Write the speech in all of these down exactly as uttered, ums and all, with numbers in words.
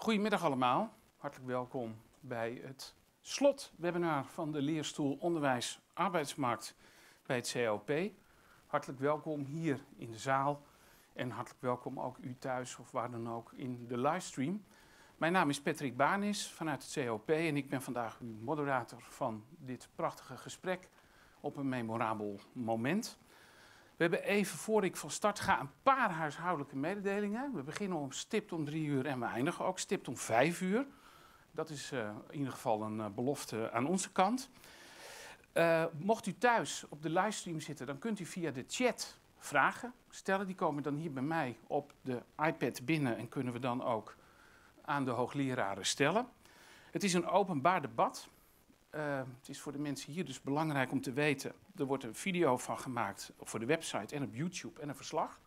Goedemiddag allemaal, hartelijk welkom bij het slotwebinar van de leerstoel Onderwijs Arbeidsmarkt bij het C O P. Hartelijk welkom hier in de zaal en hartelijk welkom ook u thuis of waar dan ook in de livestream. Mijn naam is Patrick Baarnis vanuit het C O P en ik ben vandaag uw moderator van dit prachtige gesprek op een memorabel moment. We hebben even, voor ik van start ga, een paar huishoudelijke mededelingen. We beginnen om stipt om drie uur en we eindigen ook stipt om vijf uur. Dat is uh, in ieder geval een uh, belofte aan onze kant. Uh, mocht u thuis op de livestream zitten, dan kunt u via de chat vragen stellen. Die komen dan hier bij mij op de iPad binnen en kunnen we dan ook aan de hoogleraren stellen. Het is een openbaar debat. Uh, het is voor de mensen hier dus belangrijk om te weten, er wordt een video van gemaakt voor de website en op YouTube en een verslag.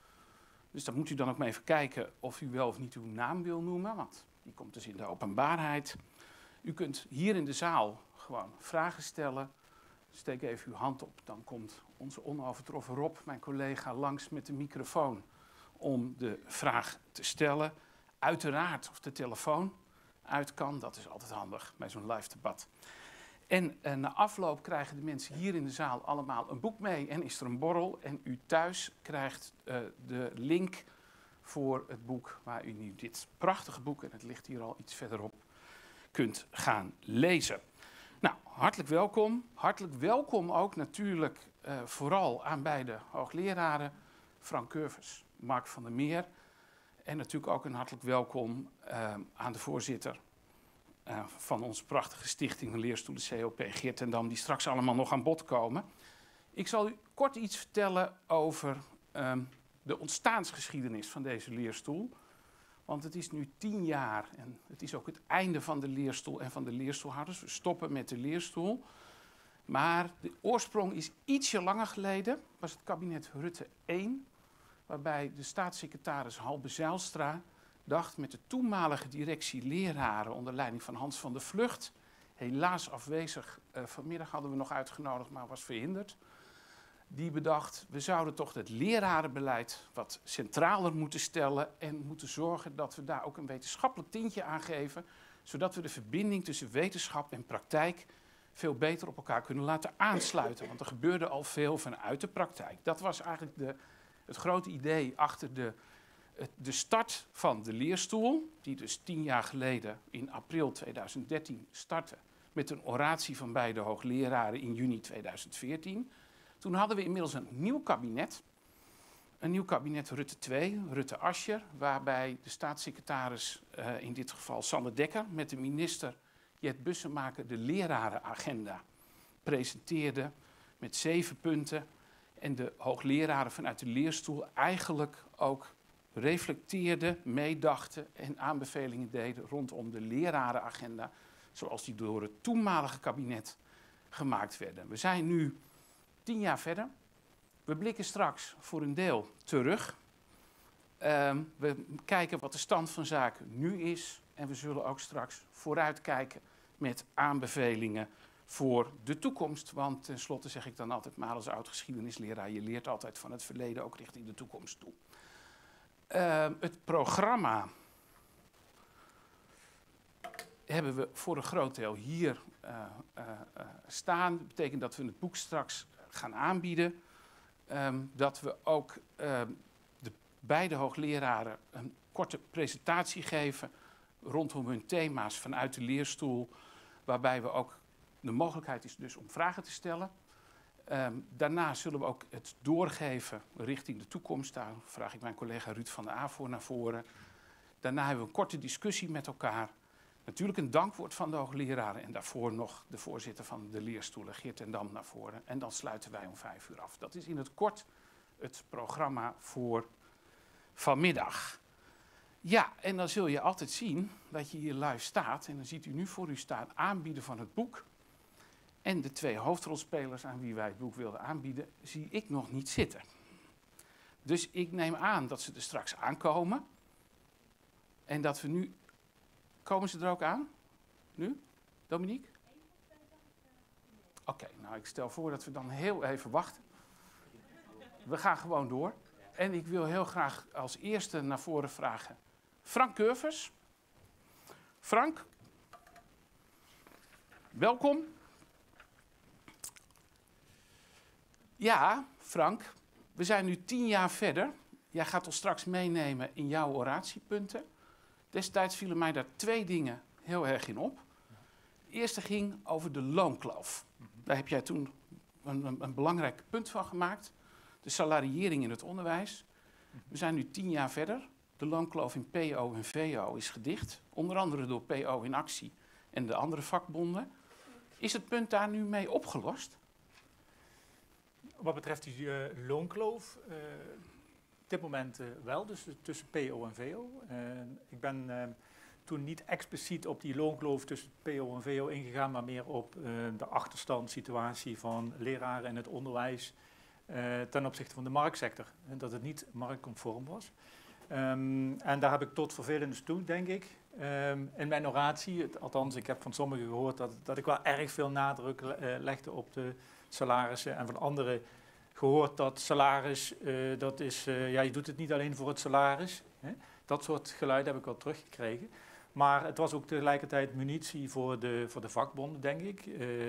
Dus dan moet u dan ook maar even kijken of u wel of niet uw naam wil noemen, want die komt dus in de openbaarheid. U kunt hier in de zaal gewoon vragen stellen. Steek even uw hand op, dan komt onze onovertroffen Rob, mijn collega, langs met de microfoon om de vraag te stellen. Uiteraard of de telefoon uit kan, dat is altijd handig bij zo'n live debat. En uh, na afloop krijgen de mensen hier in de zaal allemaal een boek mee en is er een borrel. En u thuis krijgt uh, de link voor het boek waar u nu dit prachtige boek, en het ligt hier al iets verderop, kunt gaan lezen. Nou, hartelijk welkom. Hartelijk welkom ook natuurlijk uh, vooral aan beide hoogleraren, Frank Curvers, Mark van der Meer. En natuurlijk ook een hartelijk welkom uh, aan de voorzitter uh, van onze prachtige stichting, de leerstoelen C O P, Geert ten Dam, die straks allemaal nog aan bod komen. Ik zal u kort iets vertellen over um, de ontstaansgeschiedenis van deze leerstoel. Want het is nu tien jaar en het is ook het einde van de leerstoel en van de leerstoelhouders. We stoppen met de leerstoel. Maar de oorsprong is ietsje langer geleden, was het kabinet Rutte één... waarbij de staatssecretaris Halbe Zijlstra dacht met de toenmalige directie leraren onder leiding van Hans van der Vlugt, helaas afwezig, uh, vanmiddag hadden we nog uitgenodigd, maar was verhinderd. Die bedacht, we zouden toch het lerarenbeleid wat centraler moeten stellen en moeten zorgen dat we daar ook een wetenschappelijk tintje aan geven, zodat we de verbinding tussen wetenschap en praktijk veel beter op elkaar kunnen laten aansluiten. Want er gebeurde al veel vanuit de praktijk. Dat was eigenlijk de... Het grote idee achter de, de start van de leerstoel, die dus tien jaar geleden in april tweeduizend dertien startte met een oratie van beide hoogleraren in juni tweeduizend veertien. Toen hadden we inmiddels een nieuw kabinet, een nieuw kabinet Rutte twee, Rutte-Asscher, waarbij de staatssecretaris, uh, in dit geval Sander Dekker, met de minister Jet Bussemaker de lerarenagenda presenteerde met zeven punten. En de hoogleraren vanuit de leerstoel eigenlijk ook reflecteerden, meedachten en aanbevelingen deden rondom de lerarenagenda, zoals die door het toenmalige kabinet gemaakt werden. We zijn nu tien jaar verder. We blikken straks voor een deel terug. Um, we kijken wat de stand van zaken nu is en we zullen ook straks vooruitkijken met aanbevelingen voor de toekomst, want tenslotte zeg ik dan altijd maar als oud-geschiedenisleraar, je leert altijd van het verleden ook richting de toekomst toe. Uh, het programma hebben we voor een groot deel hier uh, uh, uh, staan. Dat betekent dat we het boek straks gaan aanbieden. Um, dat we ook uh, de beide hoogleraren een korte presentatie geven rondom hun thema's vanuit de leerstoel, waarbij we ook de mogelijkheid is dus om vragen te stellen. Um, daarna zullen we ook het doorgeven richting de toekomst. Daar vraag ik mijn collega Ruud van der A voor naar voren. Daarna hebben we een korte discussie met elkaar. Natuurlijk een dankwoord van de hoogleraren. En daarvoor nog de voorzitter van de leerstoelen, Geert ten Dam, naar voren. En dan sluiten wij om vijf uur af. Dat is in het kort het programma voor vanmiddag. Ja, en dan zul je altijd zien dat je hier live staat. En dan ziet u nu voor u staan aanbieden van het boek. En de twee hoofdrolspelers aan wie wij het boek wilden aanbieden, zie ik nog niet zitten. Dus ik neem aan dat ze er straks aankomen. En dat we nu... Komen ze er ook aan? Nu? Dominique? Oké, okay, nou ik stel voor dat we dan heel even wachten. We gaan gewoon door. En ik wil heel graag als eerste naar voren vragen Frank Curvers. Frank, welkom. Ja, Frank, we zijn nu tien jaar verder. Jij gaat ons straks meenemen in jouw oratiepunten. Destijds vielen mij daar twee dingen heel erg in op. De eerste ging over de loonkloof. Daar heb jij toen een, een, een belangrijk punt van gemaakt. De salariëring in het onderwijs. We zijn nu tien jaar verder. De loonkloof in P O en V O is gedicht. Onder andere door P O in Actie en de andere vakbonden. Is het punt daar nu mee opgelost? Wat betreft die uh, loonkloof, uh, op dit moment uh, wel, dus tussen P O en V O. Uh, ik ben uh, toen niet expliciet op die loonkloof tussen P O en V O ingegaan, maar meer op uh, de achterstandssituatie van leraren in het onderwijs uh, ten opzichte van de marktsector. En dat het niet marktconform was. Um, en daar heb ik tot vervelend toe, denk ik, um, in mijn oratie. Het, althans, ik heb van sommigen gehoord dat, dat ik wel erg veel nadruk uh, legde op de salarissen. En van anderen gehoord dat salaris, uh, dat is, uh, ja, je doet het niet alleen voor het salaris. Hè? Dat soort geluiden heb ik wel teruggekregen. Maar het was ook tegelijkertijd munitie voor de, voor de vakbonden, denk ik.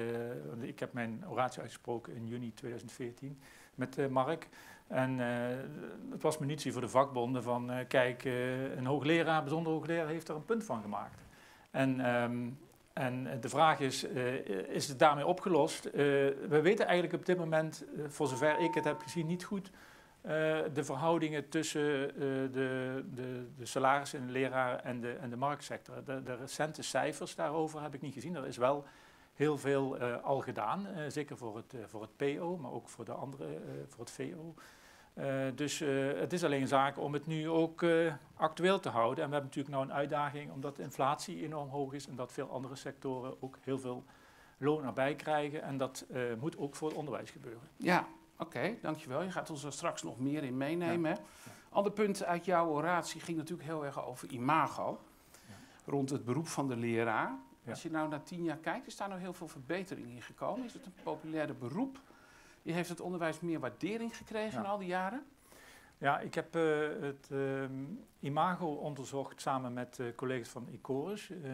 Uh, ik heb mijn oratie uitgesproken in juni tweeduizend veertien met uh, Mark. En uh, het was munitie voor de vakbonden van, uh, kijk, uh, een hoogleraar, bijzonder hoogleraar, heeft er een punt van gemaakt. En, um, en de vraag is, uh, is het daarmee opgelost? Uh, we weten eigenlijk op dit moment, uh, voor zover ik het heb gezien, niet goed uh, de verhoudingen tussen uh, de, de, de salarissen en de leraren en de, en de marktsector. De, de recente cijfers daarover heb ik niet gezien. Er is wel heel veel uh, al gedaan, uh, zeker voor het, uh, voor het P O, maar ook voor de andere, uh, voor het V O. Uh, dus uh, het is alleen zaak om het nu ook uh, actueel te houden. En we hebben natuurlijk nou een uitdaging omdat de inflatie enorm hoog is en dat veel andere sectoren ook heel veel loon erbij krijgen. En dat uh, moet ook voor het onderwijs gebeuren. Ja, oké, okay, dankjewel. Je gaat ons er straks nog meer in meenemen. Ja. Ja. Ander punt uit jouw oratie ging natuurlijk heel erg over imago. Ja. Rond het beroep van de leraar. Ja. Als je nou naar tien jaar kijkt, is daar nou heel veel verbetering in gekomen? Is het een populairder beroep? Je heeft het onderwijs meer waardering gekregen ja. in al die jaren? Ja, ik heb uh, het uh, imago onderzocht samen met uh, collega's van Icorus, uh,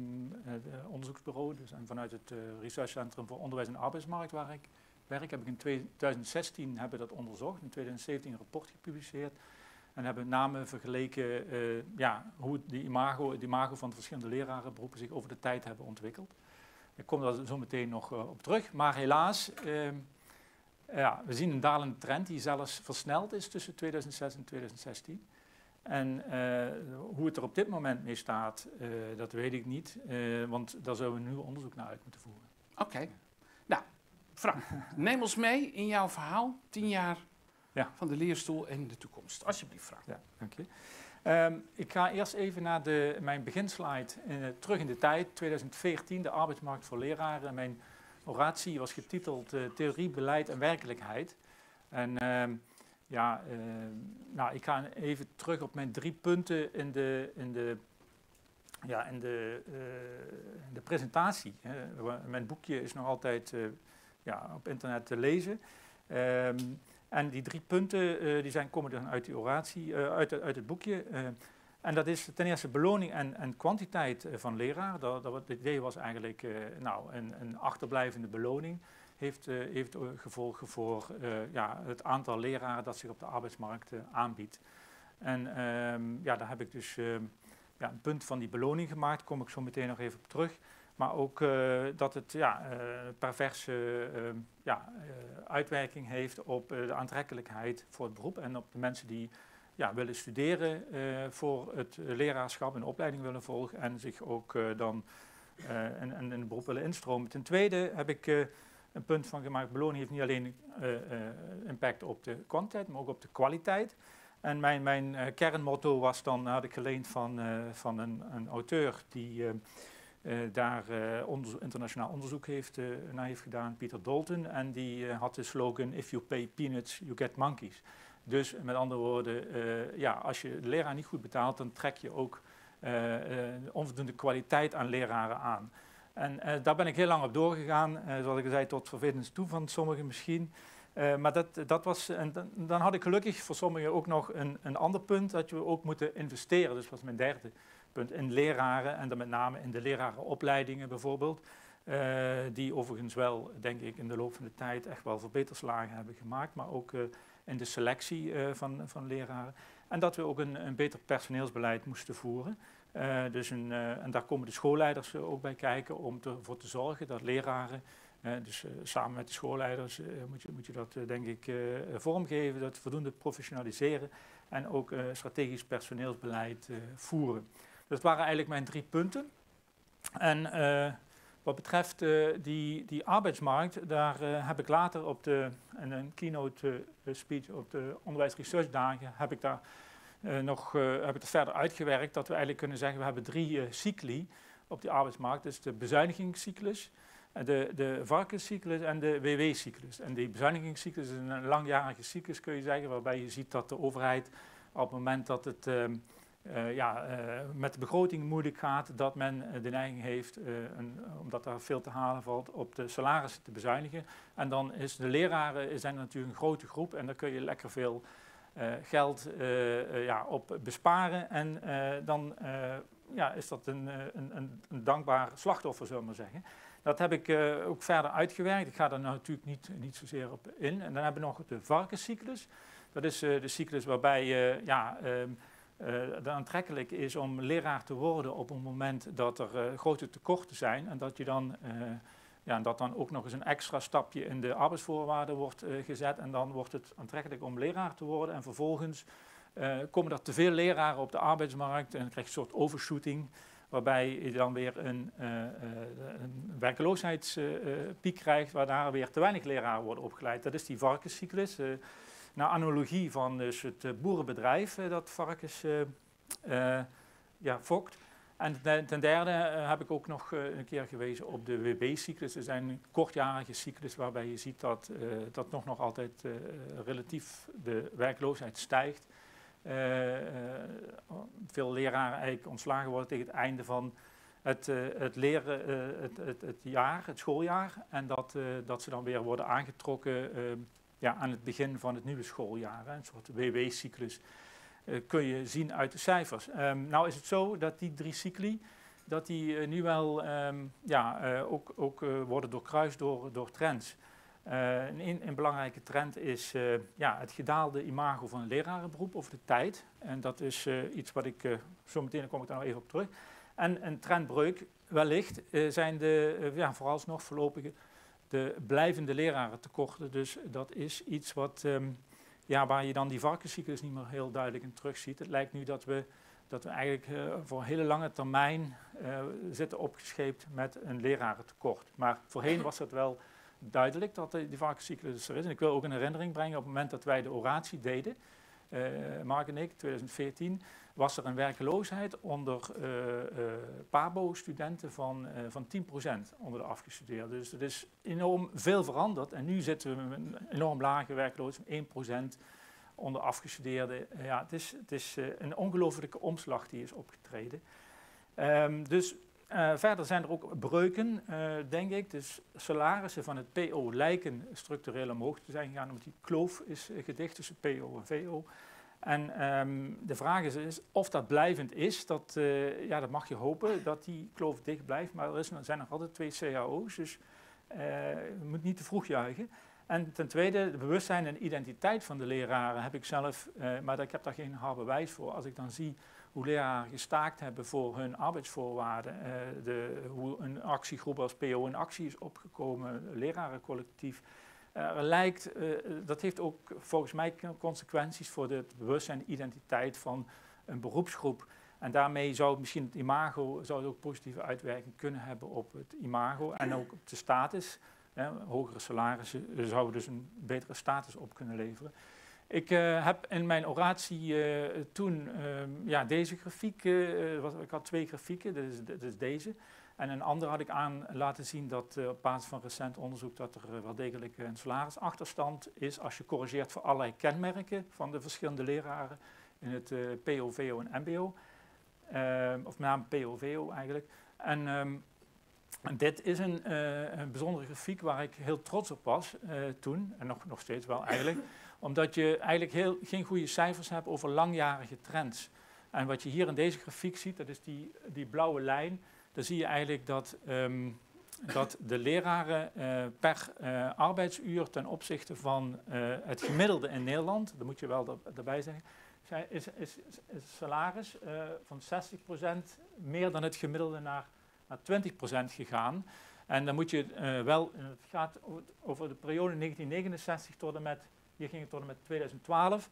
het uh, onderzoeksbureau. Dus, en vanuit het uh, Research Centrum voor Onderwijs en Arbeidsmarkt waar ik werk, heb ik in tweeduizend zestien hebben dat onderzocht. In tweeduizend zeventien een rapport gepubliceerd. En hebben met name vergeleken uh, ja, hoe die imago, het imago van de verschillende lerarenberoepen zich over de tijd hebben ontwikkeld. Ik kom daar zo meteen nog uh, op terug. Maar helaas, uh, ja, we zien een dalende trend die zelfs versneld is tussen tweeduizend zes en tweeduizend zestien. En uh, hoe het er op dit moment mee staat, uh, dat weet ik niet. Uh, want daar zouden we nu onderzoek naar uit moeten voeren. Oké. Okay. Nou, Frank, neem ons mee in jouw verhaal. Tien jaar ja. van de leerstoel en de toekomst. Alsjeblieft, Frank. Ja, dank je. Um, ik ga eerst even naar de, mijn beginslide uh, terug in de tijd. tweeduizend veertien, de arbeidsmarkt voor leraren. Mijn oratie was getiteld uh, Theorie, Beleid en Werkelijkheid. En um, ja, uh, nou, ik ga even terug op mijn drie punten in de, in de, ja, in de, uh, in de presentatie. Uh, mijn boekje is nog altijd uh, ja, op internet te lezen. Um, En die drie punten uh, die zijn, komen dan uit die oratie, uh, uit, uit het boekje. Uh, en dat is ten eerste beloning en, en kwantiteit uh, van leraar. Dat, dat, het idee was eigenlijk uh, nou, een, een achterblijvende beloning. Heeft, uh, heeft uh, gevolgen voor uh, ja, het aantal leraren dat zich op de arbeidsmarkt uh, aanbiedt. En um, ja, daar heb ik dus uh, ja, een punt van die beloning gemaakt. Daar kom ik zo meteen nog even op terug. Maar ook uh, dat het ja, uh, perverse uh, ja, uh, uitwerking heeft op uh, de aantrekkelijkheid voor het beroep en op de mensen die ja, willen studeren uh, voor het leraarschap en de opleiding willen volgen en zich ook uh, dan uh, in, in het beroep willen instromen. Ten tweede heb ik uh, een punt van gemaakt, beloning heeft niet alleen uh, uh, impact op de kwantiteit, maar ook op de kwaliteit. En mijn, mijn uh, kernmotto was dan, had ik geleend van, uh, van een, een auteur die uh, uh, daar uh, onderzo- internationaal onderzoek heeft, uh, naar heeft gedaan, Peter Dalton. En die uh, had de slogan, if you pay peanuts, you get monkeys. Dus met andere woorden, uh, ja, als je de leraar niet goed betaalt, dan trek je ook uh, uh, onvoldoende kwaliteit aan leraren aan. En uh, daar ben ik heel lang op doorgegaan, uh, zoals ik zei, tot vervelens toe van sommigen misschien. Uh, maar dat, dat was, en dan, dan had ik gelukkig voor sommigen ook nog een, een ander punt, dat je ook moeten investeren. Dus dat was mijn derde punt in leraren en dan met name in de lerarenopleidingen bijvoorbeeld. Uh, die overigens wel, denk ik, in de loop van de tijd echt wel verbeterslagen hebben gemaakt, maar ook uh, in de selectie uh, van, van leraren. En dat we ook een, een beter personeelsbeleid moesten voeren. Uh, dus een, uh, en daar komen de schoolleiders uh, ook bij kijken om ervoor te zorgen dat leraren, uh, dus uh, samen met de schoolleiders uh, moet, je, moet je dat uh, denk ik uh, vormgeven, dat voldoende professionaliseren en ook uh, strategisch personeelsbeleid uh, voeren. Dus dat waren eigenlijk mijn drie punten. En uh, wat betreft uh, die, die arbeidsmarkt, daar uh, heb ik later op de, in een keynote uh, speech op de onderwijs research dagen, heb ik daar uh, nog uh, heb ik het verder uitgewerkt, dat we eigenlijk kunnen zeggen, we hebben drie uh, cycli op die arbeidsmarkt. Dus de bezuinigingscyclus, de, de varkenscyclus en de W W-cyclus. En die bezuinigingscyclus is een langjarige cyclus, kun je zeggen, waarbij je ziet dat de overheid op het moment dat het uh, Uh, ja, uh, met de begroting moeilijk gaat, dat men uh, de neiging heeft, uh, een, omdat er veel te halen valt, op de salarissen te bezuinigen. En dan is de leraren zijn natuurlijk een grote groep en daar kun je lekker veel uh, geld uh, uh, ja, op besparen. En uh, dan uh, ja, is dat een, een, een, een dankbaar slachtoffer, zullen we maar zeggen. Dat heb ik uh, ook verder uitgewerkt. Ik ga daar nou natuurlijk niet, niet zozeer op in. En dan hebben we nog de varkenscyclus. Dat is uh, de cyclus waarbij je uh, ja, uh, uh, aantrekkelijk is om leraar te worden op een moment dat er uh, grote tekorten zijn. En dat je dan, uh, ja, dat dan ook nog eens een extra stapje in de arbeidsvoorwaarden wordt uh, gezet. En dan wordt het aantrekkelijk om leraar te worden. En vervolgens uh, komen er te veel leraren op de arbeidsmarkt en dan krijg je een soort overshooting. Waarbij je dan weer een, uh, uh, een werkloosheidspiek uh, krijgt, waarna weer te weinig leraren worden opgeleid. Dat is die varkenscyclus. Uh, naar analogie van dus het uh, boerenbedrijf uh, dat varkens uh, uh, ja, fokt. En ten, ten derde uh, heb ik ook nog uh, een keer gewezen op de W B-cyclus. Er zijn een kortjarige cyclus waarbij je ziet dat, uh, dat nog, nog altijd uh, relatief de werkloosheid stijgt. Uh, uh, veel leraren eigenlijk ontslagen worden tegen het einde van het, uh, het leren, uh, het, het, het jaar, het schooljaar. En dat, uh, dat ze dan weer worden aangetrokken uh, ja, aan het begin van het nieuwe schooljaar. Hè. Een soort W W-cyclus uh, kun je zien uit de cijfers. Um, nou is het zo dat die drie cycli, dat die uh, nu wel um, ja, uh, ook, ook uh, worden doorkruist door, door trends. Uh, een, een belangrijke trend is uh, ja, het gedaalde imago van een lerarenberoep over de tijd. En dat is uh, iets wat ik, uh, zo meteen dan kom ik daar nog even op terug. En een trendbreuk wellicht uh, zijn de, uh, ja, vooralsnog voorlopige, de blijvende lerarentekorten. Dus dat is iets wat, um, ja, waar je dan die varkenscyclus niet meer heel duidelijk in terugziet. Het lijkt nu dat we, dat we eigenlijk uh, voor een hele lange termijn uh, zitten opgescheept met een lerarentekort. Maar voorheen was dat wel duidelijk dat die varkenscyclus er is. En ik wil ook een herinnering brengen op het moment dat wij de oratie deden, uh, Mark en ik, twintig veertien, was er een werkeloosheid onder uh, uh, Pabo-studenten van, uh, van tien procent onder de afgestudeerden. Dus het is enorm veel veranderd en nu zitten we met een enorm lage werkloosheid van één procent onder afgestudeerden. Uh, ja, het is, het is uh, een ongelofelijke omslag die is opgetreden. Um, dus Uh, verder zijn er ook breuken, uh, denk ik. Dus salarissen van het P O lijken structureel omhoog te zijn gegaan, omdat die kloof is uh, gedicht tussen P O en V O. En um, de vraag is, is of dat blijvend is. Dat, uh, ja, dat mag je hopen, dat die kloof dicht blijft. Maar er, is, er zijn nog altijd twee C A O's, dus uh, je moet niet te vroeg juichen. En ten tweede, de bewustzijn en identiteit van de leraren heb ik zelf, uh, maar ik heb daar geen hard bewijs voor. Als ik dan zie hoe leraren gestaakt hebben voor hun arbeidsvoorwaarden, uh, de, hoe een actiegroep als P O in actie is opgekomen, een lerarencollectief. Uh, er lijkt, uh, dat heeft ook volgens mij consequenties voor het bewustzijn en identiteit van een beroepsgroep. En daarmee zou misschien het imago, zou het ook positieve uitwerking kunnen hebben op het imago en ook op de status. Uh, hogere salarissen zouden dus een betere status op kunnen leveren. Ik uh, heb in mijn oratie uh, toen uh, ja, deze grafiek, uh, wat, ik had twee grafieken, dit is, dit is deze. En een andere had ik aan laten zien dat uh, op basis van recent onderzoek dat er uh, wel degelijk een salarisachterstand is als je corrigeert voor allerlei kenmerken van de verschillende leraren in het uh, P O, V O en M B O. Uh, of met name P O, V O eigenlijk. En um, dit is een, uh, een bijzondere grafiek waar ik heel trots op was uh, toen, en nog, nog steeds wel eigenlijk. Omdat je eigenlijk heel, geen goede cijfers hebt over langjarige trends. En wat je hier in deze grafiek ziet, dat is die, die blauwe lijn. Dan zie je eigenlijk dat, um, dat de leraren uh, per uh, arbeidsuur ten opzichte van uh, het gemiddelde in Nederland, dat moet je wel erbij zeggen, is, is, is salaris uh, van zestig procent meer dan het gemiddelde naar, naar twintig procent gegaan. En dan moet je uh, wel, het gaat over de periode negentien negenenzestig tot en met, hier ging het tot en met tweeduizend twaalf.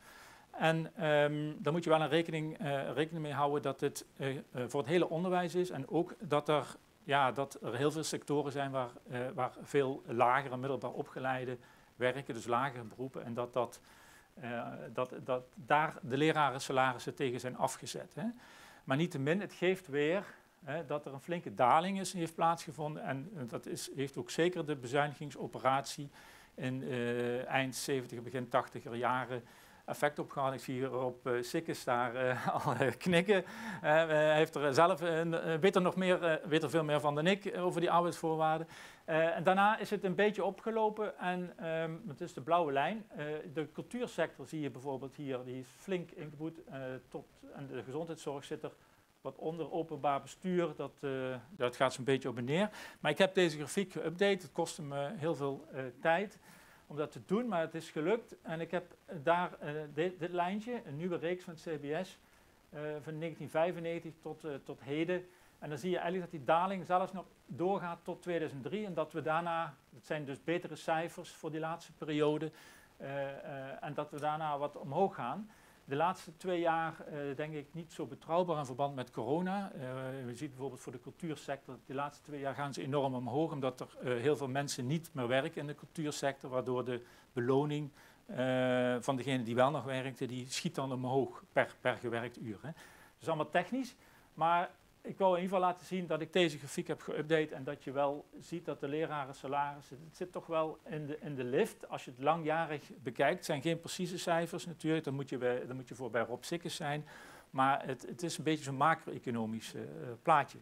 En um, daar moet je wel een rekening, uh, rekening mee houden dat het uh, uh, voor het hele onderwijs is. En ook dat er, ja, dat er heel veel sectoren zijn waar, uh, waar veel lager en middelbaar opgeleide werken, dus lagere beroepen. En dat, dat, uh, dat, dat daar de leraren salarissen tegen zijn afgezet. Hè. Maar niettemin, het geeft weer hè, dat er een flinke daling is, heeft plaatsgevonden. En uh, dat is, heeft ook zeker de bezuinigingsoperatie in uh, eind zeventig, begin tachtiger jaren effect op gehad. Ik zie hier op uh, Sikkes daar uh, al uh, knikken. Uh, hij heeft er zelf, uh, uh, weet er nog meer, uh, weet er veel meer van dan ik uh, over die arbeidsvoorwaarden. Uh, en daarna is het een beetje opgelopen en um, het is de blauwe lijn. Uh, de cultuursector zie je bijvoorbeeld hier, die is flink ingeboet. Uh, tot, en de gezondheidszorg zit er wat onder, openbaar bestuur, dat, uh, dat gaat zo'n beetje op en neer. Maar ik heb deze grafiek geüpdate, het kostte me heel veel uh, tijd om dat te doen, maar het is gelukt. En ik heb daar uh, dit, dit lijntje, een nieuwe reeks van het C B S, uh, van negentien vijfennegentig tot, uh, tot heden. En dan zie je eigenlijk dat die daling zelfs nog doorgaat tot tweeduizend drie. En dat we daarna, dat zijn dus betere cijfers voor die laatste periode, uh, uh, en dat we daarna wat omhoog gaan. De laatste twee jaar uh, denk ik niet zo betrouwbaar in verband met corona. Uh, we zien bijvoorbeeld voor de cultuursector, de laatste twee jaar gaan ze enorm omhoog, omdat er uh, heel veel mensen niet meer werken in de cultuursector, waardoor de beloning uh, van degene die wel nog werkte, die schiet dan omhoog per, per gewerkt uur. Hè. Dus allemaal technisch, maar ik wil in ieder geval laten zien dat ik deze grafiek heb geüpdate en dat je wel ziet dat de leraren salarissen, het zit toch wel in de, in de lift. Als je het langjarig bekijkt, het zijn geen precieze cijfers natuurlijk, dan moet je, bij, dan moet je voor bij Rob Sikkes zijn, maar het, het is een beetje zo'n macro-economisch uh, plaatje.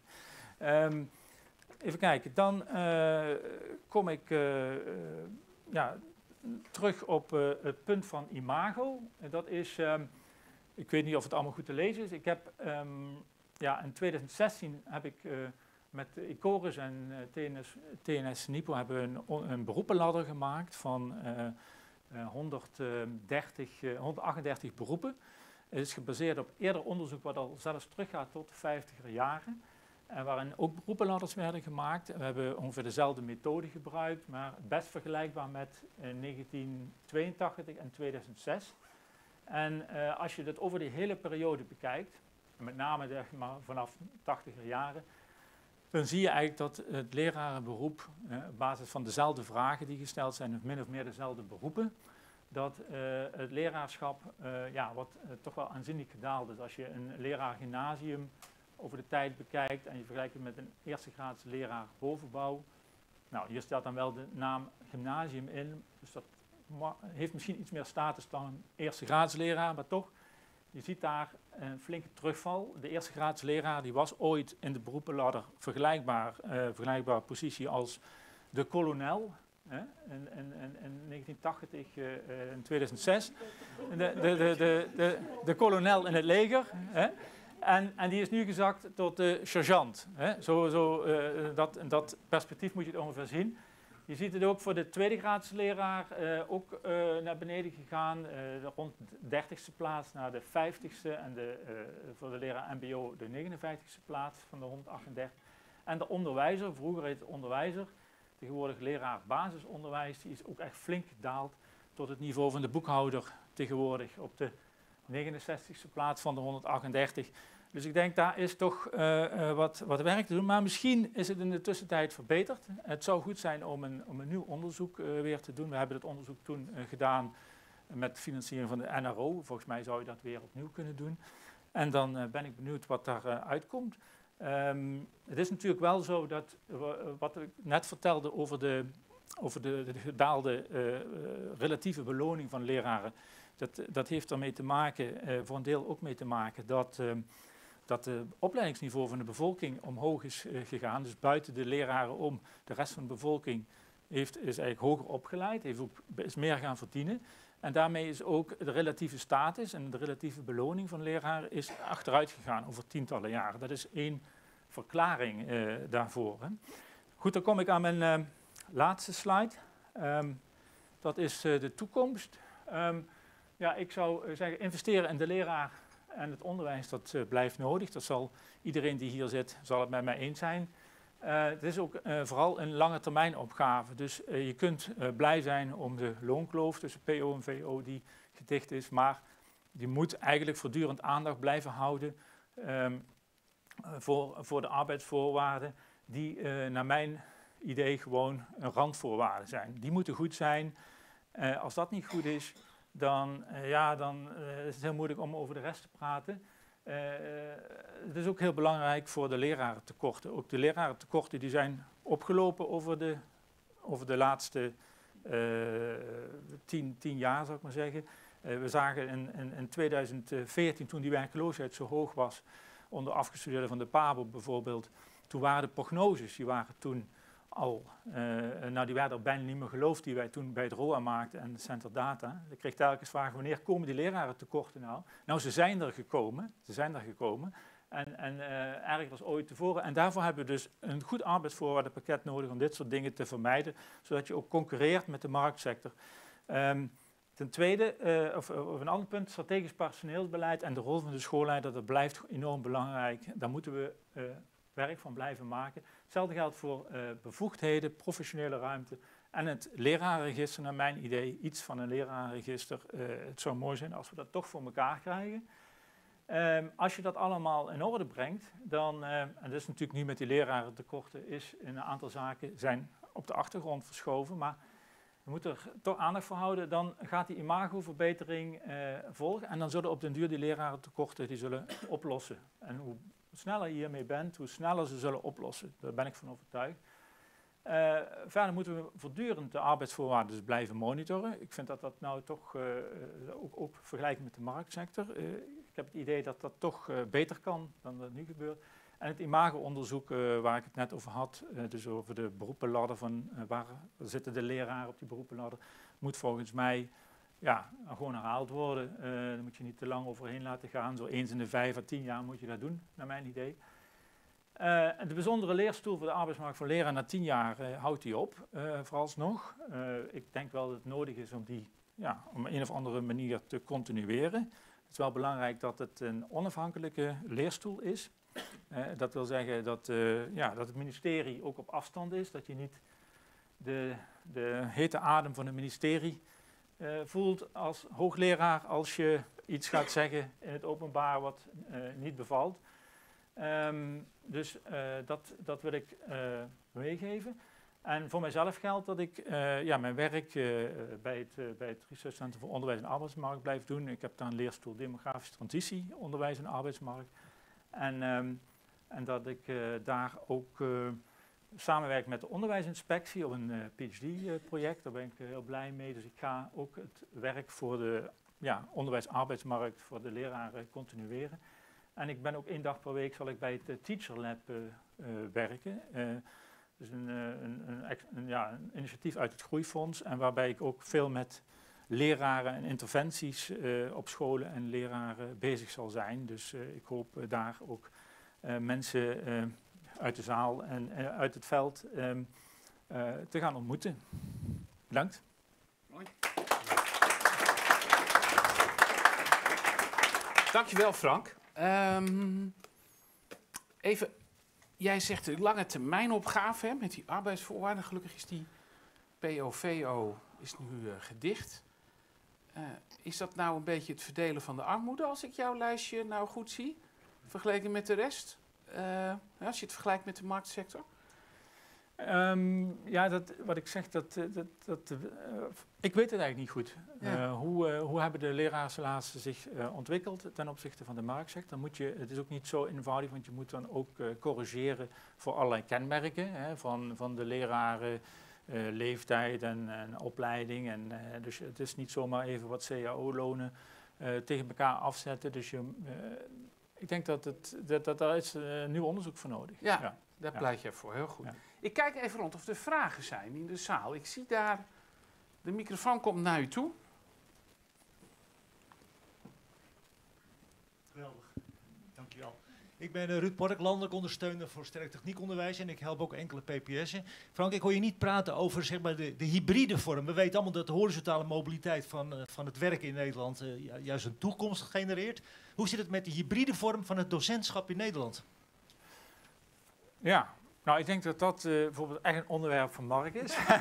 Um, even kijken, dan uh, kom ik uh, uh, ja, terug op uh, het punt van imago. En dat is, um, ik weet niet of het allemaal goed te lezen is, ik heb Um, Ja, in tweeduizend zestien heb ik uh, met Icorus en uh, T N S, T N S Nipo hebben een, een beroepenladder gemaakt van uh, uh, honderddertig, uh, honderdachtendertig beroepen. Het is gebaseerd op eerder onderzoek wat al zelfs teruggaat tot de vijftiger jaren. En waarin ook beroepenladders werden gemaakt. We hebben ongeveer dezelfde methode gebruikt, maar best vergelijkbaar met uh, negentien tweeëntachtig en tweeduizend zes. En uh, als je dat over die hele periode bekijkt, met name zeg maar, vanaf tachtiger jaren, dan zie je eigenlijk dat het lerarenberoep, eh, op basis van dezelfde vragen die gesteld zijn, of min of meer dezelfde beroepen, dat uh, het leraarschap uh, ja, wat uh, toch wel aanzienlijk gedaald is. Als je een leraar gymnasium over de tijd bekijkt en je vergelijkt het met een eerste graads leraar bovenbouw, nou, hier staat dan wel de naam gymnasium in, dus dat heeft misschien iets meer status dan een eerste graads leraar, maar toch. Je ziet daar een flinke terugval. De eerste graads leraar die was ooit in de beroepenladder vergelijkbaar, uh, vergelijkbare positie als de kolonel. Hè, in, in, in negentien tachtig, uh, uh, in tweeduizend zes. De, de, de, de, de, de kolonel in het leger. Hè, en, en die is nu gezakt tot de sergeant. Hè. Zo, zo, uh, dat, in dat perspectief moet je het ongeveer zien. Je ziet het ook voor de tweede graadsleraar uh, ook uh, naar beneden gegaan, uh, rond de dertigste plaats naar de vijftigste en de, uh, voor de leraar M B O de negenenvijftigste plaats van de honderdachtendertig. En de onderwijzer, vroeger heette het onderwijzer, tegenwoordig leraar basisonderwijs, die is ook echt flink gedaald tot het niveau van de boekhouder tegenwoordig op de negenenzestigste plaats van de honderdachtendertig. Dus ik denk, daar is toch uh, uh, wat, wat werk te doen. Maar misschien is het in de tussentijd verbeterd. Het zou goed zijn om een, om een nieuw onderzoek uh, weer te doen. We hebben het onderzoek toen uh, gedaan met financiering van de N R O. Volgens mij zou je dat weer opnieuw kunnen doen. En dan uh, ben ik benieuwd wat daaruit uh, uitkomt. Um, het is natuurlijk wel zo dat, uh, wat ik net vertelde over de, over de, de gedaalde uh, uh, relatieve beloning van leraren. Dat, dat heeft ermee te maken, uh, voor een deel ook mee te maken, dat... Uh, dat het opleidingsniveau van de bevolking omhoog is uh, gegaan. Dus buiten de leraren om, de rest van de bevolking heeft, is eigenlijk hoger opgeleid, heeft ook, is meer gaan verdienen. En daarmee is ook de relatieve status en de relatieve beloning van leraren is achteruit gegaan over tientallen jaren. Dat is één verklaring uh, daarvoor. Hè. Goed, dan kom ik aan mijn uh, laatste slide. Um, dat is uh, de toekomst. Um, ja, ik zou zeggen, investeren in de leraar en het onderwijs, dat uh, blijft nodig. Dat zal iedereen die hier zit, zal het met mij eens zijn. Uh, het is ook uh, vooral een lange termijn opgave. Dus uh, je kunt uh, blij zijn om de loonkloof tussen P O en V O die gedicht is, maar je moet eigenlijk voortdurend aandacht blijven houden um, voor, voor de arbeidsvoorwaarden die uh, naar mijn idee gewoon een randvoorwaarde zijn. Die moeten goed zijn. Uh, als dat niet goed is, dan, uh, ja, dan uh, is het heel moeilijk om over de rest te praten. Uh, het is ook heel belangrijk voor de lerarentekorten. Ook de lerarentekorten die zijn opgelopen over de, over de laatste uh, tien, tien jaar, zou ik maar zeggen. Uh, we zagen in, in, in tweeduizend veertien, toen die werkloosheid zo hoog was, onder afgestudeerden van de P A B O bijvoorbeeld, toen waren de prognoses, die waren toen al, uh, nou die werden er bijna niet meer geloofd die wij toen bij het R O A maakten en Center Data. Ik kreeg telkens vragen, wanneer komen die lerarentekorten nou? Nou, ze zijn er gekomen, ze zijn er gekomen en, en uh, erger dan ooit tevoren. En daarvoor hebben we dus een goed arbeidsvoorwaardenpakket nodig om dit soort dingen te vermijden, zodat je ook concurreert met de marktsector. Um, ten tweede, uh, of, of een ander punt, strategisch personeelsbeleid en de rol van de schoolleider, dat blijft enorm belangrijk. Daar moeten we uh, werk van blijven maken. Hetzelfde geldt voor uh, bevoegdheden, professionele ruimte en het lerarenregister. Naar mijn idee, iets van een lerarenregister. Uh, het zou mooi zijn als we dat toch voor elkaar krijgen. Um, als je dat allemaal in orde brengt, dan, uh, en dat is natuurlijk nu met die lerarentekorten, is in een aantal zaken zijn op de achtergrond verschoven, maar we moeten er toch aandacht voor houden, dan gaat die imagoverbetering uh, volgen en dan zullen op den duur die lerarentekorten die zullen oplossen. En hoe sneller je hiermee bent, hoe sneller ze zullen oplossen. Daar ben ik van overtuigd. Uh, verder moeten we voortdurend de arbeidsvoorwaarden dus blijven monitoren. Ik vind dat dat nou toch, uh, ook, ook vergelijken met de marktsector, uh, ik heb het idee dat dat toch uh, beter kan dan dat nu gebeurt. En het imago-onderzoek uh, waar ik het net over had, uh, dus over de beroepenladder van uh, waar zitten de leraren op die beroepenladder, moet volgens mij ja, gewoon herhaald worden. Uh, daar moet je niet te lang overheen laten gaan. Zo eens in de vijf à tien jaar moet je dat doen, naar mijn idee. Uh, de bijzondere leerstoel voor de arbeidsmarkt voor leraren na tien jaar uh, houdt die op, uh, vooralsnog. Uh, ik denk wel dat het nodig is om die ja, op een of andere manier te continueren. Het is wel belangrijk dat het een onafhankelijke leerstoel is. Uh, dat wil zeggen dat, uh, ja, dat het ministerie ook op afstand is, dat je niet de, de hete adem van het ministerie uh, voelt als hoogleraar als je iets gaat zeggen in het openbaar wat uh, niet bevalt. Um, dus uh, dat, dat wil ik uh, meegeven. En voor mijzelf geldt dat ik uh, ja, mijn werk uh, bij het, uh, bij het Research Center voor Onderwijs en Arbeidsmarkt blijf doen. Ik heb daar een leerstoel Demografische Transitie, Onderwijs en Arbeidsmarkt. En, um, en dat ik uh, daar ook uh, samenwerk met de onderwijsinspectie op een uh, P H D-project. Daar ben ik uh, heel blij mee. Dus ik ga ook het werk voor de ja, onderwijs-arbeidsmarkt voor de leraren continueren. En ik ben ook één dag per week zal ik bij het uh, Teacher Lab uh, uh, werken. Uh, dus een, uh, een, een, een, ja, een initiatief uit het Groeifonds. En waarbij ik ook veel met leraren en interventies uh, op scholen en leraren bezig zal zijn. Dus uh, ik hoop uh, daar ook uh, mensen uh, uit de zaal en uh, uit het veld um, uh, te gaan ontmoeten. Bedankt. Mooi. Dankjewel, Frank. Um, even, jij zegt de lange termijn opgave hè, met die arbeidsvoorwaarden. Gelukkig is die P O V O is nu uh, gedicht. Uh, is dat nou een beetje het verdelen van de armoede als ik jouw lijstje nou goed zie, vergeleken met de rest? Uh, als je het vergelijkt met de marktsector? Um, ja, dat, wat ik zeg, dat, dat, dat, uh, ik weet het eigenlijk niet goed. Ja. Uh, hoe, uh, hoe hebben de leraarsalarissen zich uh, ontwikkeld ten opzichte van de marktsector? Dan moet je, het is ook niet zo eenvoudig, want je moet dan ook uh, corrigeren voor allerlei kenmerken hè, van, van de leraren. Uh, leeftijd en, en opleiding. En, uh, dus het is niet zomaar even wat C A O-lonen uh, tegen elkaar afzetten. Dus je, uh, ik denk dat, het, dat, dat daar is uh, nieuw onderzoek voor nodig. Ja, ja. Daar pleit je voor. Heel goed. Ja. Ik kijk even rond of er vragen zijn in de zaal. Ik zie daar, de microfoon komt naar u toe. Geweldig. Dankjewel. Ik ben uh, Ruud Pork, landelijk ondersteuner voor sterk techniekonderwijs en ik help ook enkele P P S'en. Frank, ik hoor je niet praten over zeg maar, de, de hybride vorm. We weten allemaal dat de horizontale mobiliteit van, uh, van het werk in Nederland uh, ju juist een toekomst genereert. Hoe zit het met de hybride vorm van het docentschap in Nederland? Ja, nou ik denk dat dat uh, bijvoorbeeld echt een onderwerp van Mark is. uh,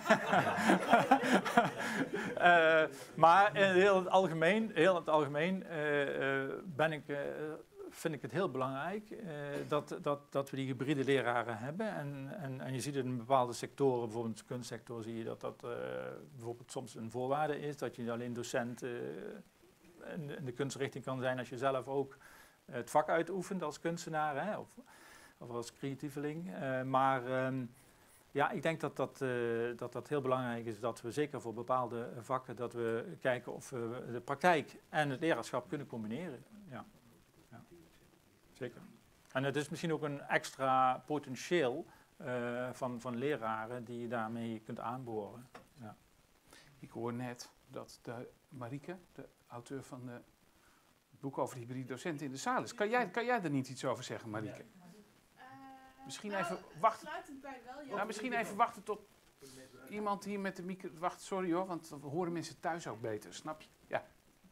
maar in heel het algemeen, heel het algemeen uh, uh, ben ik... Uh, vind ik het heel belangrijk uh, dat, dat, dat we die hybride leraren hebben. En, en, en je ziet het in bepaalde sectoren, bijvoorbeeld in de kunstsector, zie je dat dat uh, bijvoorbeeld soms een voorwaarde is. Dat je alleen docent uh, in, in de kunstrichting kan zijn als je zelf ook uh, het vak uitoefent als kunstenaar, hè, of, of als creatieveling. Uh, maar um, ja, ik denk dat dat, uh, dat dat heel belangrijk is dat we zeker voor bepaalde vakken, dat we kijken of we de praktijk en het leraarschap kunnen combineren. Ja. Zeker. En het is misschien ook een extra potentieel uh, van, van leraren die je daarmee kunt aanboren. Ja. Ik hoor net dat de Marieke, de auteur van de, het boek over de hybride docenten, in de zaal is. Kan jij, kan jij er niet iets over zeggen, Marieke? Uh, misschien nou, even wachten. Sluitend bij wel, ja. Nou, misschien even wachten tot iemand hier met de micro... Wacht, sorry hoor, want we horen mensen thuis ook beter, snap je? Ja.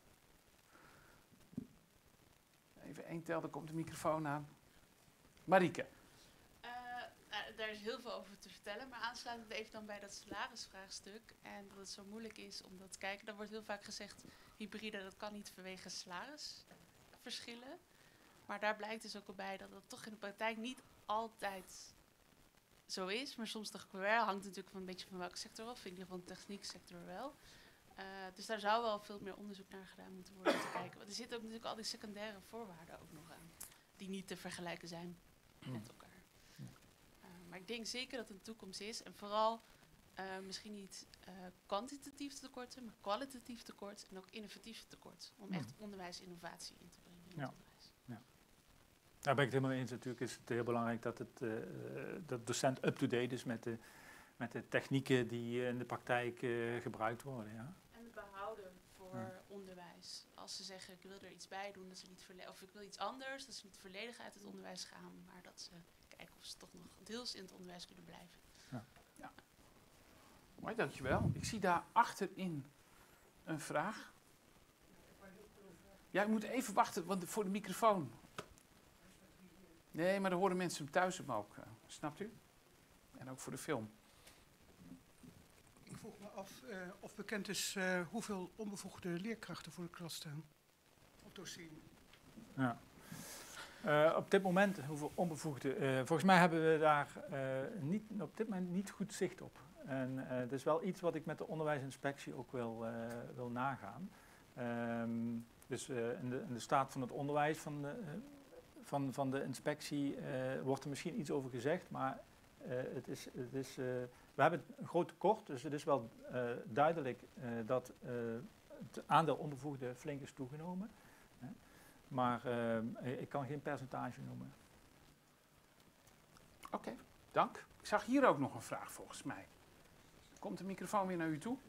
Even één tel, dan komt de microfoon aan. Marieke. Uh, nou, daar is heel veel over te vertellen, maar aansluitend even dan bij dat salarisvraagstuk. En dat het zo moeilijk is om dat te kijken. Dan wordt heel vaak gezegd, hybride, dat kan niet vanwege salarisverschillen. Maar daar blijkt dus ook al bij dat dat toch in de praktijk niet altijd zo is. Maar soms toch wel, hangt natuurlijk van een beetje van welke sector af. In ieder geval de technieksector wel. Uh, dus daar zou wel veel meer onderzoek naar gedaan moeten worden om te kijken. Want er zitten ook natuurlijk al die secundaire voorwaarden ook nog aan. Die niet te vergelijken zijn mm. met elkaar. Uh, maar ik denk zeker dat het een toekomst is. En vooral uh, misschien niet uh, kwantitatief tekorten, maar kwalitatief tekort. En ook innovatief tekort. Om mm. echt onderwijsinnovatie in te brengen in ja. het onderwijs. Ja. Daar ben ik het helemaal mee eens. Natuurlijk is het heel belangrijk dat het uh, dat docent up-to-date is met de, met de technieken die uh, in de praktijk uh, gebruikt worden. Ja. Behouden voor ja. onderwijs. Als ze zeggen, ik wil er iets bij doen, dat ze niet verle- of ik wil iets anders, dat ze niet volledig uit het onderwijs gaan, maar dat ze kijken of ze toch nog deels in het onderwijs kunnen blijven. Ja. Ja. Mooi, dankjewel. Ik zie daar achterin een vraag. Ja, ik moet even wachten want voor de microfoon. Nee, maar dan horen mensen hem thuis hem ook. Uh, snapt u? En ook voor de film. Ik vroeg me af uh, of bekend is uh, hoeveel onbevoegde leerkrachten voor de klas staan op docenten. Ja. Uh, op dit moment, hoeveel onbevoegde, uh, volgens mij hebben we daar uh, niet, op dit moment niet goed zicht op. En uh, dat is wel iets wat ik met de onderwijsinspectie ook wil, uh, wil nagaan. Um, dus uh, in, de, in de staat van het onderwijs van de, uh, van, van de inspectie uh, wordt er misschien iets over gezegd, maar uh, het is... Het is uh, we hebben een groot tekort, dus het is wel uh, duidelijk uh, dat uh, het aandeel onbevoegde flink is toegenomen. Hè. Maar uh, ik kan geen percentage noemen. Oké, okay, dank. Ik zag hier ook nog een vraag volgens mij. Komt de microfoon weer naar u toe?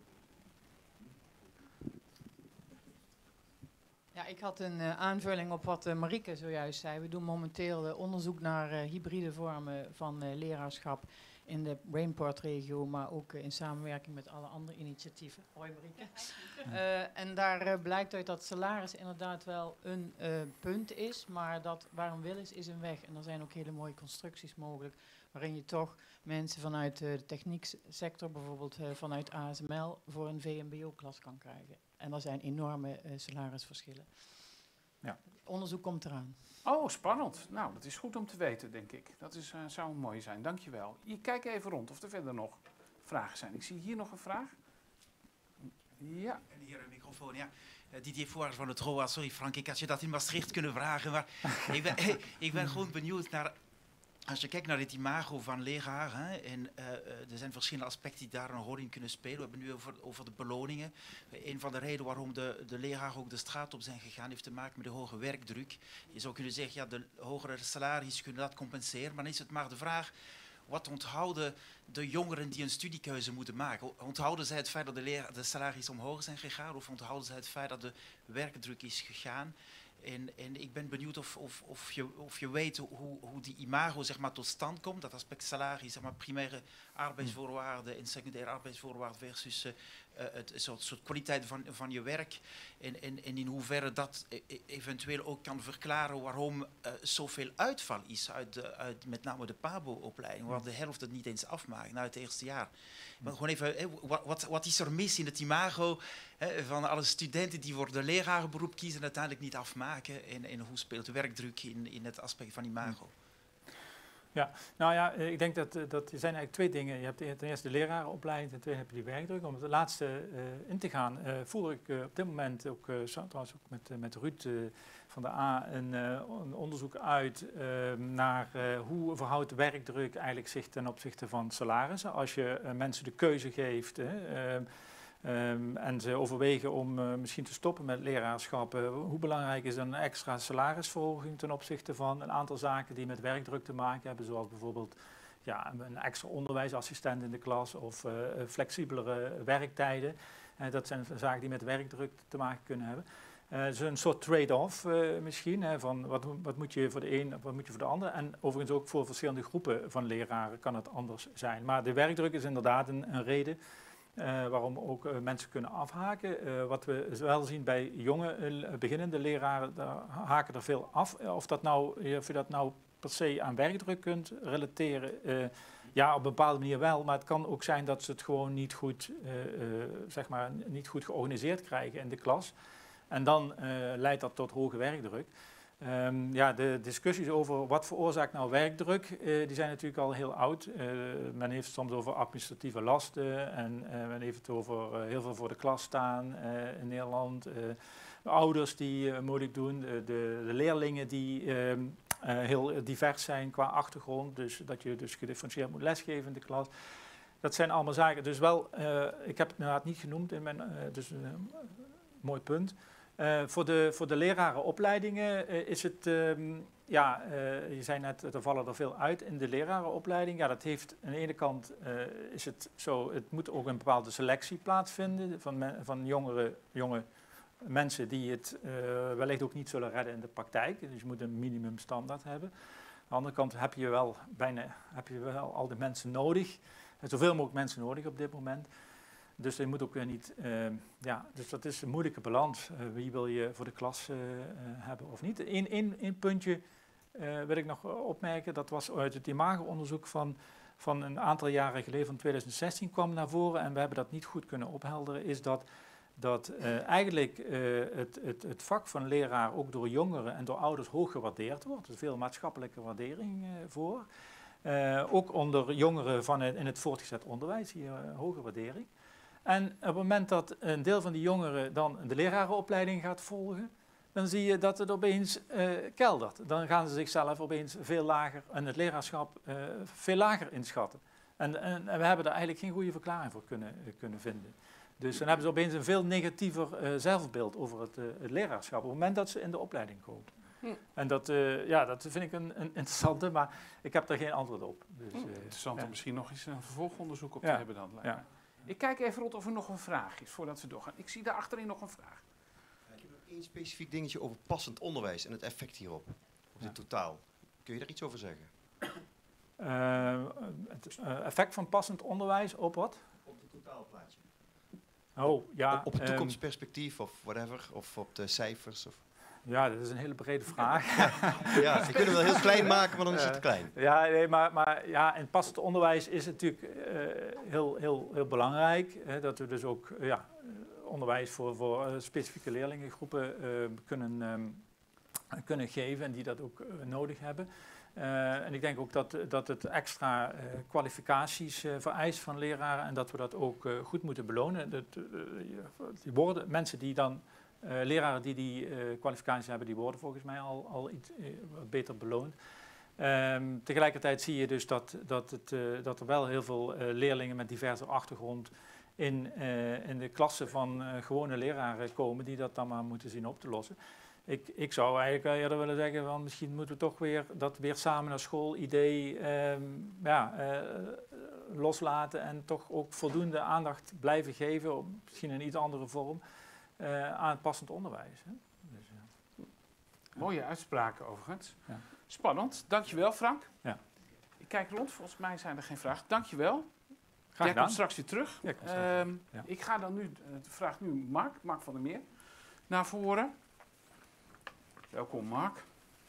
Ja, ik had een uh, aanvulling op wat uh, Marieke zojuist zei. We doen momenteel uh, onderzoek naar uh, hybride vormen van uh, leraarschap in de Brainport-regio, maar ook uh, in samenwerking met alle andere initiatieven. Hoi Marieke. Uh, en daar uh, blijkt uit dat salaris inderdaad wel een uh, punt is, maar dat waar een wil is, is een weg. En er zijn ook hele mooie constructies mogelijk, waarin je toch mensen vanuit uh, de technieksector, bijvoorbeeld uh, vanuit A S M L, voor een V M B O-klas kan krijgen. En er zijn enorme uh, salarisverschillen. Ja. Onderzoek komt eraan. Oh, spannend. Nou, dat is goed om te weten, denk ik. Dat is, uh, zou mooi zijn. Dankjewel. Je kijk even rond of er verder nog vragen zijn. Ik zie hier nog een vraag. Ja. En hier een microfoon, ja. Uh, Didier Voort van het R O A. Sorry Frank, ik had je dat in Maastricht kunnen vragen. Maar ik ben, ik ben gewoon benieuwd naar... Als je kijkt naar het imago van leraar, hè, en uh, uh, er zijn verschillende aspecten die daar een rol in kunnen spelen. We hebben nu over, over de beloningen. Een van de redenen waarom de, de leraren ook de straat op zijn gegaan, heeft te maken met de hoge werkdruk. Je zou kunnen zeggen, ja, de hogere salarissen kunnen dat compenseren, maar dan is het maar de vraag, wat onthouden de jongeren die een studiekeuze moeten maken? Onthouden zij het feit dat de, leraar, de salarissen omhoog zijn gegaan, of onthouden zij het feit dat de werkdruk is gegaan? En, en ik ben benieuwd of, of, of, je, of je weet hoe, hoe die imago zeg maar, tot stand komt. Dat aspect salaris, zeg maar, primaire arbeidsvoorwaarden en secundaire arbeidsvoorwaarden versus uh, uh, het soort, soort kwaliteit van, van je werk. En, en, en in hoeverre dat e eventueel ook kan verklaren waarom uh, zoveel uitval is uit, de, uit met name de P A B O-opleiding. Waar de helft het niet eens afmaakt na het eerste jaar. Maar gewoon even, hè, wat, wat, wat is er mis in het imago hè, van alle studenten die voor de lerarenberoep kiezen en uiteindelijk niet afmaken? En, en hoe speelt de werkdruk in, in het aspect van imago? Ja, nou ja, ik denk dat, dat er zijn eigenlijk twee dingen. Je hebt ten eerste de lerarenopleiding, ten tweede heb je die werkdruk. Om het laatste uh, in te gaan, uh, voer ik uh, op dit moment ook, uh, trouwens ook met, uh, met Ruud uh, van de A, een, uh, een onderzoek uit uh, naar uh, hoe verhoudt werkdruk eigenlijk zich ten opzichte van salarissen. Als je uh, mensen de keuze geeft uh, um, en ze overwegen om uh, misschien te stoppen met leraarschap, uh, hoe belangrijk is een extra salarisverhoging ten opzichte van een aantal zaken die met werkdruk te maken hebben, zoals bijvoorbeeld ja, een extra onderwijsassistent in de klas of uh, flexibelere werktijden. Uh, dat zijn zaken die met werkdruk te maken kunnen hebben. Uh, dus een soort trade-off uh, misschien, hè, van wat, wat moet je voor de een, wat moet je voor de ander. En overigens ook voor verschillende groepen van leraren kan het anders zijn. Maar de werkdruk is inderdaad een, een reden uh, waarom ook uh, mensen kunnen afhaken. Uh, wat we wel zien bij jonge, uh, beginnende leraren, daar haken er veel af. Of, dat nou, of je dat nou per se aan werkdruk kunt relateren, uh, ja, op een bepaalde manier wel. Maar het kan ook zijn dat ze het gewoon niet goed, uh, uh, zeg maar, niet goed georganiseerd krijgen in de klas. En dan uh, leidt dat tot hoge werkdruk. Um, ja, de discussies over wat veroorzaakt nou werkdruk, uh, die zijn natuurlijk al heel oud. Uh, men heeft het soms over administratieve lasten en uh, men heeft het over uh, heel veel voor de klas staan uh, in Nederland. Uh, de ouders die uh, moeilijk doen, de, de, de leerlingen die uh, uh, heel divers zijn qua achtergrond. Dus dat je dus gedifferentieerd moet lesgeven in de klas. Dat zijn allemaal zaken. Dus wel, uh, ik heb het inderdaad niet genoemd in mijn, uh, dus uh, mooi punt. Uh, voor, de, voor de lerarenopleidingen uh, is het, um, ja, uh, je zei net, er vallen er veel uit in de lerarenopleiding. Ja, dat heeft aan de ene kant uh, is het zo, het moet ook een bepaalde selectie plaatsvinden van, me, van jongere, jonge mensen die het uh, wellicht ook niet zullen redden in de praktijk. Dus je moet een minimumstandaard hebben. Aan de andere kant heb je wel bijna, heb je wel al die mensen nodig. Zoveel mogelijk mensen nodig op dit moment. Dus je moet ook weer niet, uh, ja, dus dat is een moeilijke balans. Uh, wie wil je voor de klas uh, uh, hebben of niet? Eén één, één puntje uh, wil ik nog opmerken, dat was uit het imago-onderzoek van, van een aantal jaren geleden, van twintig zestien, kwam naar voren. En we hebben dat niet goed kunnen ophelderen, is dat, dat uh, eigenlijk uh, het, het, het vak van leraar ook door jongeren en door ouders hoog gewaardeerd wordt. Er is veel maatschappelijke waardering uh, voor. Uh, ook onder jongeren van het, in het voortgezet onderwijs, hier uh, hoge waardering. En op het moment dat een deel van die jongeren dan de lerarenopleiding gaat volgen, dan zie je dat het opeens uh, keldert. Dan gaan ze zichzelf opeens veel lager en het leraarschap uh, veel lager inschatten. En, en, en we hebben daar eigenlijk geen goede verklaring voor kunnen, uh, kunnen vinden. Dus dan hebben ze opeens een veel negatiever uh, zelfbeeld over het, uh, het leraarschap op het moment dat ze in de opleiding komen. Hm. En dat, uh, ja, dat vind ik een, een interessante, maar ik heb daar geen antwoord op. Dus, uh, hm, interessant ja. om misschien nog eens een vervolgonderzoek op ja. te hebben dan. Ja. Ik kijk even rond of er nog een vraag is voordat we doorgaan. Ik zie daar achterin nog een vraag. Ik heb nog één specifiek dingetje over passend onderwijs en het effect hierop, op ja. dit totaal. Kun je daar iets over zeggen? Uh, het uh, effect van passend onderwijs op wat? Op het totaalplaatje. Oh, ja. Op, op het um, toekomstperspectief of whatever, of op de cijfers? Of ja, dat is een hele brede vraag. ja, je kunt hem wel heel klein maken, maar dan is het te klein. Uh, ja, nee, maar, maar ja, in passend onderwijs is het natuurlijk uh, heel, heel, heel belangrijk. Hè, dat we dus ook uh, ja, onderwijs voor, voor uh, specifieke leerlingengroepen uh, kunnen, um, kunnen geven en die dat ook uh, nodig hebben. Uh, en ik denk ook dat, dat het extra uh, kwalificaties uh, vereist van leraren en dat we dat ook uh, goed moeten belonen. Dat, uh, die worden, mensen die dan, uh, leraren die die uh, kwalificaties hebben, die worden volgens mij al, al iets uh, beter beloond. Um, tegelijkertijd zie je dus dat, dat, het, uh, dat er wel heel veel uh, leerlingen met diverse achtergrond in, uh, in de klassen van uh, gewone leraren komen die dat dan maar moeten zien op te lossen. Ik, ik zou eigenlijk eerder willen zeggen van misschien moeten we toch weer dat weer samen naar school idee um, ja, uh, loslaten en toch ook voldoende aandacht blijven geven, op misschien in een iets andere vorm, uh, aan het passend onderwijs. Hè. Dus, ja. Mooie uitspraken overigens. Ja. Spannend. Dankjewel, Frank. Ja. Ik kijk rond. Volgens mij zijn er geen vragen. Dankjewel. Graag Jij gedaan. komt straks weer terug. Ja, ik kom straks weer. Ehm, Ja. Ik ga dan nu, uh, vraag nu Mark, Mark van der Meer, naar voren. Welkom, Mark.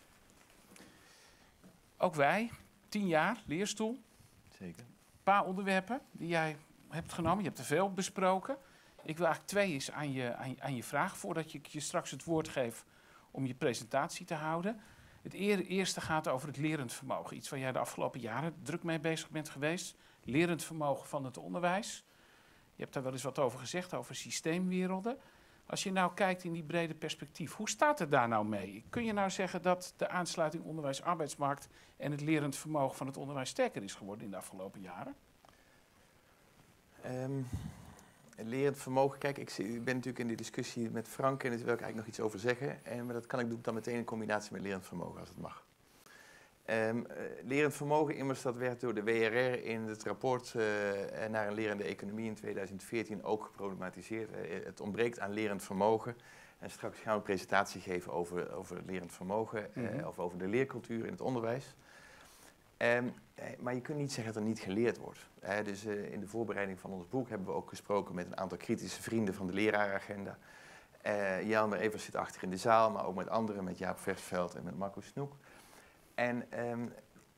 Ook wij, tien jaar, leerstoel. Zeker. Een paar onderwerpen die jij hebt genomen. Je hebt er veel besproken. Ik wil eigenlijk twee eens aan je, aan, je- aan je vragen, voordat ik je straks het woord geef om je presentatie te houden. Het eer- eerste gaat over het lerend vermogen. Iets waar jij de afgelopen jaren druk mee bezig bent geweest. Lerend vermogen van het onderwijs. Je hebt daar wel eens wat over gezegd, over systeemwerelden. Als je nou kijkt in die brede perspectief, hoe staat het daar nou mee? Kun je nou zeggen dat de aansluiting onderwijs-arbeidsmarkt en het lerend vermogen van het onderwijs sterker is geworden in de afgelopen jaren? Um, lerend vermogen, kijk, ik, zie, ik ben natuurlijk in die discussie met Frank en daar wil ik eigenlijk nog iets over zeggen. En, maar dat kan ik doen dan meteen in combinatie met lerend vermogen, als het mag. Um, uh, lerend vermogen, immers, dat werd door de W R R in het rapport uh, naar een lerende economie in tweeduizend veertien ook geproblematiseerd. Uh, het ontbreekt aan lerend vermogen. En straks gaan we een presentatie geven over, over lerend vermogen, uh, mm-hmm. of over de leercultuur in het onderwijs. Um, maar je kunt niet zeggen dat er niet geleerd wordt. Hè. Dus uh, in de voorbereiding van ons boek hebben we ook gesproken met een aantal kritische vrienden van de lerarenagenda. Uh, Jelmer Evers zit achter in de zaal, maar ook met anderen, met Jaap Versveld en met Marco Snoek. En um,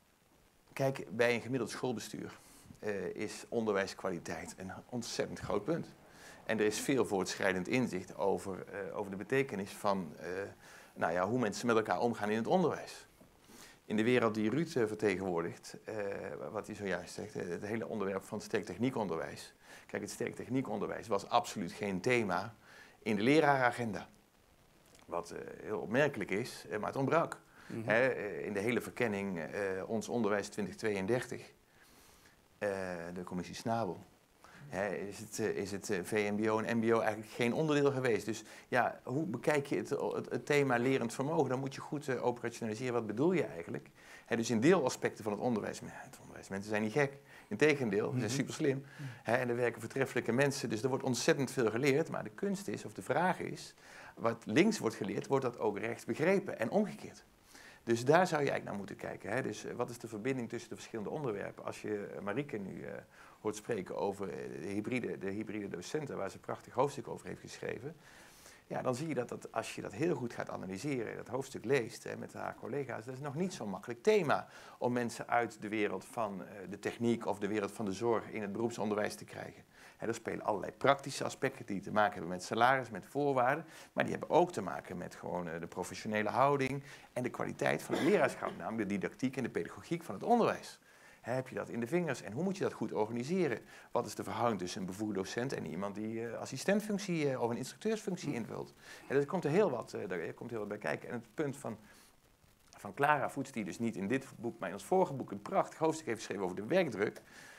kijk, bij een gemiddeld schoolbestuur uh, is onderwijskwaliteit een ontzettend groot punt. En er is veel voortschrijdend inzicht over, uh, over de betekenis van uh, nou ja, hoe mensen met elkaar omgaan in het onderwijs. In de wereld die Ruud uh, vertegenwoordigt, uh, wat hij zojuist zegt, uh, het hele onderwerp van het sterk techniekonderwijs. Kijk, het sterk techniekonderwijs was absoluut geen thema in de lerarenagenda. Wat uh, heel opmerkelijk is, uh, maar het ontbrak. Mm-hmm. He, uh, in de hele verkenning, uh, ons onderwijs twintig tweeëndertig, uh, de commissie Snabel, He, is het, uh, is het uh, V M B O en M B O eigenlijk geen onderdeel geweest. Dus ja, hoe bekijk je het, het, het thema lerend vermogen? Dan moet je goed uh, operationaliseren. Wat bedoel je eigenlijk? He, dus in deelaspecten van het onderwijs, het onderwijs, mensen zijn niet gek. Integendeel, ze zijn super slim. He, en er werken voortreffelijke mensen, dus er wordt ontzettend veel geleerd. Maar de kunst is, of de vraag is, wat links wordt geleerd, wordt dat ook rechts begrepen en omgekeerd. Dus daar zou je eigenlijk naar moeten kijken. Hè? Dus uh, wat is de verbinding tussen de verschillende onderwerpen? Als je uh, Marieke nu uh, hoort spreken over uh, de, hybride, de hybride docenten, waar ze een prachtig hoofdstuk over heeft geschreven, ja, dan zie je dat, dat als je dat heel goed gaat analyseren, dat hoofdstuk leest hè, met haar collega's, dat is nog niet zo'n makkelijk thema om mensen uit de wereld van uh, de techniek of de wereld van de zorg in het beroepsonderwijs te krijgen. Hè, er spelen allerlei praktische aspecten die te maken hebben met salaris, met voorwaarden, maar die hebben ook te maken met gewoon uh, de professionele houding en de kwaliteit van het leraarschap, namelijk de didactiek en de pedagogiek van het onderwijs. Hè, heb je dat in de vingers en hoe moet je dat goed organiseren? Wat is de verhouding tussen een bevoegd docent en iemand die uh, assistentfunctie uh, of een instructeursfunctie invult? En er komt er heel wat, uh, daar komt heel wat bij kijken. En het punt van, van Clara Voets, die dus niet in dit boek, maar in ons vorige boek een prachtig hoofdstuk heeft geschreven over de werkdruk.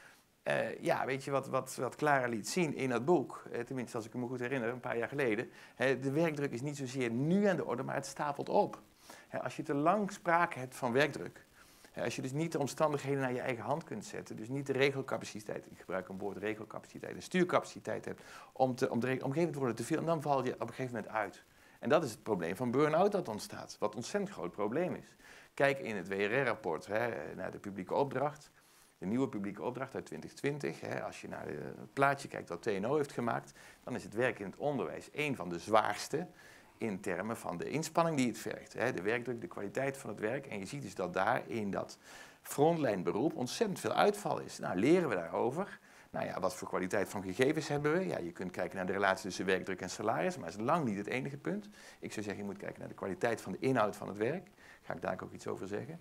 Uh, ja, weet je wat, wat, wat Clara liet zien in dat boek, uh, tenminste als ik me goed herinner, een paar jaar geleden. Uh, de werkdruk is niet zozeer nu aan de orde, maar het stapelt op. Uh, als je te lang sprake hebt van werkdruk, uh, als je dus niet de omstandigheden naar je eigen hand kunt zetten, dus niet de regelcapaciteit, ik gebruik een woord regelcapaciteit, de stuurcapaciteit hebt, om, te, om de omgeving te worden te veel, en dan val je op een gegeven moment uit. En dat is het probleem van burn-out dat ontstaat, wat een ontzettend groot probleem is. Kijk in het W R R-rapport naar de publieke opdracht. De nieuwe publieke opdracht uit twintig twintig, hè, als je naar de, het plaatje kijkt wat T N O heeft gemaakt, dan is het werk in het onderwijs een van de zwaarste in termen van de inspanning die het vergt. Hè, de werkdruk, de kwaliteit van het werk. En je ziet dus dat daar in dat frontlijnberoep ontzettend veel uitval is. Nou, leren we daarover? Nou ja, wat voor kwaliteit van gegevens hebben we? Ja, je kunt kijken naar de relatie tussen werkdruk en salaris, maar dat is lang niet het enige punt. Ik zou zeggen, je moet kijken naar de kwaliteit van de inhoud van het werk. Daar ga ik daar ook iets over zeggen.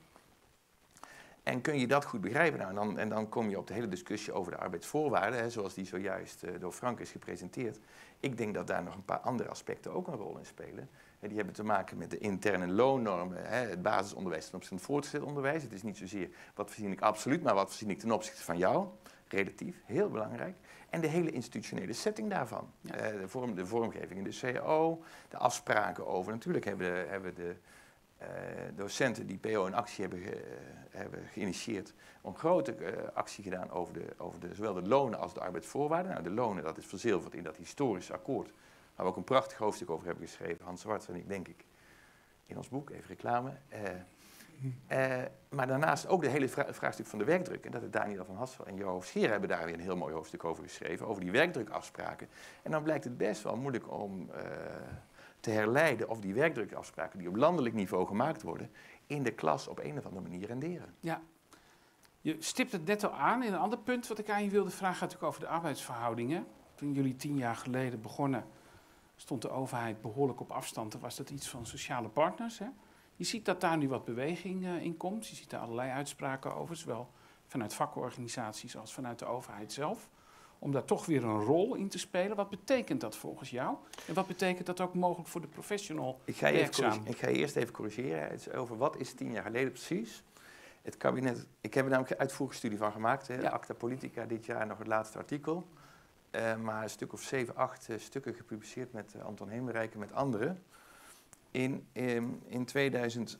En kun je dat goed begrijpen? Nou, en, dan, en dan kom je op de hele discussie over de arbeidsvoorwaarden, hè, zoals die zojuist uh, door Frank is gepresenteerd. Ik denk dat daar nog een paar andere aspecten ook een rol in spelen. Hè, die hebben te maken met de interne loonnormen, hè, het basisonderwijs ten opzichte van het voortgezet onderwijs. Het is niet zozeer wat verdien ik absoluut, maar wat verdien ik ten opzichte van jou. Relatief, heel belangrijk. En de hele institutionele setting daarvan. Ja. Uh, de, vorm, de vormgeving in de C A O, de afspraken over. Natuurlijk hebben de, hebben de Uh, docenten die P O in actie hebben, ge, uh, hebben geïnitieerd, een grote uh, actie gedaan over, de, over de, zowel de lonen als de arbeidsvoorwaarden. Nou, de lonen, dat is verzilverd in dat historische akkoord, waar we ook een prachtig hoofdstuk over hebben geschreven, Hans Zwarts en ik, denk ik, in ons boek, even reclame. Uh, uh, maar daarnaast ook de hele vra vraagstuk van de werkdruk. En dat is Daniel van Hassel en Johan Scheer hebben daar weer een heel mooi hoofdstuk over geschreven, over die werkdrukafspraken. En dan blijkt het best wel moeilijk om uh, te herleiden of die werkdrukafspraken die op landelijk niveau gemaakt worden, in de klas op een of andere manier renderen. Ja. Je stipt het net al aan in een ander punt wat ik aan je wilde vragen, gaat natuurlijk over de arbeidsverhoudingen. Toen jullie tien jaar geleden begonnen, stond de overheid behoorlijk op afstand. Toen was dat iets van sociale partners. Hè? Je ziet dat daar nu wat beweging uh, in komt. Je ziet daar allerlei uitspraken over, zowel vanuit vakorganisaties als vanuit de overheid zelf. Om daar toch weer een rol in te spelen. Wat betekent dat volgens jou? En wat betekent dat ook mogelijk voor de professional ik ga, werkzaam? ik ga je eerst even corrigeren. Het is over wat is tien jaar geleden precies. Het kabinet, ik heb er namelijk een uitvoerige studie van gemaakt. Hè? Ja. Acta Politica, dit jaar nog het laatste artikel. Uh, maar een stuk of zeven, acht uh, stukken gepubliceerd met uh, Anton Heemrijke en met anderen. In, in, in tweeduizend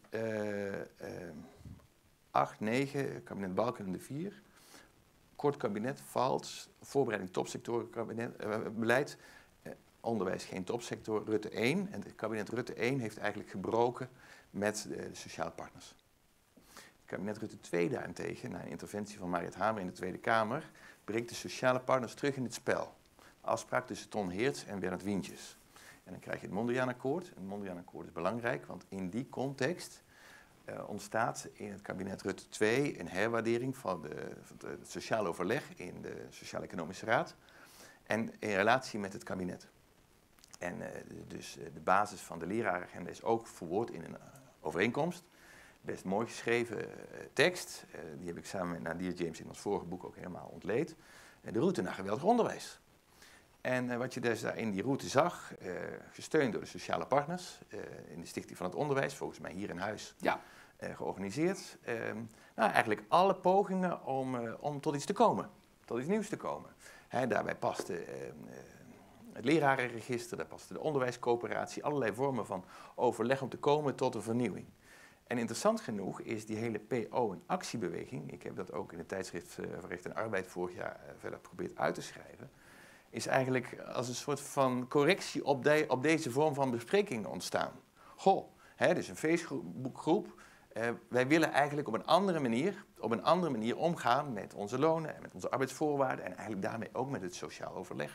acht, negen, kabinet Balkenende vier, kort kabinet, valt, voorbereiding topsectorenbeleid, uh, onderwijs geen topsector, Rutte één. En het kabinet Rutte één heeft eigenlijk gebroken met de, de sociale partners. Het kabinet Rutte twee daarentegen, na een interventie van Mariët Hamer in de Tweede Kamer, brengt de sociale partners terug in het spel. Afspraak tussen Ton Heerts en Bernard Wientjes. En dan krijg je het Mondriaan-akkoord. Het Mondriaan-akkoord is belangrijk, want in die context uh, ontstaat in het kabinet Rutte twee een herwaardering van, de, van de, het sociaal overleg in de Sociaal-Economische Raad en in relatie met het kabinet. En uh, dus uh, de basis van de lerarenagenda is ook verwoord in een uh, overeenkomst. Best mooi geschreven uh, tekst. Uh, die heb ik samen met Nadir James in ons vorige boek ook helemaal ontleed. Uh, de route naar geweldig onderwijs. En uh, wat je dus daar in die route zag, uh, gesteund door de sociale partners, uh, in de Stichting van het Onderwijs, volgens mij hier in huis, ja. uh, georganiseerd. Uh, nou, eigenlijk alle pogingen om, uh, om tot iets te komen, tot iets nieuws te komen. Hè, daarbij paste uh, uh, het lerarenregister, daar paste de onderwijscoöperatie, allerlei vormen van overleg om te komen tot een vernieuwing. En interessant genoeg is die hele P O- en actiebeweging, ik heb dat ook in het tijdschrift uh, voor Recht en Arbeid vorig jaar uh, verder geprobeerd uit te schrijven, is eigenlijk als een soort van correctie op, de, op deze vorm van bespreking ontstaan. Goh, hè, dus een Facebookgroep. Uh, wij willen eigenlijk op een andere manier, op een andere manier omgaan met onze lonen en met onze arbeidsvoorwaarden en eigenlijk daarmee ook met het sociaal overleg.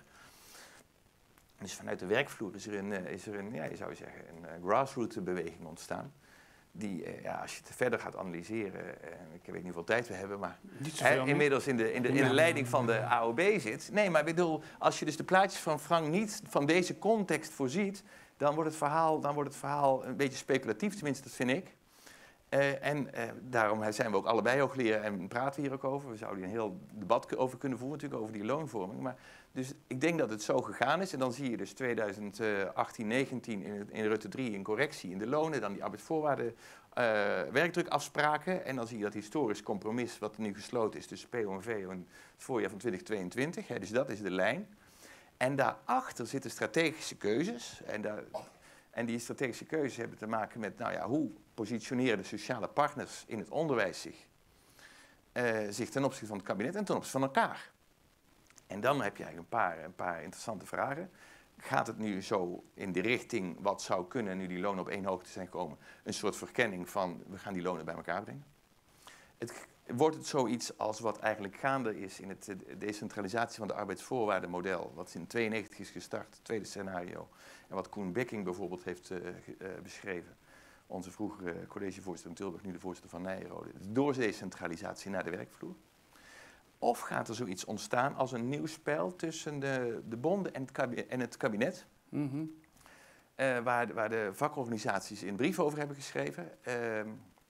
Dus vanuit de werkvloer is er een, uh, is er een ja, je zou zeggen, een uh, grassroots beweging ontstaan. Die, uh, ja, als je het verder gaat analyseren, uh, ik weet niet hoeveel tijd we hebben, maar hij inmiddels in de, in, de, in de leiding van de A O B zit. Nee, maar ik bedoel, als je dus de plaatjes van Frank niet van deze context voorziet, dan wordt het verhaal, dan wordt het verhaal een beetje speculatief, tenminste dat vind ik. Uh, en uh, daarom zijn we ook allebei hoogleraar en praten we hier ook over. We zouden hier een heel debat over kunnen voeren, natuurlijk over die loonvorming. Maar dus ik denk dat het zo gegaan is. En dan zie je dus twintig achttien, negentien in, in Rutte drie een correctie in de lonen. Dan die arbeidsvoorwaarden, uh, werkdrukafspraken. En dan zie je dat historisch compromis wat nu gesloten is tussen P O en V O in het voorjaar van twintig tweeëntwintig. Hè, dus dat is de lijn. En daarachter zitten strategische keuzes. En, daar, en die strategische keuzes hebben te maken met, nou ja, hoe positioneren de sociale partners in het onderwijs zich, uh, zich ten opzichte van het kabinet en ten opzichte van elkaar. En dan heb je eigenlijk een paar, een paar interessante vragen. Gaat het nu zo in de richting wat zou kunnen, nu die lonen op één hoogte zijn gekomen, een soort verkenning van we gaan die lonen bij elkaar brengen? Het, wordt het zoiets als wat eigenlijk gaande is in het de decentralisatie van de arbeidsvoorwaardenmodel, wat in negentien tweeënnegentig is gestart, het tweede scenario, en wat Koen Bekking bijvoorbeeld heeft uh, uh, beschreven. Onze vroegere collegevoorzitter in Tilburg, nu de voorzitter van Nijrode. Door decentralisatie naar de werkvloer. Of gaat er zoiets ontstaan als een nieuw spel tussen de, de bonden en het kabinet, en het kabinet mm-hmm. uh, waar, waar de vakorganisaties in brieven over hebben geschreven. Uh,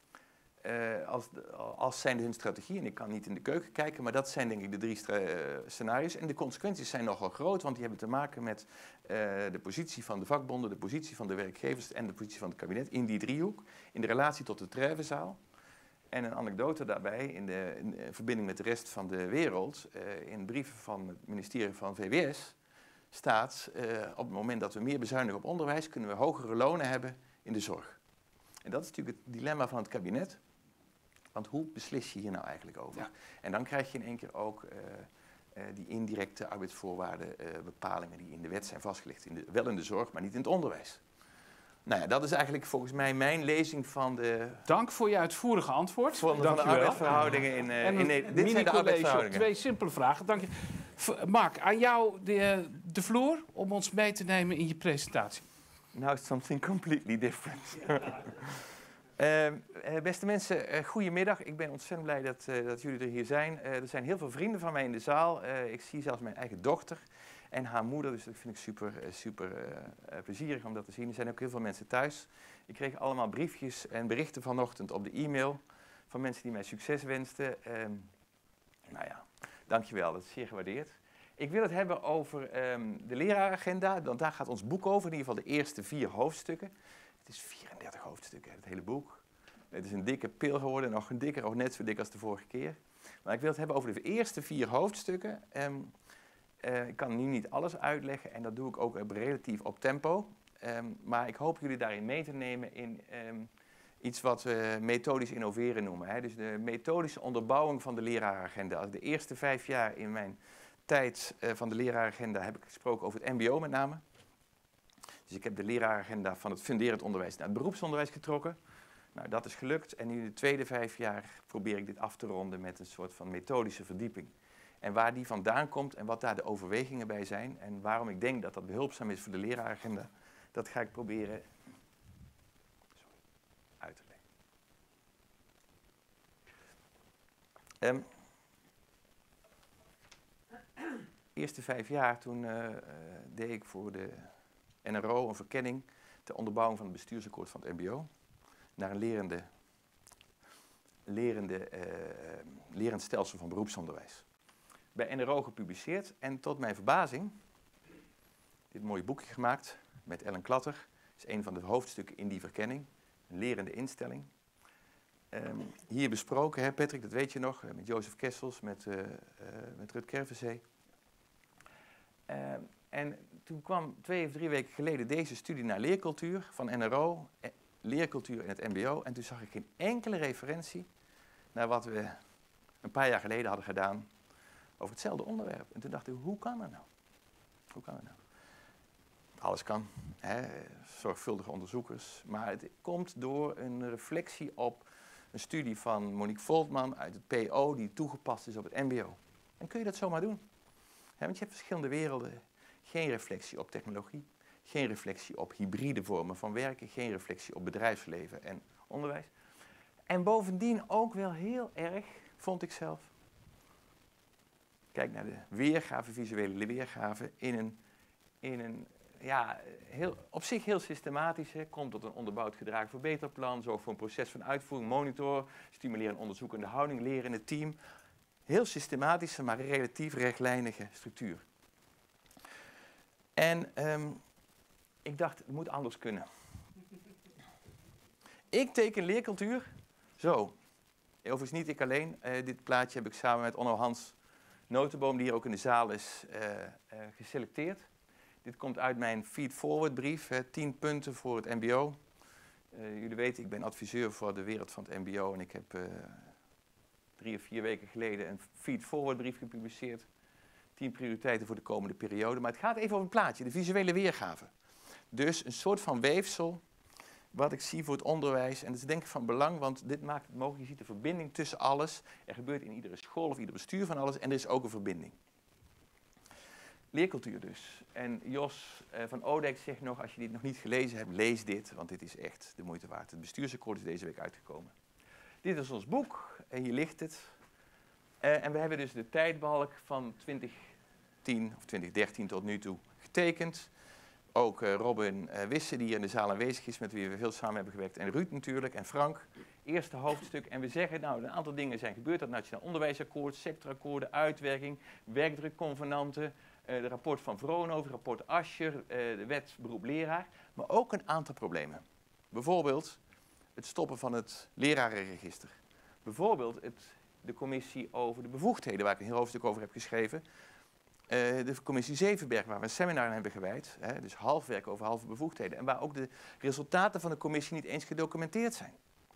uh, als, als zijn hun strategie, en ik kan niet in de keuken kijken, maar dat zijn denk ik de drie uh, scenario's. En de consequenties zijn nogal groot, want die hebben te maken met uh, de positie van de vakbonden, de positie van de werkgevers en de positie van het kabinet in die driehoek, in de relatie tot de Treffenzaal. En een anekdote daarbij, in, de, in verbinding met de rest van de wereld, uh, in brieven van het ministerie van V W S staat, uh, op het moment dat we meer bezuinigen op onderwijs, kunnen we hogere lonen hebben in de zorg. En dat is natuurlijk het dilemma van het kabinet. Want hoe beslis je hier nou eigenlijk over? Ja. En dan krijg je in één keer ook uh, uh, die indirecte arbeidsvoorwaarden, uh, bepalingen die in de wet zijn vastgelegd. In de, wel in de zorg, maar niet in het onderwijs. Nou ja, dat is eigenlijk volgens mij mijn lezing van de... Dank voor je uitvoerige antwoord. Van de, Dank van de u wel. arbeidsverhoudingen in, uh, En in een Nederland. Dit zijn de mini-college op arbeidsverhoudingen. twee simpele vragen. Dank je. V- Mark, aan jou de, de vloer om ons mee te nemen in je presentatie. Now something completely different. Uh, uh, beste mensen, uh, goedemiddag. Ik ben ontzettend blij dat, uh, dat jullie er hier zijn. Uh, er zijn heel veel vrienden van mij in de zaal. Uh, ik zie zelfs mijn eigen dochter en haar moeder. Dus dat vind ik super, uh, super uh, uh, plezierig om dat te zien. Er zijn ook heel veel mensen thuis. Ik kreeg allemaal briefjes en berichten vanochtend op de e-mail van mensen die mij succes wensten. Uh, nou ja, dankjewel. Dat is zeer gewaardeerd. Ik wil het hebben over um, de leraaragenda, want daar gaat ons boek over. In ieder geval de eerste vier hoofdstukken. Het is vierendertig hoofdstukken, het hele boek. Het is een dikke pil geworden, nog een dikker, ook net zo dik als de vorige keer. Maar ik wil het hebben over de eerste vier hoofdstukken. Um, uh, ik kan nu niet alles uitleggen en dat doe ik ook uh, relatief op tempo. Um, maar ik hoop jullie daarin mee te nemen in um, iets wat we methodisch innoveren noemen. Hè. Dus de methodische onderbouwing van de leraaragenda. De eerste vijf jaar in mijn tijd uh, van de leraaragenda heb ik gesproken over het mbo met name. Dus ik heb de leraaragenda van het funderend onderwijs naar het beroepsonderwijs getrokken. Nou, dat is gelukt en nu de tweede vijf jaar probeer ik dit af te ronden met een soort van methodische verdieping. En waar die vandaan komt en wat daar de overwegingen bij zijn en waarom ik denk dat dat behulpzaam is voor de leraaragenda, dat ga ik proberen sorry, uit te leggen. Um, de eerste vijf jaar toen uh, uh, deed ik voor de N R O een verkenning ter onderbouwing van het bestuursakkoord van het mbo naar een lerende, lerende, uh, lerend stelsel van beroepsonderwijs. Bij N R O gepubliceerd en tot mijn verbazing dit mooie boekje gemaakt met Ellen Klatter. Dat is een van de hoofdstukken in die verkenning, een lerende instelling. Um, hier besproken, hè, Patrick, dat weet je nog, met Jozef Kessels, met, uh, uh, met Rut Kervenzee. Uh, en toen kwam twee of drie weken geleden deze studie naar leercultuur van N R O, eh, leercultuur in het mbo. En toen zag ik geen enkele referentie naar wat we een paar jaar geleden hadden gedaan over hetzelfde onderwerp. En toen dacht ik, hoe kan dat nou? Hoe kan dat nou? Alles kan, hè, zorgvuldige onderzoekers. Maar het komt door een reflectie op een studie van Monique Voltman uit het P O die toegepast is op het mbo. En kun je dat zomaar doen? He, want je hebt verschillende werelden. Geen reflectie op technologie, geen reflectie op hybride vormen van werken, geen reflectie op bedrijfsleven en onderwijs. En bovendien ook wel heel erg, vond ik zelf, kijk naar de weergave, visuele weergave, in een, in een ja, heel, op zich heel systematische, komt tot een onderbouwd gedrag verbeterplan, zorg voor een proces van uitvoering, monitor, stimuleer een onderzoekende houding, leren in het team. Heel systematische, maar relatief rechtlijnige structuur. En um, ik dacht, het moet anders kunnen. Ik teken leercultuur zo. Overigens niet ik alleen. Uh, dit plaatje heb ik samen met Onno Hans Notenboom, die hier ook in de zaal is, uh, uh, geselecteerd. Dit komt uit mijn feed-forward brief, hè, tien punten voor het mbo. Uh, jullie weten, ik ben adviseur voor de wereld van het mbo en ik heb uh, drie of vier weken geleden een feed-forward brief gepubliceerd. Tien prioriteiten voor de komende periode. Maar het gaat even over een plaatje, de visuele weergave. Dus een soort van weefsel wat ik zie voor het onderwijs. En dat is denk ik van belang, want dit maakt het mogelijk. Je ziet de verbinding tussen alles. Er gebeurt in iedere school of ieder bestuur van alles. En er is ook een verbinding. Leercultuur dus. En Jos uh, van Oudijk zegt nog, als je dit nog niet gelezen hebt, lees dit. Want dit is echt de moeite waard. Het bestuursakkoord is deze week uitgekomen. Dit is ons boek. En hier ligt het. Uh, en we hebben dus de tijdbalk van twintig tien of twintig dertien tot nu toe getekend. Ook uh, Robin uh, Wisse, die hier in de zaal aanwezig is, met wie we veel samen hebben gewerkt. En Ruud natuurlijk, en Frank. Eerste hoofdstuk. En we zeggen, nou, een aantal dingen zijn gebeurd. Dat Nationaal Onderwijsakkoord, sectorakkoorden, uitwerking, werkdrukconvenanten, uh, de rapport van Vroonhoven, het rapport Ascher, uh, de wet beroep leraar. Maar ook een aantal problemen. Bijvoorbeeld het stoppen van het lerarenregister. Bijvoorbeeld het, de commissie over de bevoegdheden, waar ik een heel hoofdstuk over heb geschreven. Uh, de commissie Zevenberg, waar we een seminar aan hebben gewijd. Hè, dus half werk over halve bevoegdheden. En waar ook de resultaten van de commissie niet eens gedocumenteerd zijn.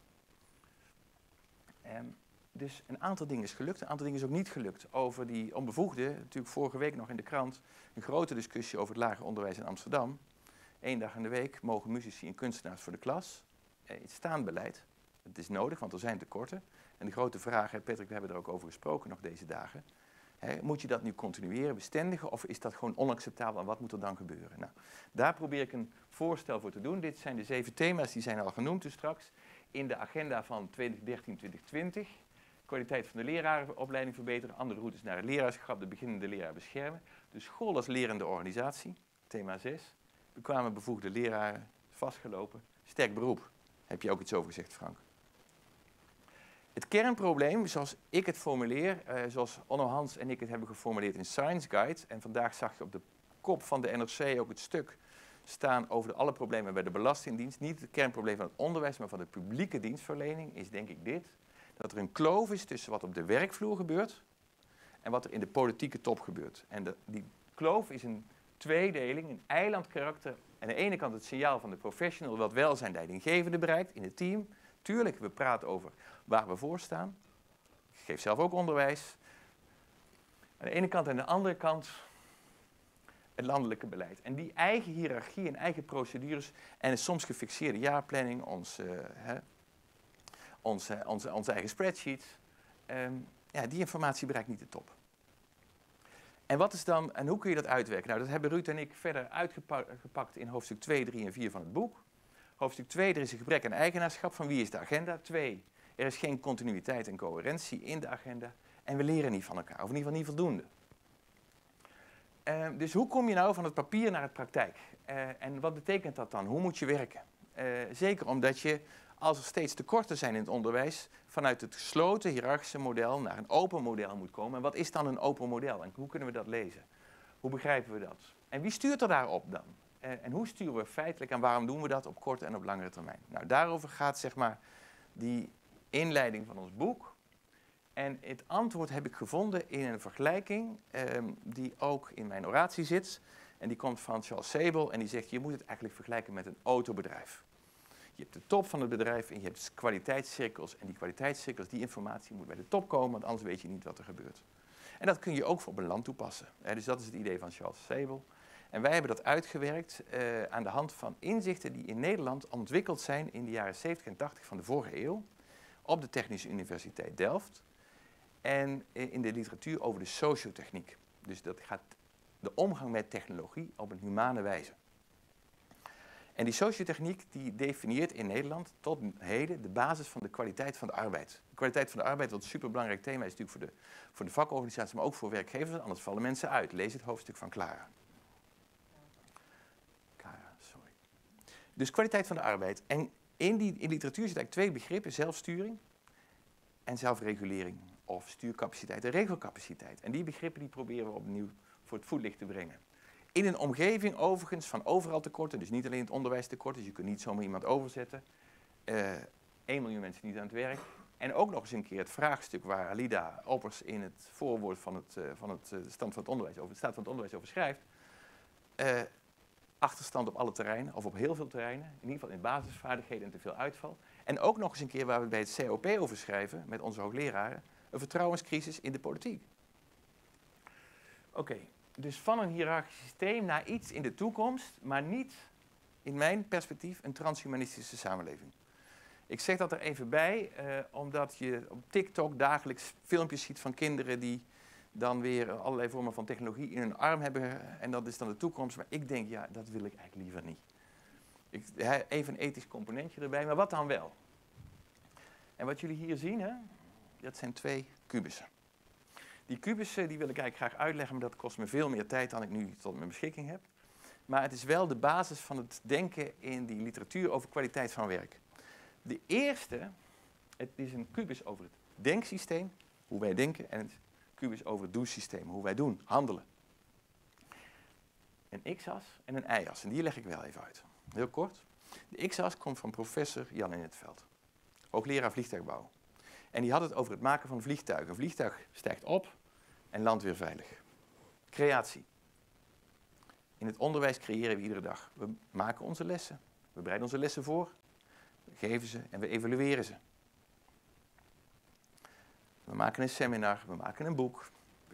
Um, dus een aantal dingen is gelukt, een aantal dingen is ook niet gelukt. Over die onbevoegden, natuurlijk vorige week nog in de krant, een grote discussie over het lager onderwijs in Amsterdam. Eén dag in de week mogen muzici en kunstenaars voor de klas. Eh, het staand beleid. Het is nodig, want er zijn tekorten. En de grote vraag, hè, Patrick, we hebben er ook over gesproken nog deze dagen. Hè, moet je dat nu continueren, bestendigen, of is dat gewoon onacceptabel en wat moet er dan gebeuren? Nou, daar probeer ik een voorstel voor te doen. Dit zijn de zeven thema's, die zijn al genoemd dus straks. In de agenda van twintig dertien tot twintig twintig. Kwaliteit van de lerarenopleiding verbeteren, andere routes naar het leraarschap, de beginnende leraar beschermen. De school als lerende organisatie, thema zes. Bekwame bevoegde leraren, vastgelopen, sterk beroep. Heb je ook iets over gezegd, Frank? Het kernprobleem, zoals ik het formuleer, uh, zoals Onno Hans en ik het hebben geformuleerd in Science Guide, en vandaag zag je op de kop van de N R C ook het stuk staan over de alle problemen bij de Belastingdienst. Niet het kernprobleem van het onderwijs, maar van de publieke dienstverlening, is denk ik dit. Dat er een kloof is tussen wat op de werkvloer gebeurt en wat er in de politieke top gebeurt. En de, die kloof is een tweedeling, een eilandkarakter. Aan de ene kant het signaal van de professional, wat wel zijn leidinggevende bereikt in het team. Tuurlijk, we praten over waar we voor staan. Ik geef zelf ook onderwijs. Aan de ene kant en aan de andere kant het landelijke beleid. En die eigen hiërarchie en eigen procedures en een soms gefixeerde jaarplanning, ons, uh, hè, onze, onze, onze eigen spreadsheets, um, ja, die informatie bereikt niet de top. En wat is dan, en hoe kun je dat uitwerken? Nou, dat hebben Ruud en ik verder uitgepakt in hoofdstuk twee, drie en vier van het boek. Hoofdstuk twee, er is een gebrek aan eigenaarschap. Van wie is de agenda? twee, er is geen continuïteit en coherentie in de agenda. En we leren niet van elkaar, of in ieder geval niet voldoende. Uh, dus hoe kom je nou van het papier naar het praktijk? Uh, en wat betekent dat dan? Hoe moet je werken? Uh, zeker omdat je, als er steeds tekorten zijn in het onderwijs, vanuit het gesloten hiërarchische model naar een open model moet komen. En wat is dan een open model? En hoe kunnen we dat lezen? Hoe begrijpen we dat? En wie stuurt er daarop dan? Uh, en hoe sturen we feitelijk en waarom doen we dat op korte en op langere termijn? Nou, daarover gaat zeg maar die inleiding van ons boek. En het antwoord heb ik gevonden in een vergelijking um, die ook in mijn oratie zit. En die komt van Charles Sabel en die zegt, je moet het eigenlijk vergelijken met een autobedrijf. Je hebt de top van het bedrijf en je hebt kwaliteitscirkels. En die kwaliteitscirkels, die informatie moet bij de top komen, want anders weet je niet wat er gebeurt. En dat kun je ook op een land toepassen. Hè, dus dat is het idee van Charles Sabel. En wij hebben dat uitgewerkt uh, aan de hand van inzichten die in Nederland ontwikkeld zijn in de jaren zeventig en tachtig van de vorige eeuw. Op de Technische Universiteit Delft. En in de literatuur over de sociotechniek. Dus dat gaat de omgang met technologie op een humane wijze. En die sociotechniek die definieert in Nederland tot heden de basis van de kwaliteit van de arbeid. De kwaliteit van de arbeid, wat een superbelangrijk thema is natuurlijk voor de, voor de vakorganisatie, maar ook voor werkgevers, anders vallen mensen uit. Lees het hoofdstuk van Clara. Clara, sorry. Dus kwaliteit van de arbeid. En in die in literatuur zitten eigenlijk twee begrippen, zelfsturing en zelfregulering. Of stuurcapaciteit en regelcapaciteit. En die begrippen die proberen we opnieuw voor het voetlicht te brengen. In een omgeving overigens van overal tekorten, dus niet alleen het onderwijs tekort, dus je kunt niet zomaar iemand overzetten. Uh, één miljoen mensen niet aan het werk. En ook nog eens een keer het vraagstuk waar Alida Oppers in het voorwoord van het, uh, van het uh, stand van het onderwijs over, het staat van het onderwijs over schrijft. Uh, achterstand op alle terreinen, of op heel veel terreinen, in ieder geval in basisvaardigheden en te veel uitval. En ook nog eens een keer waar we het bij het C O P over schrijven, met onze hoogleraren, een vertrouwenscrisis in de politiek. Oké, okay, dus van een hiërarchisch systeem naar iets in de toekomst, maar niet, in mijn perspectief, een transhumanistische samenleving. Ik zeg dat er even bij, uh, omdat je op TikTok dagelijks filmpjes ziet van kinderen die dan weer allerlei vormen van technologie in hun arm hebben. En dat is dan de toekomst. Maar ik denk, ja, dat wil ik eigenlijk liever niet. Ik, he, even een ethisch componentje erbij, maar wat dan wel? En wat jullie hier zien, hè, dat zijn twee kubussen. Die kubussen die wil ik eigenlijk graag uitleggen, maar dat kost me veel meer tijd dan ik nu tot mijn beschikking heb. Maar het is wel de basis van het denken in die literatuur over kwaliteit van werk. De eerste, het is een kubus over het denksysteem, hoe wij denken, en het kubus over het doelsysteem, hoe wij doen, handelen. Een x-as en een y-as, en die leg ik wel even uit. Heel kort. De x-as komt van professor Jan in het Veld, hoogleraar vliegtuigbouw. En die had het over het maken van vliegtuigen. Een vliegtuig stijgt op en landt weer veilig. Creatie. In het onderwijs creëren we iedere dag. We maken onze lessen. We bereiden onze lessen voor. We geven ze en we evalueren ze. We maken een seminar, we maken een boek.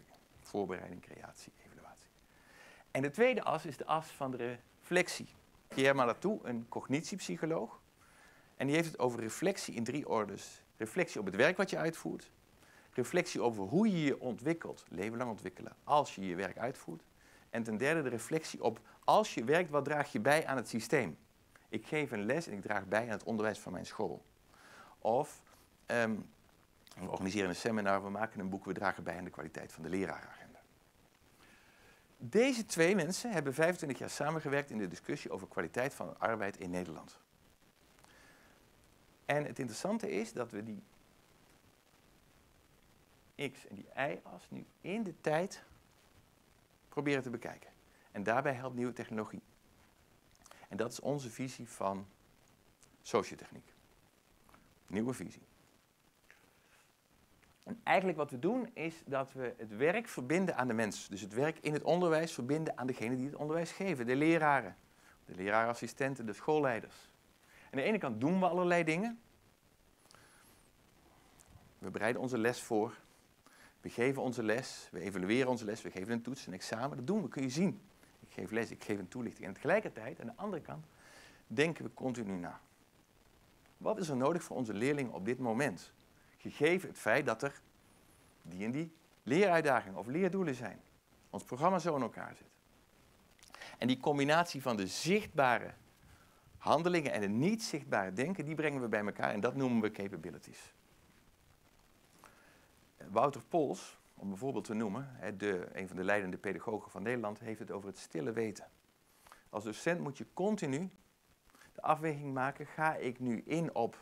Voorbereiding, creatie, evaluatie. En de tweede as is de as van de reflectie. Pierre Malatou, een cognitiepsycholoog. En die heeft het over reflectie in drie orders. Reflectie op het werk wat je uitvoert. Reflectie over hoe je je ontwikkelt, leven lang ontwikkelen, als je je werk uitvoert. En ten derde de reflectie op, als je werkt, wat draag je bij aan het systeem? Ik geef een les en ik draag bij aan het onderwijs van mijn school. Of, um, we organiseren een seminar, we maken een boek, we dragen bij aan de kwaliteit van de lerarenagenda. Deze twee mensen hebben vijfentwintig jaar samengewerkt in de discussie over kwaliteit van arbeid in Nederland. En het interessante is dat we die x- en die y-as nu in de tijd proberen te bekijken. En daarbij helpt nieuwe technologie. En dat is onze visie van sociotechniek. Nieuwe visie. En eigenlijk wat we doen is dat we het werk verbinden aan de mens. Dus het werk in het onderwijs verbinden aan degene die het onderwijs geven. De leraren, de leraarassistenten, de schoolleiders. Aan de ene kant doen we allerlei dingen. We bereiden onze les voor. We geven onze les, we evalueren onze les, we geven een toets, een examen. Dat doen we, kun je zien. Ik geef les, ik geef een toelichting. En tegelijkertijd, aan de andere kant, denken we continu na. Wat is er nodig voor onze leerlingen op dit moment? Gegeven het feit dat er die en die leeruitdagingen of leerdoelen zijn. Ons programma zo in elkaar zit. En die combinatie van de zichtbare handelingen en het niet zichtbare denken, die brengen we bij elkaar en dat noemen we capabilities. Wouter Pols, om een voorbeeld te noemen, de, een van de leidende pedagogen van Nederland, heeft het over het stille weten. Als docent moet je continu de afweging maken, ga ik nu in op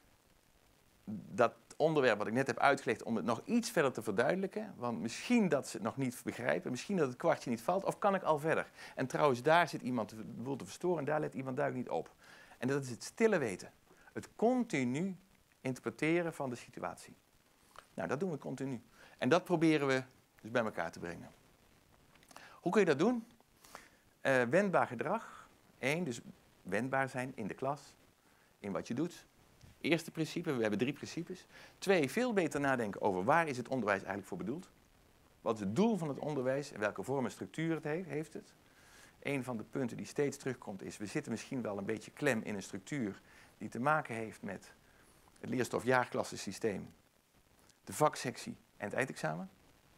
dat onderwerp wat ik net heb uitgelegd om het nog iets verder te verduidelijken, want misschien dat ze het nog niet begrijpen, misschien dat het kwartje niet valt, of kan ik al verder? En trouwens, daar zit iemand de boel te verstoren en daar let iemand duidelijk niet op. En dat is het stille weten. Het continu interpreteren van de situatie. Nou, dat doen we continu. En dat proberen we dus bij elkaar te brengen. Hoe kun je dat doen? Uh, wendbaar gedrag. Eén, dus wendbaar zijn in de klas, in wat je doet. Eerste principe, we hebben drie principes. Twee, veel beter nadenken over waar is het onderwijs eigenlijk voor bedoeld. Wat is het doel van het onderwijs en welke vorm en structuur het heeft, heeft het. Een van de punten die steeds terugkomt is, we zitten misschien wel een beetje klem in een structuur die te maken heeft met het leerstofjaarklassensysteem, de vaksectie en het eindexamen.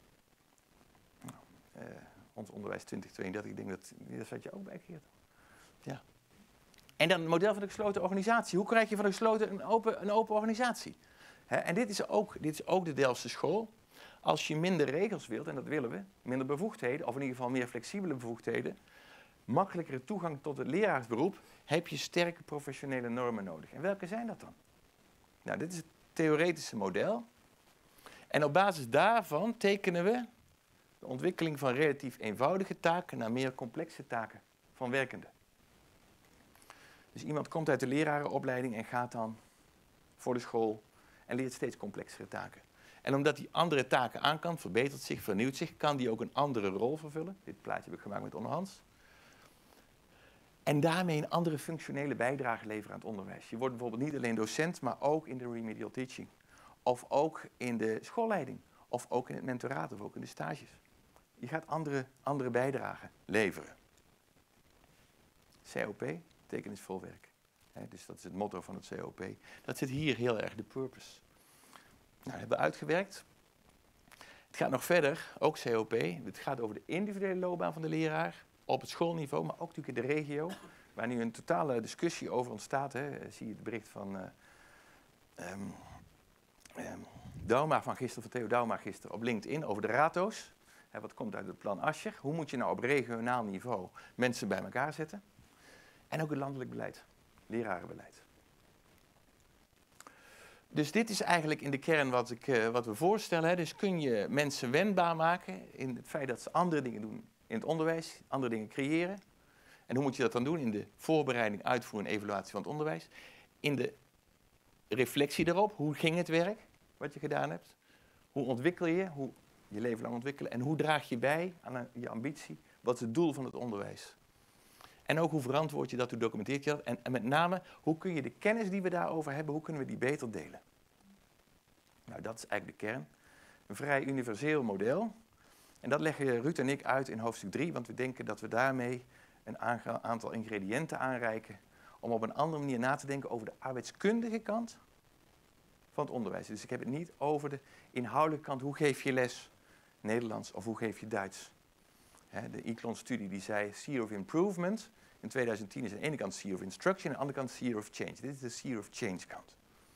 Nou, uh, ons onderwijs twintig tweeëndertig, ik denk dat, daar zat je ook bij, Geert. Ja. En dan het model van de gesloten organisatie. Hoe krijg je van de gesloten een open, een open organisatie? He, en dit is, ook, dit is ook de Delftse school. Als je minder regels wilt, en dat willen we, minder bevoegdheden, of in ieder geval meer flexibele bevoegdheden, makkelijkere toegang tot het leraarsberoep, heb je sterke professionele normen nodig. En welke zijn dat dan? Nou, dit is het theoretische model. En op basis daarvan tekenen we de ontwikkeling van relatief eenvoudige taken naar meer complexe taken van werkenden. Dus iemand komt uit de lerarenopleiding en gaat dan voor de school en leert steeds complexere taken. En omdat hij andere taken aan kan, verbetert zich, vernieuwt zich, kan hij ook een andere rol vervullen. Dit plaatje heb ik gemaakt met Onno Hans. En daarmee een andere functionele bijdrage leveren aan het onderwijs. Je wordt bijvoorbeeld niet alleen docent, maar ook in de remedial teaching. Of ook in de schoolleiding. Of ook in het mentoraat, of ook in de stages. Je gaat andere, andere bijdragen leveren. C O P, betekenisvol werk. He, dus dat is het motto van het C O P. Dat zit hier heel erg, de purpose. Nou, dat hebben we uitgewerkt. Het gaat nog verder, ook C O P. Het gaat over de individuele loopbaan van de leraar. Op het schoolniveau, maar ook natuurlijk in de regio. Waar nu een totale discussie over ontstaat. Hè. Zie je het bericht van uh, um, um, Dauma van gisteren, van Theo Dauma gisteren op LinkedIn over de rato's. Hè, wat komt uit het plan Ascher? Hoe moet je nou op regionaal niveau mensen bij elkaar zetten? En ook het landelijk beleid, lerarenbeleid. Dus dit is eigenlijk in de kern wat, ik, uh, wat we voorstellen. Hè. Dus kun je mensen wendbaar maken in het feit dat ze andere dingen doen in het onderwijs, andere dingen creëren. En hoe moet je dat dan doen? In de voorbereiding, uitvoering en evaluatie van het onderwijs. In de reflectie daarop, hoe ging het werk wat je gedaan hebt? Hoe ontwikkel je, hoe je leven lang ontwikkelen? En hoe draag je bij aan je ambitie? Wat is het doel van het onderwijs? En ook hoe verantwoord je dat, hoe documenteert je dat? En, en met name, hoe kun je de kennis die we daarover hebben, hoe kunnen we die beter delen? Nou, dat is eigenlijk de kern. Een vrij universeel model. En dat leggen Ruud en ik uit in hoofdstuk drie, want we denken dat we daarmee een aantal ingrediënten aanreiken om op een andere manier na te denken over de arbeidskundige kant van het onderwijs. Dus ik heb het niet over de inhoudelijke kant, hoe geef je les Nederlands of hoe geef je Duits. He, de I C L O N-studie die zei Seer of Improvement in tweeduizend tien is aan de ene kant Seer of Instruction en aan de andere kant Seer of Change. Dit is de Seer of Change kant.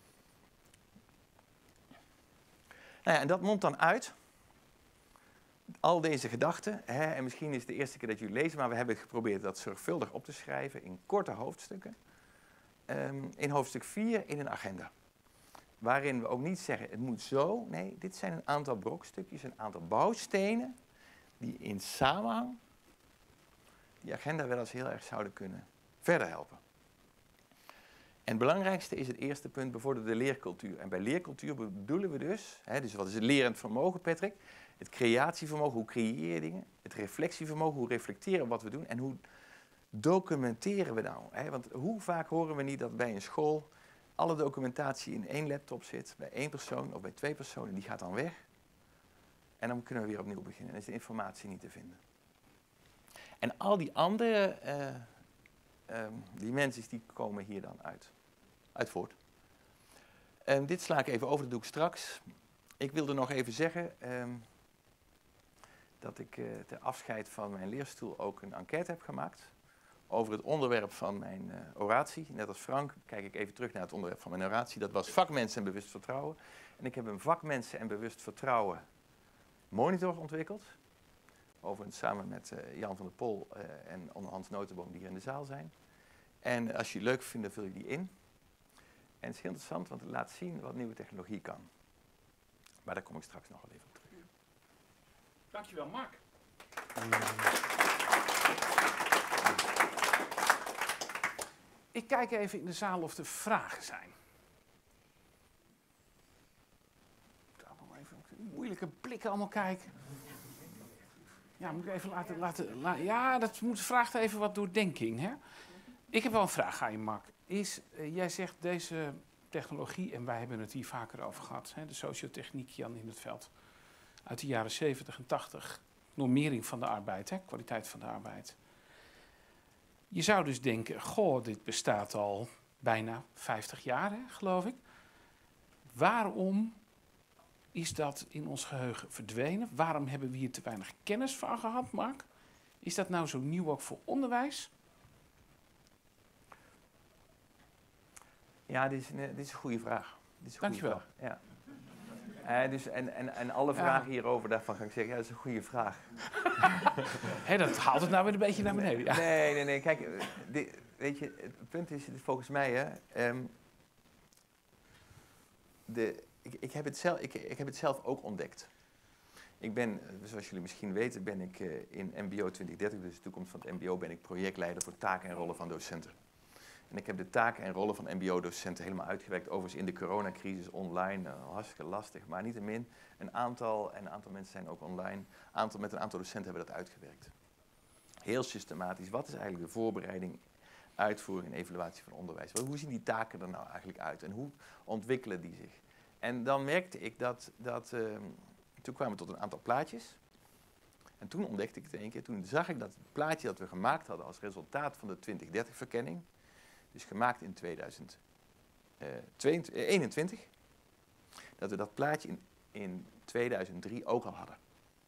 Nou ja, en dat mondt dan uit, al deze gedachten, hè, en misschien is het de eerste keer dat jullie lezen, maar we hebben geprobeerd dat zorgvuldig op te schrijven in korte hoofdstukken. Um, in hoofdstuk vier in een agenda. Waarin we ook niet zeggen, het moet zo. Nee, dit zijn een aantal brokstukjes, een aantal bouwstenen die in samenhang die agenda wel eens heel erg zouden kunnen verder helpen. En het belangrijkste is het eerste punt, bevorderen de leercultuur. En bij leercultuur bedoelen we dus, hè, dus wat is het lerend vermogen, Patrick? Het creatievermogen, hoe creëer je dingen? Het reflectievermogen, hoe reflecteren we wat we doen? En hoe documenteren we nou? Hè? Want hoe vaak horen we niet dat bij een school alle documentatie in één laptop zit, bij één persoon of bij twee personen, die gaat dan weg. En dan kunnen we weer opnieuw beginnen en is de informatie niet te vinden. En al die andere uh, um, dimensies, die komen hier dan uit, uit voort. Um, dit sla ik even over, dat doe ik straks. Ik wilde nog even zeggen um, dat ik uh, ter afscheid van mijn leerstoel ook een enquête heb gemaakt over het onderwerp van mijn uh, oratie. Net als Frank kijk ik even terug naar het onderwerp van mijn oratie. Dat was vakmensen en bewust vertrouwen. En ik heb een vakmensen en bewust vertrouwen monitor ontwikkeld. Overigens samen met uh, Jan van der Pol uh, en Hans Notenboom die hier in de zaal zijn. En als je het leuk vindt, dan vul je die in. En het is heel interessant, want het laat zien wat nieuwe technologie kan. Maar daar kom ik straks nog wel even op terug. Dankjewel, Mark. Ik kijk even in de zaal of er vragen zijn. Ik moet allemaal even moeilijke blikken allemaal kijken. Ja, moet ik even laten... laten la, ja, dat moet, vraagt even wat doordenking. Hè? Ik heb wel een vraag aan je, Mark. Is, uh, jij zegt deze technologie, en wij hebben het hier vaker over gehad, hè, de sociotechniek, Jan in het veld, uit de jaren zeventig en tachtig, normering van de arbeid, hè, kwaliteit van de arbeid. Je zou dus denken, goh, dit bestaat al bijna vijftig jaar, hè, geloof ik. Waarom is dat in ons geheugen verdwenen? Waarom hebben we hier te weinig kennis van gehad, Mark? Is dat nou zo nieuw ook voor onderwijs? Ja, dit is een, dit is een goede vraag. Dit is een Dankjewel. Vraag. Ja. Uh, dus en, en, en alle vragen ja. hierover, daarvan ga ik zeggen, ja, dat is een goede vraag. Hey, dat haalt het nou weer een beetje naar beneden. Ja. Nee, nee, nee. Kijk, dit, weet je, het punt is volgens mij, hè, um, de, ik, ik, heb het zelf, ik, ik heb het zelf ook ontdekt. Ik ben, zoals jullie misschien weten, ben ik uh, in M B O twintig dertig, dus de toekomst van het M B O, ben ik projectleider voor taken en rollen van docenten. En ik heb de taken en rollen van M B O-docenten helemaal uitgewerkt. Overigens in de coronacrisis online, uh, hartstikke lastig. Maar niettemin, een aantal, en een aantal mensen zijn ook online, aantal, met een aantal docenten hebben dat uitgewerkt. Heel systematisch. Wat is eigenlijk de voorbereiding, uitvoering en evaluatie van onderwijs? Hoe zien die taken er nou eigenlijk uit? En hoe ontwikkelen die zich? En dan merkte ik dat, dat uh, toen kwamen we tot een aantal plaatjes. En toen ontdekte ik het één keer, toen zag ik dat het plaatje dat we gemaakt hadden als resultaat van de twintig dertig-verkenning, dus gemaakt in tweeduizend eenentwintig, dat we dat plaatje in, in tweeduizend drie ook al hadden.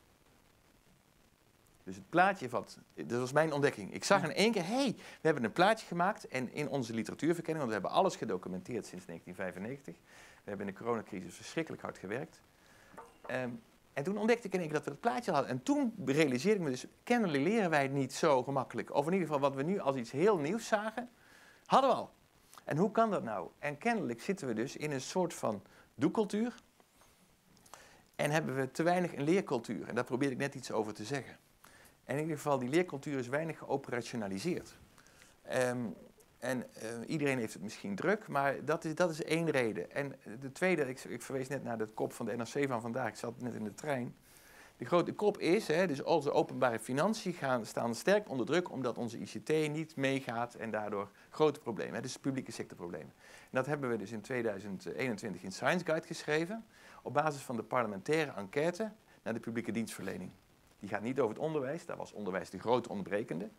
Dus het plaatje wat, dat was mijn ontdekking. Ik zag in één keer, hé, hey, we hebben een plaatje gemaakt en in onze literatuurverkenning, want we hebben alles gedocumenteerd sinds negentien vijfennegentig. We hebben in de coronacrisis verschrikkelijk hard gewerkt. Um, en toen ontdekte ik in één keer dat we het plaatje hadden. En toen realiseerde ik me dus, kennelijk leren wij het niet zo gemakkelijk. Of in ieder geval wat we nu als iets heel nieuws zagen, hadden we al. En hoe kan dat nou? En kennelijk zitten we dus in een soort van doecultuur. En hebben we te weinig een leercultuur. En daar probeer ik net iets over te zeggen. En in ieder geval, die leercultuur is weinig geoperationaliseerd. Um, en uh, iedereen heeft het misschien druk, maar dat is, dat is één reden. En de tweede, ik, ik verwees net naar de kop van de N R C van vandaag. Ik zat net in de trein. De grote kop is, hè, dus onze openbare financiën gaan, staan sterk onder druk omdat onze I C T niet meegaat en daardoor grote problemen, hè, dus publieke sectorproblemen. En dat hebben we dus in tweeduizend eenentwintig in Science Guide geschreven op basis van de parlementaire enquête naar de publieke dienstverlening. Die gaat niet over het onderwijs, daar was onderwijs de grote ontbrekende.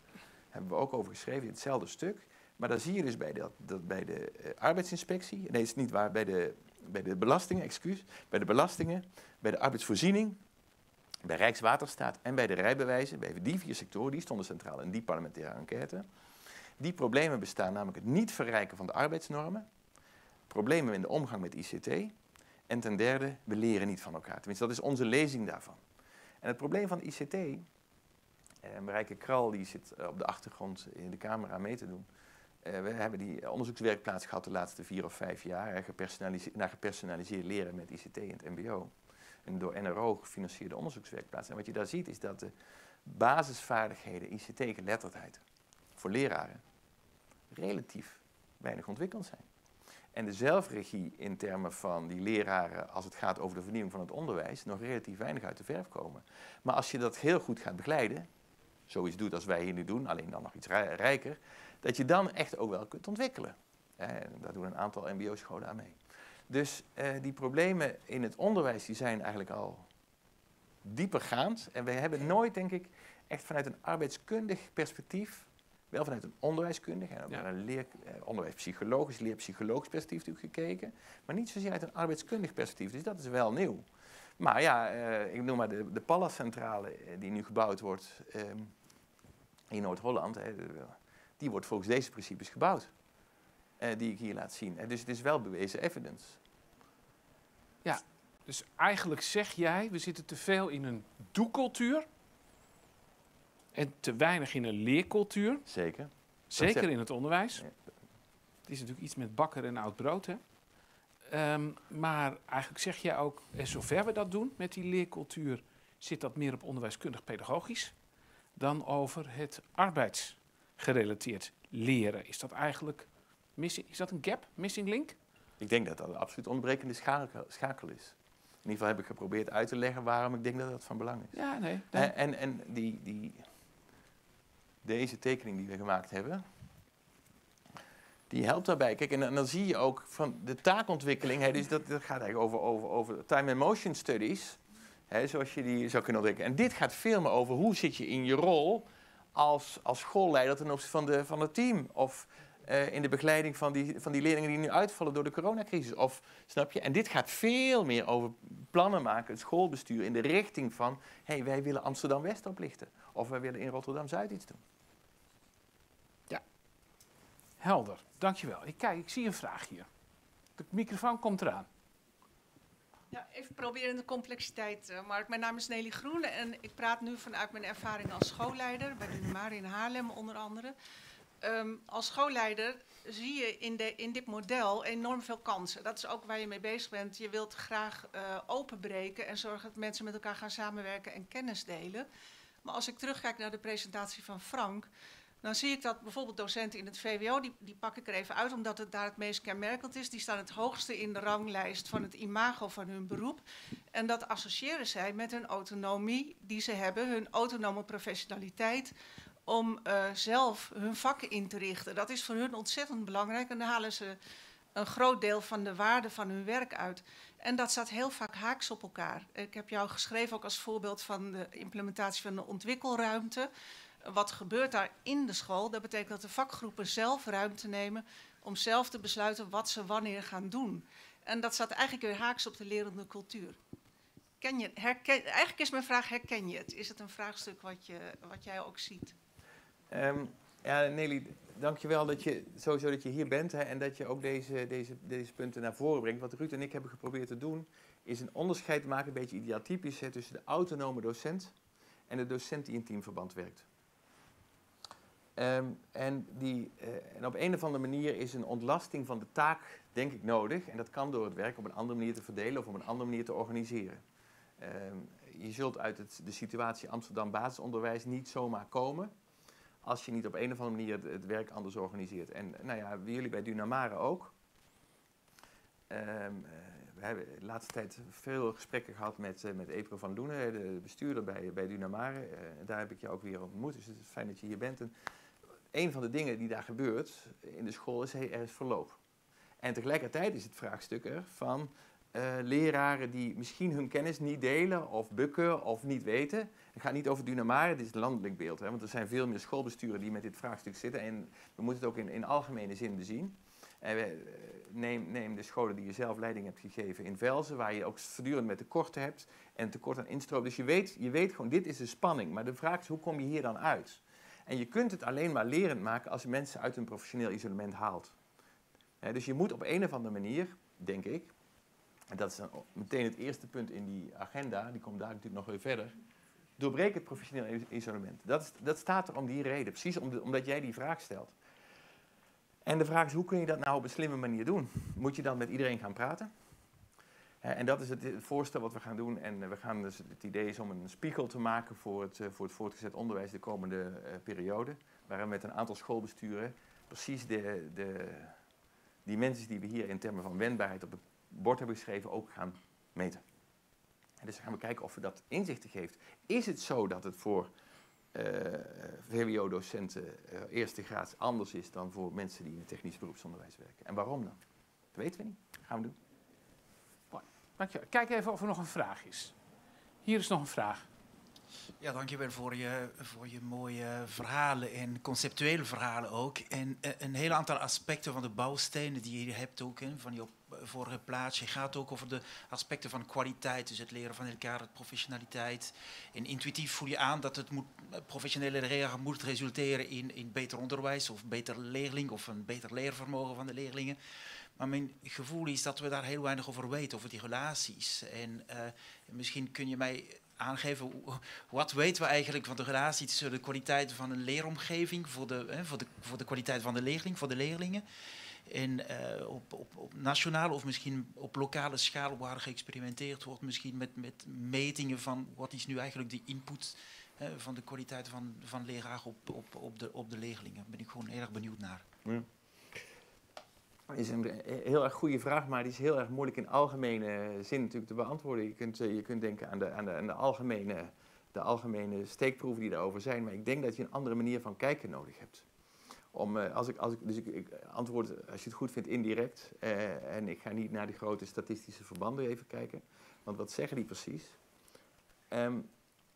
hebben we ook over geschreven in hetzelfde stuk. Maar dan zie je dus bij de, dat bij de uh, arbeidsinspectie, nee, is het niet waar, bij de, bij de belastingen, excuus, bij de belastingen, bij de arbeidsvoorziening, bij Rijkswaterstaat en bij de rijbewijzen, bij die vier sectoren, die stonden centraal in die parlementaire enquête. Die problemen bestaan namelijk het niet verrijken van de arbeidsnormen, problemen in de omgang met I C T en ten derde, we leren niet van elkaar. Tenminste, dat is onze lezing daarvan. En het probleem van I C T, en Marijke Kral die zit op de achtergrond in de camera mee te doen. Uh, we hebben die onderzoekswerkplaats gehad de laatste vier of vijf jaar, hè, gepersonaliseerd, naar gepersonaliseerd leren met I C T in het M B O. Een door N R O gefinancierde onderzoekswerkplaats. En wat je daar ziet is dat de basisvaardigheden I C T-geletterdheid voor leraren relatief weinig ontwikkeld zijn. En de zelfregie in termen van die leraren als het gaat over de vernieuwing van het onderwijs nog relatief weinig uit de verf komen. Maar als je dat heel goed gaat begeleiden, zoiets doet als wij hier nu doen, alleen dan nog iets rijker, dat je dan echt ook wel kunt ontwikkelen. En daar doen een aantal M B O-scholen aan mee. Dus uh, die problemen in het onderwijs die zijn eigenlijk al diepergaand. En wij hebben nooit, denk ik, echt vanuit een arbeidskundig perspectief, wel vanuit een onderwijskundig en ook ja. een leer, eh, onderwijspsychologisch, leerpsychologisch perspectief natuurlijk gekeken, maar niet zozeer uit een arbeidskundig perspectief. Dus dat is wel nieuw. Maar ja, uh, ik noem maar de, de Pallas-centrale die nu gebouwd wordt um, in Noord-Holland, hè, die wordt volgens deze principes gebouwd. Uh, die ik hier laat zien. Uh, dus het is wel bewezen evidence. Ja, dus eigenlijk zeg jij, we zitten te veel in een doecultuur en te weinig in een leercultuur. Zeker. Zeker in het onderwijs. Ja. Het is natuurlijk iets met bakker en oud brood, hè. Um, maar eigenlijk zeg jij ook, en zover we dat doen met die leercultuur, zit dat meer op onderwijskundig-pedagogisch dan over het arbeidsgerelateerd leren. Is dat eigenlijk, missing, is dat een gap, missing link? Ik denk dat dat een absoluut ontbrekende schakel, schakel is. In ieder geval heb ik geprobeerd uit te leggen waarom ik denk dat dat van belang is. Ja, nee. nee. En, en, en die, die, deze tekening die we gemaakt hebben, die helpt daarbij. Kijk, en, en dan zie je ook van de taakontwikkeling, hè, dus dat, dat gaat eigenlijk over, over, over time and motion studies, hè, zoals je die zou kunnen ontdekken. En dit gaat veel meer over hoe zit je in je rol als, als schoolleider ten opzichte van, de, van het team. Of uh, in de begeleiding van die, van die leerlingen die nu uitvallen door de coronacrisis. Of, snap je? En dit gaat veel meer over plannen maken, het schoolbestuur, in de richting van, hé, hey, wij willen Amsterdam-West oplichten. Of wij willen in Rotterdam-Zuid iets doen. Ja, helder. Dankjewel. Ik, kijk, ik zie een vraag hier. De microfoon komt eraan. Ja, even proberen de complexiteit, uh, Mark. Mijn naam is Nelly Groen en ik praat nu vanuit mijn ervaring als schoolleider, bij de Numare in Haarlem onder andere. Um, als schoolleider zie je in, de, in dit model enorm veel kansen. Dat is ook waar je mee bezig bent. Je wilt graag uh, openbreken en zorgen dat mensen met elkaar gaan samenwerken en kennis delen. Maar als ik terugkijk naar de presentatie van Frank, dan zie ik dat bijvoorbeeld docenten in het V W O, die, die pak ik er even uit omdat het daar het meest kenmerkend is, die staan het hoogste in de ranglijst van het imago van hun beroep. En dat associëren zij met hun autonomie die ze hebben, hun autonome professionaliteit, om uh, zelf hun vakken in te richten. Dat is voor hun ontzettend belangrijk en daar halen ze een groot deel van de waarde van hun werk uit. En dat staat heel vaak haaks op elkaar. Ik heb jou geschreven ook als voorbeeld van de implementatie van de ontwikkelruimte. Wat gebeurt daar in de school? Dat betekent dat de vakgroepen zelf ruimte nemen om zelf te besluiten wat ze wanneer gaan doen. En dat staat eigenlijk weer haaks op de lerende cultuur. Ken je, herken, eigenlijk is mijn vraag, herken je het? Is het een vraagstuk wat, je, wat jij ook ziet? Um, ja, Nelly, dankjewel dat je, sowieso dat je hier bent, hè, en dat je ook deze, deze, deze punten naar voren brengt. Wat Ruud en ik hebben geprobeerd te doen, is een onderscheid te maken, een beetje ideatypisch, hè, tussen de autonome docent en de docent die in teamverband werkt. Um, en, die, uh, en op een of andere manier is een ontlasting van de taak, denk ik, nodig. En dat kan door het werk op een andere manier te verdelen of op een andere manier te organiseren. Um, je zult uit het, de situatie Amsterdam basisonderwijs niet zomaar komen als je niet op een of andere manier het, het werk anders organiseert. En nou ja, jullie bij Dunamare ook. Um, uh, we hebben de laatste tijd veel gesprekken gehad met, uh, met Epro van Loenen, de bestuurder bij, bij Dunamare. Uh, daar heb ik je ook weer ontmoet, dus het is fijn dat je hier bent. En een van de dingen die daar gebeurt in de school is, hey, er is verloop. En tegelijkertijd is het vraagstuk er van, uh, leraren die misschien hun kennis niet delen of bukken of niet weten. Het gaat niet over Dunamare, dit is het landelijk beeld. Hè, want er zijn veel meer schoolbesturen die met dit vraagstuk zitten. En we moeten het ook in, in algemene zin bezien. En we, neem, neem de scholen die je zelf leiding hebt gegeven in Velzen, waar je ook voortdurend met tekorten hebt en tekort aan instroom. Dus je weet, je weet gewoon, dit is de spanning. Maar de vraag is, hoe kom je hier dan uit? En je kunt het alleen maar lerend maken als je mensen uit hun professioneel isolement haalt. He, dus je moet op een of andere manier, denk ik, en dat is dan meteen het eerste punt in die agenda, die komt daar natuurlijk nog weer verder, doorbreek het professioneel isolement. Dat, is, dat staat er om die reden, precies om de, omdat jij die vraag stelt. En de vraag is, hoe kun je dat nou op een slimme manier doen? Moet je dan met iedereen gaan praten? He, en dat is het, het voorstel wat we gaan doen. En we gaan dus, het idee is om een spiegel te maken voor het, voor het voortgezet onderwijs de komende uh, periode. Waar we met een aantal schoolbesturen precies de, de dimensies die we hier in termen van wendbaarheid op het bord hebben geschreven ook gaan meten. En dus gaan we kijken of we dat inzichten geeft. Is het zo dat het voor uh, V W O-docenten uh, eerste graad anders is dan voor mensen die in het technisch beroepsonderwijs werken? En waarom dan? Dat weten we niet. Dat gaan we doen. Dankjewel. Kijk even of er nog een vraag is. Hier is nog een vraag. Ja, dankjewel voor je, voor je mooie verhalen en conceptuele verhalen ook. En uh, een heel aantal aspecten van de bouwstenen die je hebt ook, hè, van je op, uh, vorige plaats. Je gaat ook over de aspecten van kwaliteit, dus het leren van elkaar, het professionaliteit. En intuïtief voel je aan dat het moet, professionele leren moet resulteren in, in beter onderwijs of beter leerling of een beter leervermogen van de leerlingen. Maar mijn gevoel is dat we daar heel weinig over weten, over die relaties. En uh, misschien kun je mij aangeven, wat weten we eigenlijk van de relatie tussen de kwaliteit van een leeromgeving, voor de, eh, voor de, voor de kwaliteit van de leerling, voor de leerlingen. En uh, op, op, op nationale of misschien op lokale schaal waar geëxperimenteerd wordt, misschien met, met metingen van wat is nu eigenlijk de input eh, van de kwaliteit van, van leraar op, op, op, de, op de leerlingen. Daar ben ik gewoon heel erg benieuwd naar. Ja. Dat is een heel erg goede vraag, maar die is heel erg moeilijk in algemene zin natuurlijk te beantwoorden. Je kunt, je kunt denken aan de, aan de, aan de, algemene, de algemene steekproeven die daarover zijn, maar ik denk dat je een andere manier van kijken nodig hebt. Om, als ik, als ik, dus ik, ik antwoord, als je het goed vindt, indirect. Uh, en ik ga niet naar de grote statistische verbanden even kijken, want wat zeggen die precies? Um,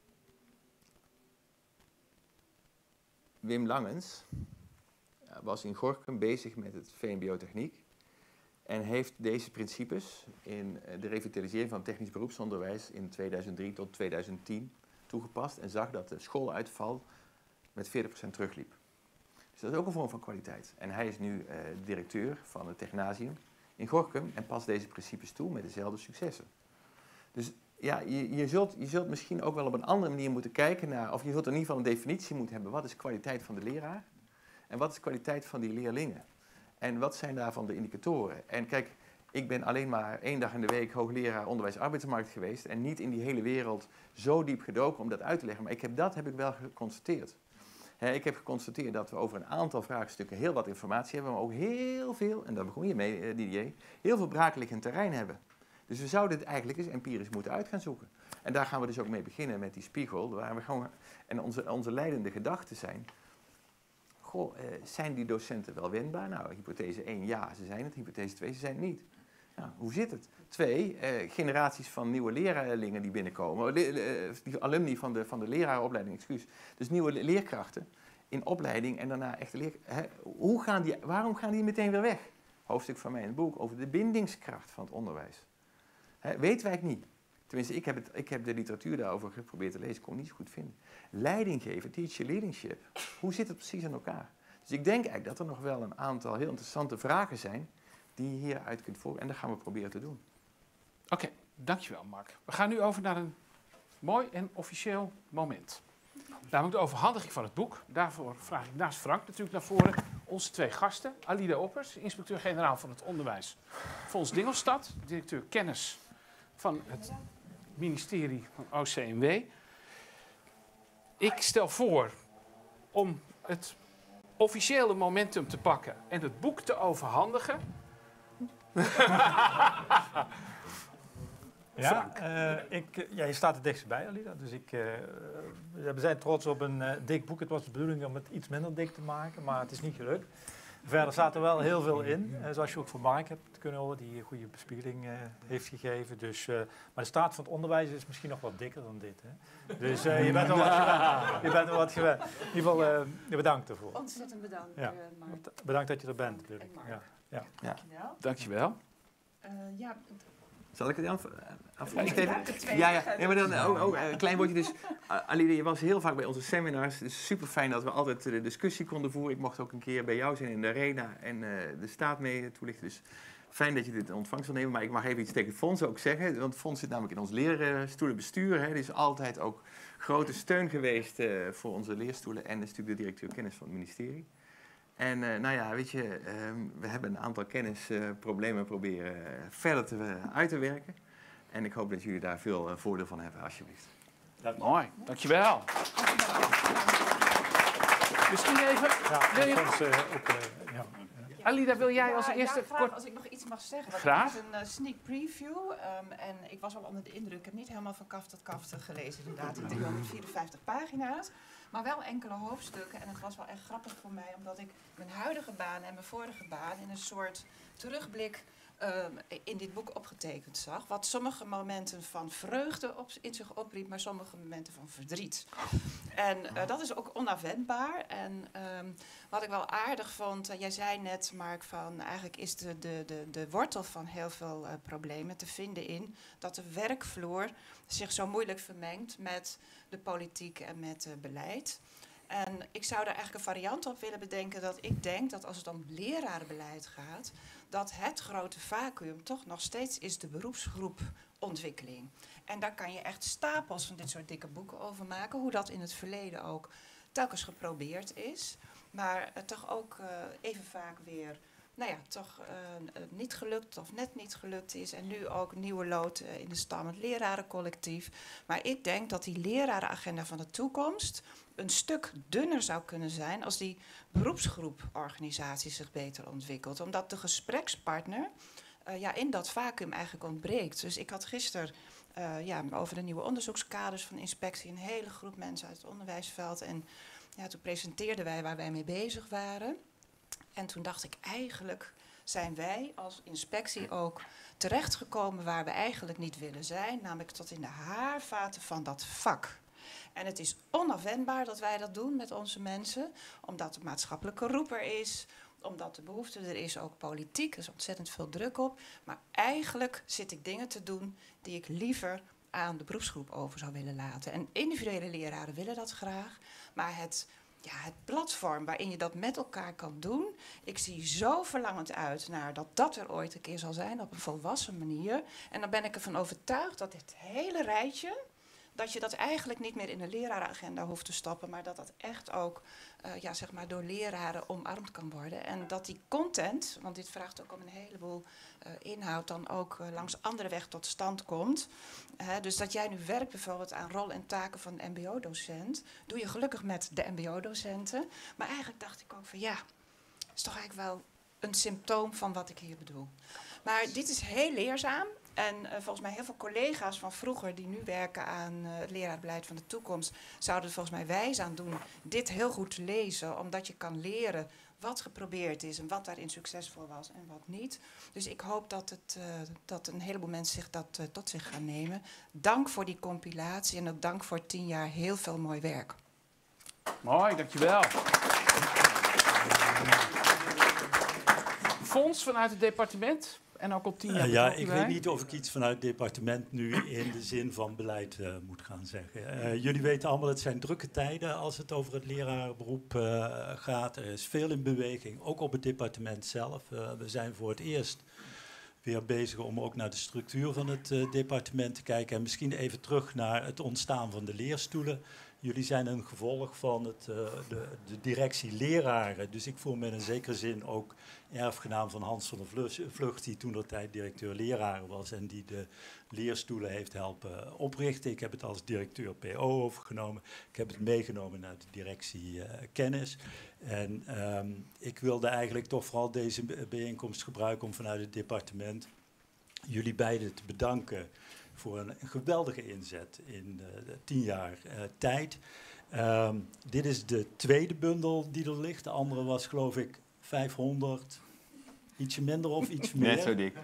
Wim Langens was in Gorinchem bezig met het V M B O-techniek en heeft deze principes in de revitalisering van technisch beroepsonderwijs in tweeduizend drie tot tweeduizend tien toegepast en zag dat de schooluitval met veertig procent terugliep. Dus dat is ook een vorm van kwaliteit. En hij is nu uh, directeur van het Technasium in Gorinchem en past deze principes toe met dezelfde successen. Dus ja, je, je, zult, je zult misschien ook wel op een andere manier moeten kijken naar, of je zult in ieder geval een definitie moeten hebben, wat is kwaliteit van de leraar? En wat is de kwaliteit van die leerlingen? En wat zijn daarvan de indicatoren? En kijk, ik ben alleen maar één dag in de week hoogleraar onderwijs-arbeidsmarkt geweest en niet in die hele wereld zo diep gedoken om dat uit te leggen. Maar ik heb, dat heb ik wel geconstateerd. He, ik heb geconstateerd dat we over een aantal vraagstukken heel wat informatie hebben, maar ook heel veel, en daar begon je mee, Didier, heel veel braakliggend terrein hebben. Dus we zouden het eigenlijk eens empirisch moeten uit gaan zoeken. En daar gaan we dus ook mee beginnen met die spiegel, waar we gewoon, en onze, onze leidende gedachten zijn. Goh, eh, zijn die docenten wel wendbaar? Nou, hypothese één, ja, ze zijn het. Hypothese twee, ze zijn het niet. Nou, hoe zit het? Twee, eh, generaties van nieuwe leerlingen die binnenkomen. Le le die alumni van de, van de lerarenopleiding, excuus. Dus nieuwe le leerkrachten in opleiding en daarna echte leer... Hè, hoe gaan die, waarom gaan die meteen weer weg? Hoofdstuk van mij in het boek over de bindingskracht van het onderwijs. Hè, weten wij het niet. Tenminste, ik heb, het, ik heb de literatuur daarover geprobeerd te lezen, ik kon het niet zo goed vinden. Leiding geven, teacher leadership, hoe zit het precies in elkaar? Dus ik denk eigenlijk dat er nog wel een aantal heel interessante vragen zijn die je hieruit kunt volgen. En dat gaan we proberen te doen. Oké, okay, dankjewel Mark. We gaan nu over naar een mooi en officieel moment. Namelijk de overhandiging van het boek. Daarvoor vraag ik naast Frank natuurlijk naar voren onze twee gasten. Alida Oppers, inspecteur-generaal van het onderwijs. Fons Dingelstad, directeur kennis van het ministerie van O C M W. Ik stel voor om het officiële momentum te pakken en het boek te overhandigen. Ja, uh, ik, ja, je staat er dichtst bij, Alida. Dus ik, uh, we zijn trots op een uh, dik boek. Het was de bedoeling om het iets minder dik te maken, maar het is niet gelukt. Verder staat er wel heel veel in, uh, zoals je ook van Mark hebt kunnen horen, die een goede bespiegeling uh, heeft gegeven. Dus, uh, maar de staat van het onderwijs is misschien nog wat dikker dan dit. Hè? Dus uh, je bent wel wat gewend. Je bent wel wat gewend. In ieder geval, uh, bedankt ervoor. Ontzettend bedankt, ja. uh, Mark. Bedankt dat je er bent. Natuurlijk. Ja. Ja. Ja. Dankjewel. Dankjewel. Uh, ja, Zal ik het dan afgeven? Ja, ja, ja. ja, maar dan ook, ook een klein woordje. Dus, Alida, je was heel vaak bij onze seminars. Het is super fijn dat we altijd de discussie konden voeren. Ik mocht ook een keer bij jou zijn in de arena en uh, de staat mee toelichten. Dus fijn dat je dit in ontvangst wil nemen. Maar ik mag even iets tegen Fons ook zeggen. Want Fons zit namelijk in ons leerstoelenbestuur. Hè. Die is altijd ook grote steun geweest uh, voor onze leerstoelen. En is natuurlijk de directeur kennis van het ministerie. En uh, nou ja, weet je, uh, we hebben een aantal kennisproblemen uh, proberen uh, verder te, uh, uit te werken. En ik hoop dat jullie daar veel uh, voordeel van hebben, alsjeblieft. Dank Mooi, dankjewel. Misschien even... Ja, wil je... Fons, uh, ook, uh, ja. Alida, wil jij als ja, eerste... Ja, graag, kort... als ik nog iets mag zeggen. Want Graag. Het is een uh, sneak preview um, en ik was wel onder de indruk. Ik heb niet helemaal van kaf tot kaf gelezen, inderdaad, die driehonderdvierenvijftig pagina's. Maar wel enkele hoofdstukken en het was wel echt grappig voor mij, omdat ik mijn huidige baan en mijn vorige baan in een soort terugblik um, in dit boek opgetekend zag. Wat sommige momenten van vreugde op, in zich opriep, maar sommige momenten van verdriet. En uh, dat is ook onafwendbaar. En um, wat ik wel aardig vond, uh, jij zei net, Mark, van eigenlijk is de, de, de, de wortel van heel veel uh, problemen te vinden in dat de werkvloer zich zo moeilijk vermengt met de politiek en met uh, beleid. En ik zou daar eigenlijk een variant op willen bedenken dat ik denk dat als het om lerarenbeleid gaat, dat het grote vacuüm toch nog steeds is de beroepsgroepontwikkeling. En daar kan je echt stapels van dit soort dikke boeken over maken, hoe dat in het verleden ook telkens geprobeerd is. Maar uh, toch ook uh, even vaak weer, nou ja, toch uh, niet gelukt of net niet gelukt is. En nu ook nieuwe lood uh, in de stam, het lerarencollectief. Maar ik denk dat die lerarenagenda van de toekomst een stuk dunner zou kunnen zijn als die beroepsgroeporganisatie zich beter ontwikkelt. Omdat de gesprekspartner uh, ja, in dat vacuüm eigenlijk ontbreekt. Dus ik had gisteren uh, ja, over de nieuwe onderzoekskaders van inspectie een hele groep mensen uit het onderwijsveld. En ja, toen presenteerden wij waar wij mee bezig waren. En toen dacht ik, eigenlijk zijn wij als inspectie ook terechtgekomen waar we eigenlijk niet willen zijn. Namelijk tot in de haarvaten van dat vak. En het is onafwendbaar dat wij dat doen met onze mensen. Omdat de maatschappelijke roep er is. Omdat de behoefte er is, ook politiek. Er is ontzettend veel druk op. Maar eigenlijk zit ik dingen te doen die ik liever aan de beroepsgroep over zou willen laten. En individuele leraren willen dat graag. Maar het... Ja, het platform waarin je dat met elkaar kan doen. Ik zie zo verlangend uit naar dat dat er ooit een keer zal zijn op een volwassen manier. En dan ben ik ervan overtuigd dat dit hele rijtje, dat je dat eigenlijk niet meer in de lerarenagenda hoeft te stoppen, maar dat dat echt ook uh, ja, zeg maar door leraren omarmd kan worden. En dat die content, want dit vraagt ook om een heleboel uh, inhoud, dan ook uh, langs andere weg tot stand komt. Uh, dus dat jij nu werkt bijvoorbeeld aan rol en taken van een M B O-docent, doe je gelukkig met de M B O-docenten. Maar eigenlijk dacht ik ook van ja, is toch eigenlijk wel een symptoom van wat ik hier bedoel. Maar dit is heel leerzaam. En uh, volgens mij heel veel collega's van vroeger die nu werken aan uh, het leraarbeleid van de toekomst, zouden er volgens mij wijs aan doen dit heel goed te lezen, omdat je kan leren wat geprobeerd is en wat daarin succesvol was en wat niet. Dus ik hoop dat, het, uh, dat een heleboel mensen zich dat uh, tot zich gaan nemen. Dank voor die compilatie en ook dank voor tien jaar heel veel mooi werk. Mooi, dankjewel. Fons vanuit het departement. En ook al tien jaar. Uh, ja, ik weet niet of ik iets vanuit het departement nu in de zin van beleid uh, moet gaan zeggen. Uh, jullie weten allemaal, het zijn drukke tijden als het over het lerarenberoep uh, gaat. Er is veel in beweging, ook op het departement zelf. Uh, we zijn voor het eerst weer bezig om ook naar de structuur van het uh, departement te kijken. En misschien even terug naar het ontstaan van de leerstoelen. Jullie zijn een gevolg van het, uh, de, de directie leraren. Dus ik voel me in een zekere zin ook erfgenaam van Hans van der Vlucht, die toentertijd directeur leraren was en die de leerstoelen heeft helpen oprichten. Ik heb het als directeur P O overgenomen. Ik heb het meegenomen naar de directie uh, kennis. En um, ik wilde eigenlijk toch vooral deze bijeenkomst gebruiken om vanuit het departement jullie beiden te bedanken voor een, een geweldige inzet in uh, tien jaar uh, tijd. Um, dit is de tweede bundel die er ligt. De andere was, geloof ik, vijfhonderd, ietsje minder of iets meer. Net zo dik.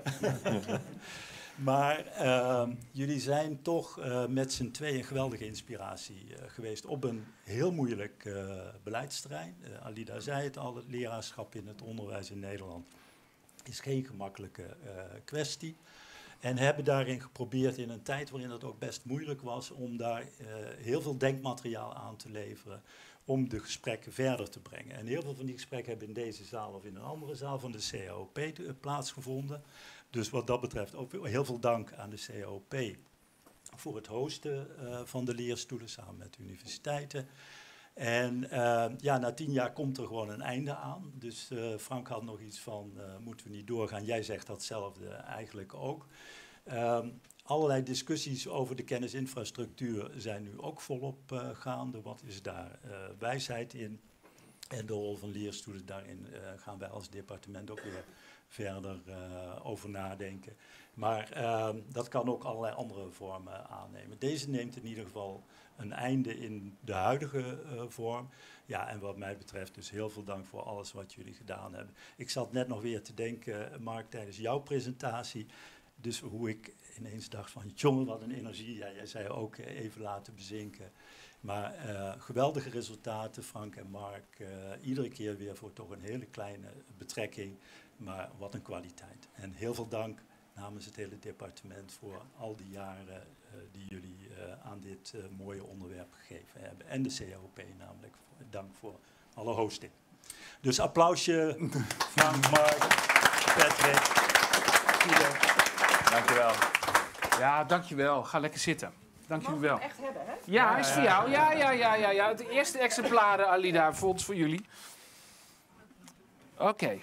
Maar uh, jullie zijn toch uh, met z'n tweeën een geweldige inspiratie uh, geweest op een heel moeilijk uh, beleidsterrein. Uh, Alida zei het al, het leraarschap in het onderwijs in Nederland is geen gemakkelijke uh, kwestie. En hebben daarin geprobeerd in een tijd waarin het ook best moeilijk was om daar uh, heel veel denkmateriaal aan te leveren om de gesprekken verder te brengen. En heel veel van die gesprekken hebben in deze zaal of in een andere zaal van de C A O P uh, plaatsgevonden. Dus wat dat betreft ook heel veel dank aan de C A O P voor het hosten uh, van de leerstoelen samen met de universiteiten. En uh, ja, na tien jaar komt er gewoon een einde aan. Dus uh, Frank had nog iets van, uh, moeten we niet doorgaan? Jij zegt datzelfde eigenlijk ook. Um, allerlei discussies over de kennisinfrastructuur zijn nu ook volop uh, gaande. Wat is daar uh, wijsheid in? En de rol van leerstoelen, daarin uh, gaan wij als departement ook weer verder uh, over nadenken. Maar uh, dat kan ook allerlei andere vormen aannemen. Deze neemt in ieder geval een einde in de huidige uh, vorm. Ja, en wat mij betreft dus heel veel dank voor alles wat jullie gedaan hebben. Ik zat net nog weer te denken, Mark, tijdens jouw presentatie. Dus hoe ik ineens dacht van, jongen, wat een energie. Ja, jij zei ook even laten bezinken. Maar uh, geweldige resultaten, Frank en Mark. Uh, iedere keer weer voor toch een hele kleine betrekking. Maar wat een kwaliteit. En heel veel dank namens het hele departement voor al die jaren uh, die jullie uh, aan dit uh, mooie onderwerp gegeven hebben. En de C A O P namelijk. Dank voor alle hosting. Dus applausje, Frank, Mark, Patrick. Dankjewel. Ja, dankjewel. Ga lekker zitten. Dank jullie wel. Echt hebben, hè? Ja, hij is voor jou. Ja, ja, ja, ja, ja. Het eerste exemplaren, Alida, Fonds voor jullie. Oké. Okay.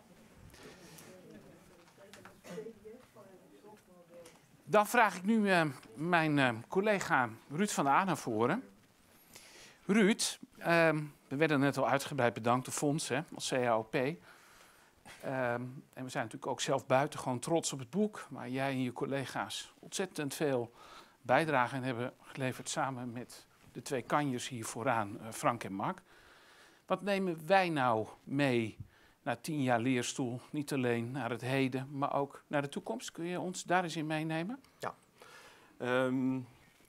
Dan vraag ik nu uh, mijn uh, collega Ruud van der Aa naar voren. Ruud, uh, we werden net al uitgebreid bedankt, de fonds, hè, als C A O P. Uh, en we zijn natuurlijk ook zelf buitengewoon trots op het boek, waar jij en je collega's ontzettend veel bijdrage aan hebben geleverd samen met de twee kanjers hier vooraan, uh, Frank en Mark. Wat nemen wij nou mee na tien jaar leerstoel? Niet alleen naar het heden, maar ook naar de toekomst. Kun je ons daar eens in meenemen? Ja. Um,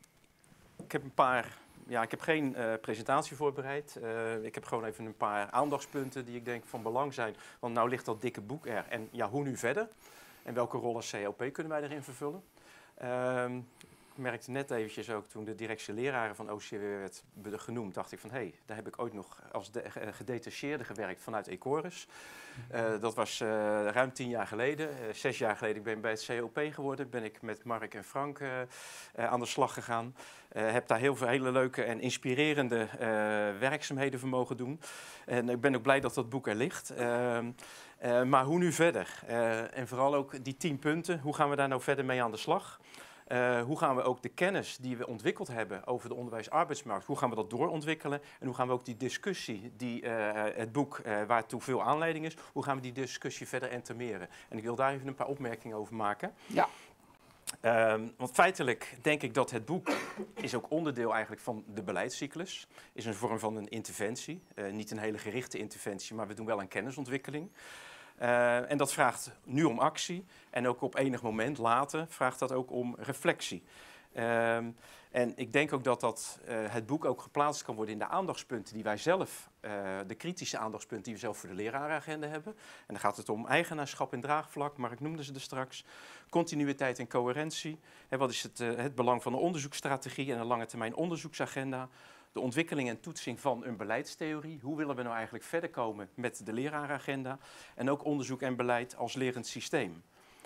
ik heb een paar... Ja, ik heb geen uh, presentatie voorbereid. Uh, ik heb gewoon even een paar aandachtspunten die ik denk van belang zijn. Want nou ligt dat dikke boek er. En ja, hoe nu verder? En welke rol als C A O P kunnen wij erin vervullen? Um, ik merkte net eventjes ook toen de directie leraren van O C W werd genoemd, dacht ik van hé, hey, daar heb ik ooit nog als de, uh, gedetacheerde gewerkt vanuit Ecorus. Uh, dat was uh, ruim tien jaar geleden. Uh, zes jaar geleden ik ben bij het C A O P geworden. Ben ik met Mark en Frank uh, uh, aan de slag gegaan. Uh, heb daar heel veel hele leuke en inspirerende uh, werkzaamheden voor mogen doen. En ik ben ook blij dat dat boek er ligt. Uh, uh, maar hoe nu verder? Uh, en vooral ook die tien punten. Hoe gaan we daar nou verder mee aan de slag? Uh, hoe gaan we ook de kennis die we ontwikkeld hebben over de onderwijs-arbeidsmarkt, hoe gaan we dat doorontwikkelen? En hoe gaan we ook die discussie, die, uh, het boek uh, waartoe veel aanleiding is, hoe gaan we die discussie verder entameren? En ik wil daar even een paar opmerkingen over maken. Ja. Um, want feitelijk denk ik dat het boek is ook onderdeel eigenlijk van de beleidscyclus. Is een vorm van een interventie. Uh, niet een hele gerichte interventie, maar we doen wel een kennisontwikkeling. Uh, en dat vraagt nu om actie en ook op enig moment later vraagt dat ook om reflectie. Uh, en ik denk ook dat dat, uh, het boek ook geplaatst kan worden in de aandachtspunten die wij zelf, uh, de kritische aandachtspunten die we zelf voor de lerarenagenda hebben. En dan gaat het om eigenaarschap en draagvlak, maar ik noemde ze er straks. Continuïteit en coherentie. Hè, wat is het, uh, het belang van een onderzoeksstrategie en een lange termijn onderzoeksagenda? De ontwikkeling en toetsing van een beleidstheorie. Hoe willen we nou eigenlijk verder komen met de lerarenagenda? En ook onderzoek en beleid als lerend systeem.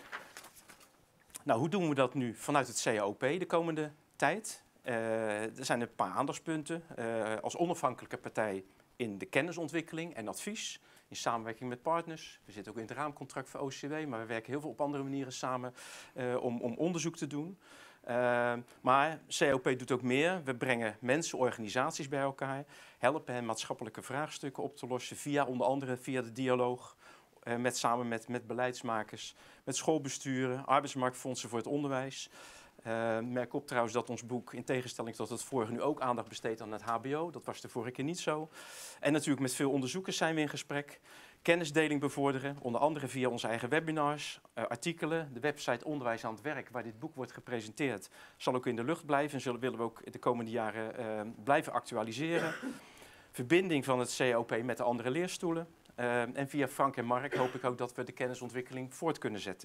Nou, hoe doen we dat nu vanuit het C A O P de komende tijd? Uh, er zijn een paar aandachtspunten. Uh, als onafhankelijke partij in de kennisontwikkeling en advies. In samenwerking met partners. We zitten ook in het raamcontract voor O C W, maar we werken heel veel op andere manieren samen uh, om, om onderzoek te doen. Uh, maar C A O P doet ook meer. We brengen mensen, organisaties bij elkaar, helpen hen maatschappelijke vraagstukken op te lossen via onder andere via de dialoog, uh, met, samen met, met beleidsmakers, met schoolbesturen, arbeidsmarktfondsen voor het onderwijs. Uh, merk op trouwens dat ons boek, in tegenstelling tot het vorige, nu ook aandacht besteedt aan het H B O. Dat was de vorige keer niet zo. En natuurlijk met veel onderzoekers zijn we in gesprek. kennisdeling bevorderen, onder andere via onze eigen webinars, uh, artikelen. De website Onderwijs aan het Werk, waar dit boek wordt gepresenteerd, zal ook in de lucht blijven en zullen, willen we ook de komende jaren uh, blijven actualiseren. Verbinding van het C O P met de andere leerstoelen. Uh, en via Frank en Mark hoop ik ook dat we de kennisontwikkeling voort kunnen zetten.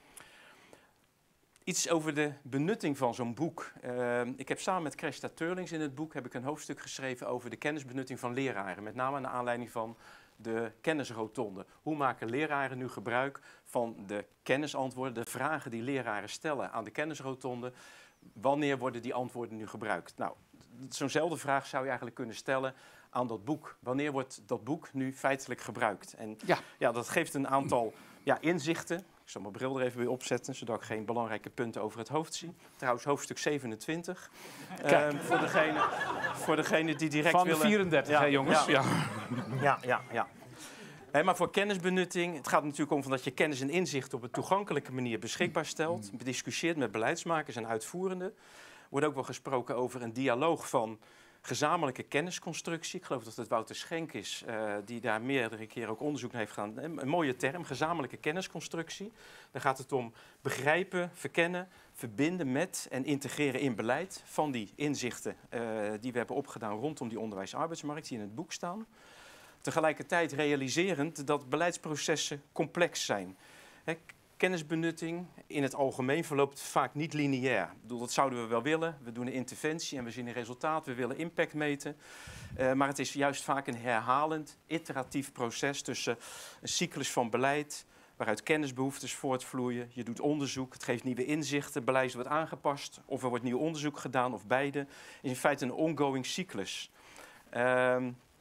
Iets over de benutting van zo'n boek. Uh, ik heb samen met Cresta Teurlings in het boek heb ik een hoofdstuk geschreven over de kennisbenutting van leraren. Met name naar aanleiding van de kennisrotonde. Hoe maken leraren nu gebruik van de kennisantwoorden, de vragen die leraren stellen aan de kennisrotonde? Wanneer worden die antwoorden nu gebruikt? Nou, zo'nzelfde vraag zou je eigenlijk kunnen stellen aan dat boek. Wanneer wordt dat boek nu feitelijk gebruikt? En ja, ja dat geeft een aantal ja, inzichten. Ik zal mijn bril er even weer opzetten, zodat ik geen belangrijke punten over het hoofd zie. Trouwens, hoofdstuk zevenentwintig. Um, voor, degene, voor degene die direct van willen... Van vierendertig, ja, hè jongens? Ja, ja, ja. ja, ja. Hey, maar voor kennisbenutting, het gaat natuurlijk om dat je kennis en inzicht op een toegankelijke manier beschikbaar stelt. Bediscussieert met beleidsmakers en uitvoerenden. Er wordt ook wel gesproken over een dialoog van gezamenlijke kennisconstructie. Ik geloof dat het Wouter Schenk is, uh, die daar meerdere keren ook onderzoek naar heeft gedaan. Een, een mooie term, gezamenlijke kennisconstructie. Daar gaat het om begrijpen, verkennen, verbinden met en integreren in beleid van die inzichten uh, die we hebben opgedaan rondom die onderwijs-arbeidsmarkt, die in het boek staan. Tegelijkertijd realiserend dat beleidsprocessen complex zijn. He, kennisbenutting in het algemeen verloopt vaak niet lineair. Ik bedoel, dat zouden we wel willen. We doen een interventie en we zien een resultaat. We willen impact meten. Uh, maar het is juist vaak een herhalend, iteratief proces tussen een cyclus van beleid, waaruit kennisbehoeftes voortvloeien. Je doet onderzoek, het geeft nieuwe inzichten, beleid wordt aangepast, of er wordt nieuw onderzoek gedaan, of beide. Het is in feite een ongoing cyclus. Uh,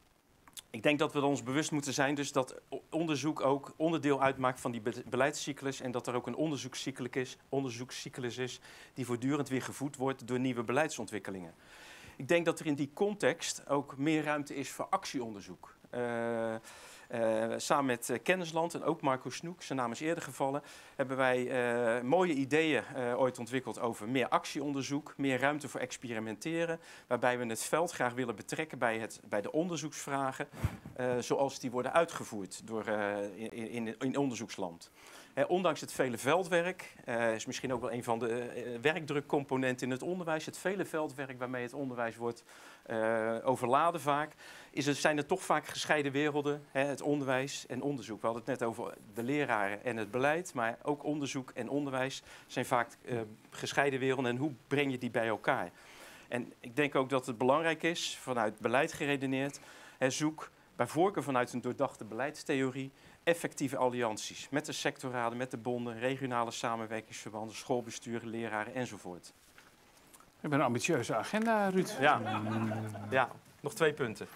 Ik denk dat we ons bewust moeten zijn dus dat onderzoek ook onderdeel uitmaakt van die be beleidscyclus en dat er ook een onderzoekscyclus is, onderzoekscyclus is die voortdurend weer gevoed wordt door nieuwe beleidsontwikkelingen. Ik denk dat er in die context ook meer ruimte is voor actieonderzoek. Uh, Uh, samen met uh, Kennisland en ook Marco Snoek, zijn naam is eerder gevallen, hebben wij uh, mooie ideeën uh, ooit ontwikkeld over meer actieonderzoek, meer ruimte voor experimenteren, waarbij we het veld graag willen betrekken bij, het, bij de onderzoeksvragen, uh, zoals die worden uitgevoerd door, uh, in, in, in onderzoeksland. Uh, ondanks het vele veldwerk, uh, is misschien ook wel een van de uh, werkdrukcomponenten in het onderwijs, het vele veldwerk waarmee het onderwijs wordt uh, overladen vaak, is het, zijn er toch vaak gescheiden werelden, hè, het onderwijs en onderzoek. We hadden het net over de leraren en het beleid, maar ook onderzoek en onderwijs zijn vaak uh, gescheiden werelden en hoe breng je die bij elkaar? En ik denk ook dat het belangrijk is, vanuit beleid geredeneerd, hè, zoek bij voorkeur vanuit een doordachte beleidstheorie effectieve allianties met de sectorraden, met de bonden, regionale samenwerkingsverbanden, schoolbesturen, leraren enzovoort. We hebben een ambitieuze agenda, Ruud. Ja, ja. Nog twee punten.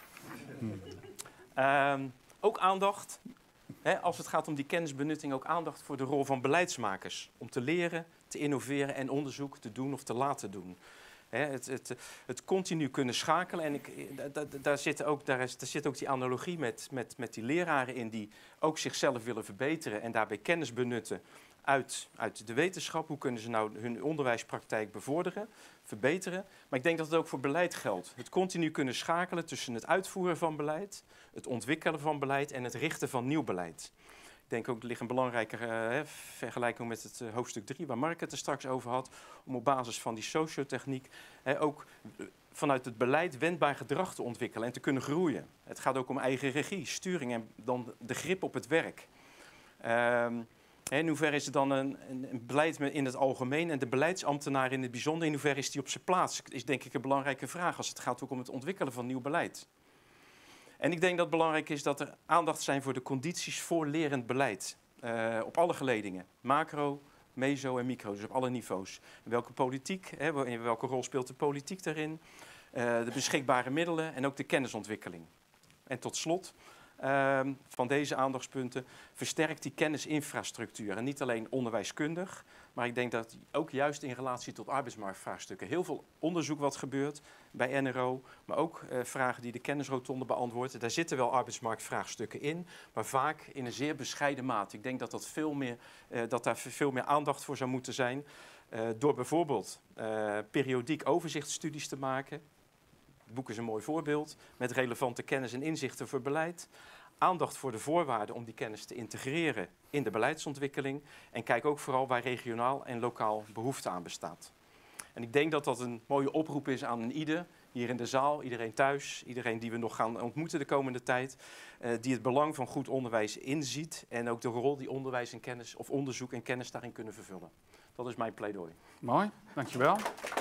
Um, ook aandacht, hè, als het gaat om die kennisbenutting, ook aandacht voor de rol van beleidsmakers. Om te leren, te innoveren en onderzoek te doen of te laten doen. Hè, het, het, het continu kunnen schakelen. En ik, da, da, daar, zit ook, daar, is, daar zit ook die analogie met, met, met die leraren in die ook zichzelf willen verbeteren en daarbij kennis benutten uit, uit de wetenschap. Hoe kunnen ze nou hun onderwijspraktijk bevorderen, verbeteren? Maar ik denk dat het ook voor beleid geldt. Het continu kunnen schakelen tussen het uitvoeren van beleid, het ontwikkelen van beleid en het richten van nieuw beleid. Ik denk ook, er ligt een belangrijke uh, vergelijking met het uh, hoofdstuk drie, waar Mark het er straks over had, om op basis van die sociotechniek uh, ook uh, vanuit het beleid wendbaar gedrag te ontwikkelen en te kunnen groeien. Het gaat ook om eigen regie, sturing en dan de grip op het werk. Uh, in hoeverre is het dan een, een beleid in het algemeen en de beleidsambtenaar in het bijzonder, in hoeverre is die op zijn plaats? Is denk ik een belangrijke vraag als het gaat ook om het ontwikkelen van nieuw beleid. En ik denk dat het belangrijk is dat er aandacht zijn voor de condities voor lerend beleid. Uh, op alle geledingen. Macro, meso en micro, dus op alle niveaus. Welke politiek, hè, in welke rol speelt de politiek daarin? Uh, de beschikbare middelen en ook de kennisontwikkeling. En tot slot uh, van deze aandachtspunten versterkt die kennisinfrastructuur. En niet alleen onderwijskundig, maar ik denk dat ook juist in relatie tot arbeidsmarktvraagstukken heel veel onderzoek wat gebeurt bij N R O, maar ook uh, vragen die de kennisrotonde beantwoorden. Daar zitten wel arbeidsmarktvraagstukken in, maar vaak in een zeer bescheiden mate. Ik denk dat, dat, veel meer, uh, dat daar veel meer aandacht voor zou moeten zijn, uh, door bijvoorbeeld uh, periodiek overzichtsstudies te maken. Het boek is een mooi voorbeeld, met relevante kennis en inzichten voor beleid. aandacht voor de voorwaarden om die kennis te integreren in de beleidsontwikkeling. En kijk ook vooral waar regionaal en lokaal behoefte aan bestaat. En ik denk dat dat een mooie oproep is aan een ieder, hier in de zaal, iedereen thuis, iedereen die we nog gaan ontmoeten de komende tijd, uh, die het belang van goed onderwijs inziet en ook de rol die onderwijs en kennis of onderzoek en kennis daarin kunnen vervullen. Dat is mijn pleidooi. Mooi, dankjewel.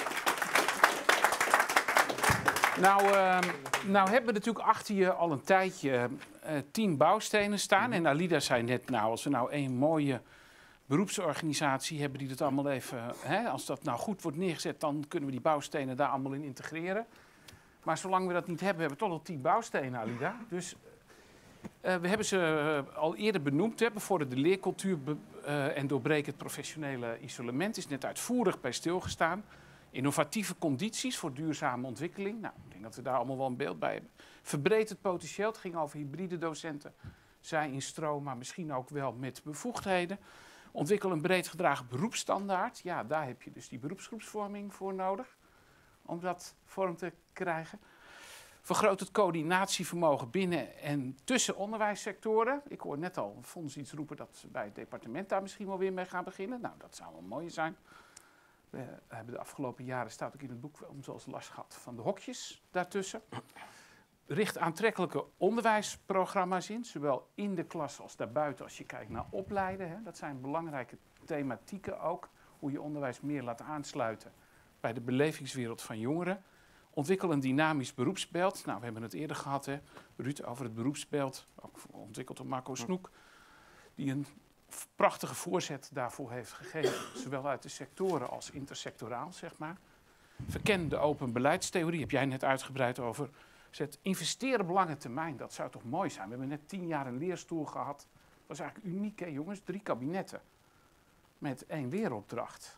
Nou, uh, nou hebben we natuurlijk achter je al een tijdje uh, tien bouwstenen staan. Mm-hmm. En Alida zei net, nou, als we nou één mooie beroepsorganisatie hebben die dat allemaal even... Hè, als dat nou goed wordt neergezet, dan kunnen we die bouwstenen daar allemaal in integreren. Maar zolang we dat niet hebben, hebben we toch al tien bouwstenen, Alida. Dus uh, we hebben ze uh, al eerder benoemd. Hè, bevorderen de leercultuur be uh, en doorbreken het professionele isolement. Is net uitvoerig bij stilgestaan. Innovatieve condities voor duurzame ontwikkeling. Nou, ik denk dat we daar allemaal wel een beeld bij hebben. Verbreed het potentieel. Het ging over hybride docenten. Zij in stroom, maar misschien ook wel met bevoegdheden. Ontwikkel een breed gedragen beroepsstandaard. Ja, daar heb je dus die beroepsgroepsvorming voor nodig. Om dat vorm te krijgen. Vergroot het coördinatievermogen binnen en tussen onderwijssectoren. Ik hoor net al Fons iets roepen dat ze bij het departement daar misschien wel weer mee gaan beginnen. Nou, dat zou wel mooi zijn. We hebben de afgelopen jaren, staat ook in het boek, zoals last gehad van de hokjes daartussen. Richt aantrekkelijke onderwijsprogramma's in, zowel in de klas als daarbuiten als je kijkt naar opleiden. Hè. Dat zijn belangrijke thematieken ook, hoe je onderwijs meer laat aansluiten bij de belevingswereld van jongeren. Ontwikkel een dynamisch beroepsbeeld. Nou, we hebben het eerder gehad, hè, Ruud, over het beroepsbeeld, ook ontwikkeld door Marco Snoek, die een prachtige voorzet daarvoor heeft gegeven, zowel uit de sectoren als intersectoraal, zeg maar. Verken de open beleidstheorie, heb jij net uitgebreid over. Zet investeren op lange termijn, dat zou toch mooi zijn. We hebben net tien jaar een leerstoel gehad. Dat was eigenlijk uniek, hè jongens, drie kabinetten met één leeropdracht.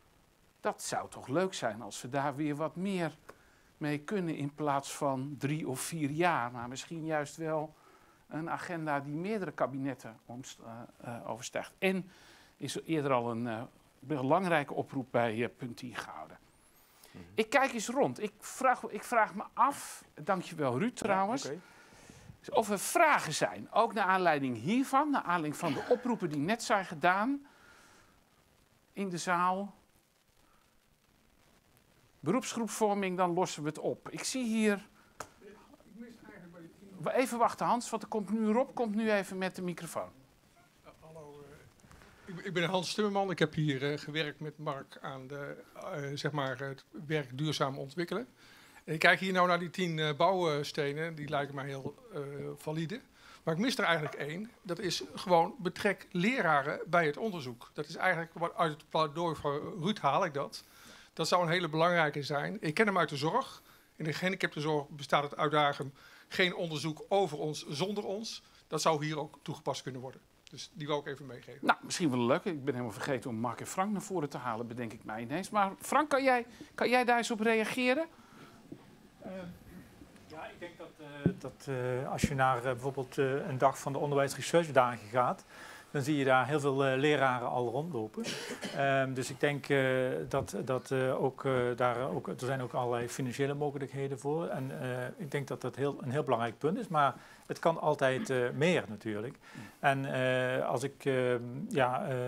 Dat zou toch leuk zijn als we daar weer wat meer mee kunnen in plaats van drie of vier jaar, maar misschien juist wel een agenda die meerdere kabinetten omst, uh, uh, overstijgt. En is er eerder al een uh, belangrijke oproep bij uh, punt tien gehouden. Mm-hmm. Ik kijk eens rond. Ik vraag, ik vraag me af, dankjewel Ruud trouwens, ja, okay. of er vragen zijn. Ook naar aanleiding hiervan, naar aanleiding van de oproepen die net zijn gedaan in de zaal. Beroepsgroepvorming, dan lossen we het op. Ik zie hier... Even wachten Hans, want er komt nu Rob, komt nu even met de microfoon. Uh, hallo, uh, ik, ik ben Hans Timmerman. Ik heb hier uh, gewerkt met Mark aan de, uh, zeg maar het werk duurzaam ontwikkelen. En ik kijk hier nou naar die tien uh, bouwstenen, die lijken mij heel uh, valide. Maar ik mis er eigenlijk één. Dat is gewoon betrek leraren bij het onderzoek. Dat is eigenlijk, wat uit het pleidooi van Ruud haal ik dat. Dat zou een hele belangrijke zijn. Ik ken hem uit de zorg. In de gehandicaptenzorg bestaat het uitdagend geen onderzoek over ons zonder ons. Dat zou hier ook toegepast kunnen worden. Dus die wil ik even meegeven. Nou, misschien wel leuk. Ik ben helemaal vergeten om Mark en Frank naar voren te halen, bedenk ik mij ineens. Maar Frank, kan jij, kan jij daar eens op reageren? Uh, ja, ik denk dat, uh, dat uh, als je naar uh, bijvoorbeeld uh, een dag van de onderwijs-researchdagen gaat, dan zie je daar heel veel uh, leraren al rondlopen. Um, dus ik denk uh, dat, dat uh, ook, uh, daar ook, er zijn ook allerlei financiële mogelijkheden voor. En uh, ik denk dat dat heel, een heel belangrijk punt is. Maar het kan altijd uh, meer natuurlijk. En uh, als ik uh, ja, uh,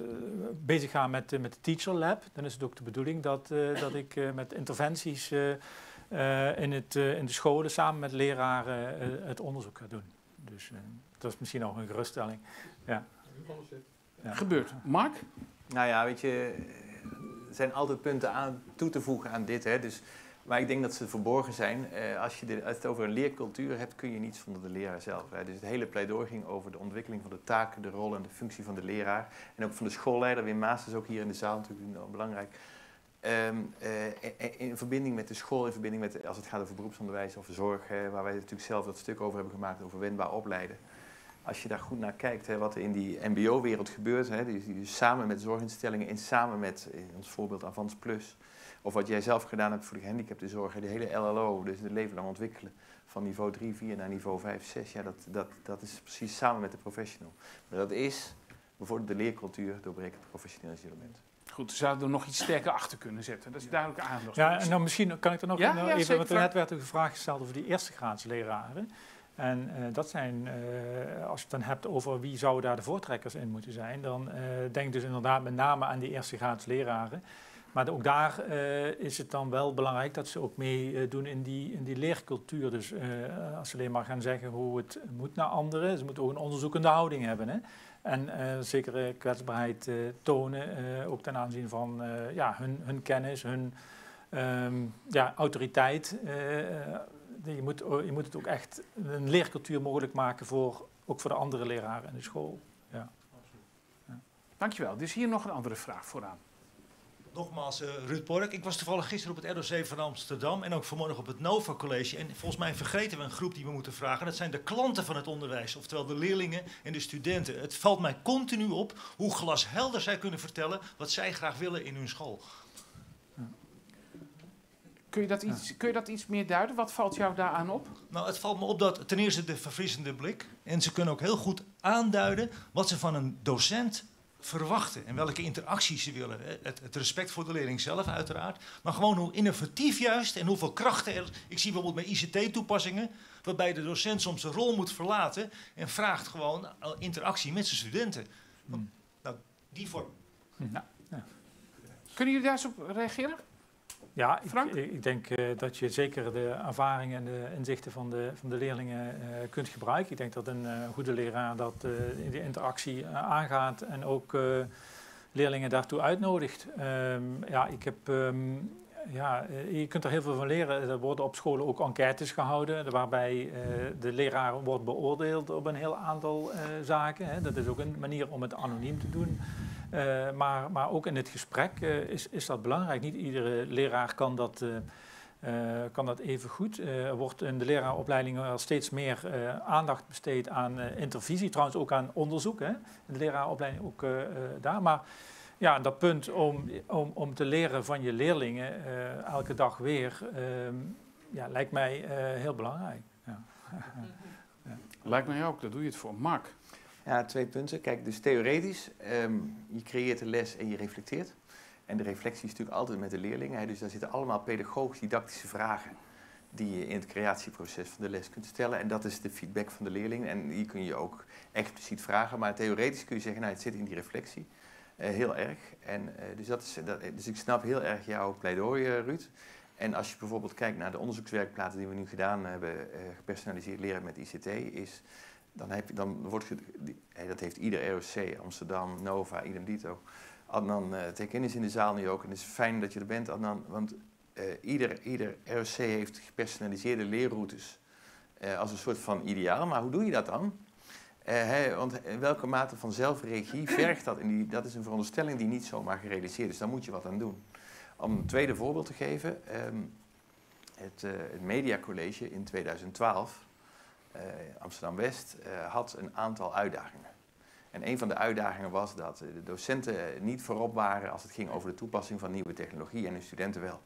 bezig ga met, uh, met de Teacher Lab, dan is het ook de bedoeling dat, uh, dat ik uh, met interventies uh, uh, in, het, uh, in de scholen samen met leraren uh, het onderzoek ga doen. Dus uh, dat is misschien nog een geruststelling. Ja. Ja. Gebeurt. Mark? Nou ja, weet je, er zijn altijd punten aan toe te voegen aan dit. Hè. Dus, maar ik denk dat ze verborgen zijn. Eh, als je de, als het over een leercultuur hebt, kun je niets zonder de leraar zelf. Hè. Dus het hele pleidooi ging over de ontwikkeling van de taken, de rol en de functie van de leraar. En ook van de schoolleider. Wim Maas is ook hier in de zaal natuurlijk belangrijk. Um, uh, in verbinding met de school, in verbinding met, als het gaat over beroepsonderwijs of zorg, hè, waar wij natuurlijk zelf dat stuk over hebben gemaakt, over wendbaar opleiden. Als je daar goed naar kijkt, hè, wat er in die mbo-wereld gebeurt, hè, die, die samen met zorginstellingen en samen met, in ons voorbeeld Avans Plus, of wat jij zelf gedaan hebt voor de gehandicaptenzorg, de hele L L O, dus het leven lang ontwikkelen, van niveau drie, vier naar niveau vijf, zes, ja, dat, dat, dat is precies samen met de professional. Maar dat is bijvoorbeeld de leercultuur, doorbreken het professionele element. Goed, we zouden er nog iets sterker achter kunnen zetten. Dat is duidelijk aandacht. Ja, en dan misschien kan ik er nog ja, een, ja, even, zeker, want er net werd ook een vraag gesteld over die eerste graads leraren. En uh, dat zijn, uh, als je het dan hebt over wie zouden daar de voortrekkers in moeten zijn, dan uh, denk dus inderdaad met name aan die eerste graads leraren. Maar ook daar uh, is het dan wel belangrijk dat ze ook meedoen uh, in, die, in die leercultuur. Dus uh, als ze alleen maar gaan zeggen hoe het moet naar anderen, ze moeten ook een onderzoekende houding hebben. Hè? En uh, zekere kwetsbaarheid uh, tonen, uh, ook ten aanzien van uh, ja, hun, hun kennis, hun um, ja, autoriteit. Uh, je, moet, je moet het ook echt een leercultuur mogelijk maken, voor, ook voor de andere leraren in de school. Ja. Ja. Dankjewel. Dus hier nog een andere vraag vooraan. Nogmaals, uh, Ruud Bork. Ik was toevallig gisteren op het R O C van Amsterdam en ook vanmorgen op het Nova College. En volgens mij vergeten we een groep die we moeten vragen. Dat zijn de klanten van het onderwijs, oftewel de leerlingen en de studenten. Het valt mij continu op hoe glashelder zij kunnen vertellen wat zij graag willen in hun school. Kun je dat iets, kun je dat iets meer duiden? Wat valt jou daaraan op? Nou, het valt me op dat ten eerste de verfrissende blik. En ze kunnen ook heel goed aanduiden wat ze van een docent verwachten en welke interacties ze willen. Het, het respect voor de leerling zelf uiteraard, maar gewoon hoe innovatief juist en hoeveel krachten er... Ik zie bijvoorbeeld met I C T-toepassingen, waarbij de docent soms de rol moet verlaten en vraagt gewoon interactie met zijn studenten. Hmm. Nou, die vorm. Ja. Ja. Kunnen jullie daar eens op reageren? Ja, ik, ik denk uh, dat je zeker de ervaringen en de inzichten van de, van de leerlingen uh, kunt gebruiken. Ik denk dat een uh, goede leraar dat uh, in die interactie uh, aangaat en ook uh, leerlingen daartoe uitnodigt. Um, ja, ik heb, um, ja, uh, je kunt er heel veel van leren. Er worden op scholen ook enquêtes gehouden, waarbij uh, de leraar wordt beoordeeld op een heel aantal uh, zaken. Hè. Dat is ook een manier om het anoniem te doen. Uh, maar, maar ook in het gesprek uh, is, is dat belangrijk. Niet iedere leraar kan dat, uh, uh, kan dat even goed. Uh, er wordt in de leraaropleiding al steeds meer uh, aandacht besteed aan uh, intervisie. Trouwens ook aan onderzoek. Hè? In de leraaropleiding ook uh, uh, daar. Maar ja, dat punt om, om, om te leren van je leerlingen uh, elke dag weer, uh, ja, lijkt mij uh, heel belangrijk. Ja. Ja. Lijkt mij ook, daar doe je het voor. Mark? Ja, twee punten. Kijk, dus theoretisch, um, je creëert de les en je reflecteert. En de reflectie is natuurlijk altijd met de leerlingen. Hè, dus daar zitten allemaal pedagogisch-didactische vragen die je in het creatieproces van de les kunt stellen. En dat is de feedback van de leerlingen. En die kun je ook expliciet vragen. Maar theoretisch kun je zeggen, nou, het zit in die reflectie. Uh, heel erg. En, uh, dus, dat is, dat, dus ik snap heel erg jouw pleidooi, uh, Ruud. En als je bijvoorbeeld kijkt naar de onderzoekswerkplaten die we nu gedaan hebben, uh, gepersonaliseerd leren met I C T, is... Dan heb je, dan wordt, dat heeft ieder R O C, Amsterdam, Nova, idem dito. Adnan uh, Tekin is in de zaal nu ook en het is fijn dat je er bent, Adnan. Want uh, ieder, ieder R O C heeft gepersonaliseerde leerroutes uh, als een soort van ideaal. Maar hoe doe je dat dan? Uh, hey, want in welke mate van zelfregie vergt dat? En die, dat is een veronderstelling die niet zomaar gerealiseerd is. Daar moet je wat aan doen. Om een tweede voorbeeld te geven. Um, het, uh, het Media College in tweeduizend twaalf... Uh, Amsterdam-West uh, had een aantal uitdagingen. En een van de uitdagingen was dat de docenten niet voorop waren als het ging over de toepassing van nieuwe technologie en de studenten wel.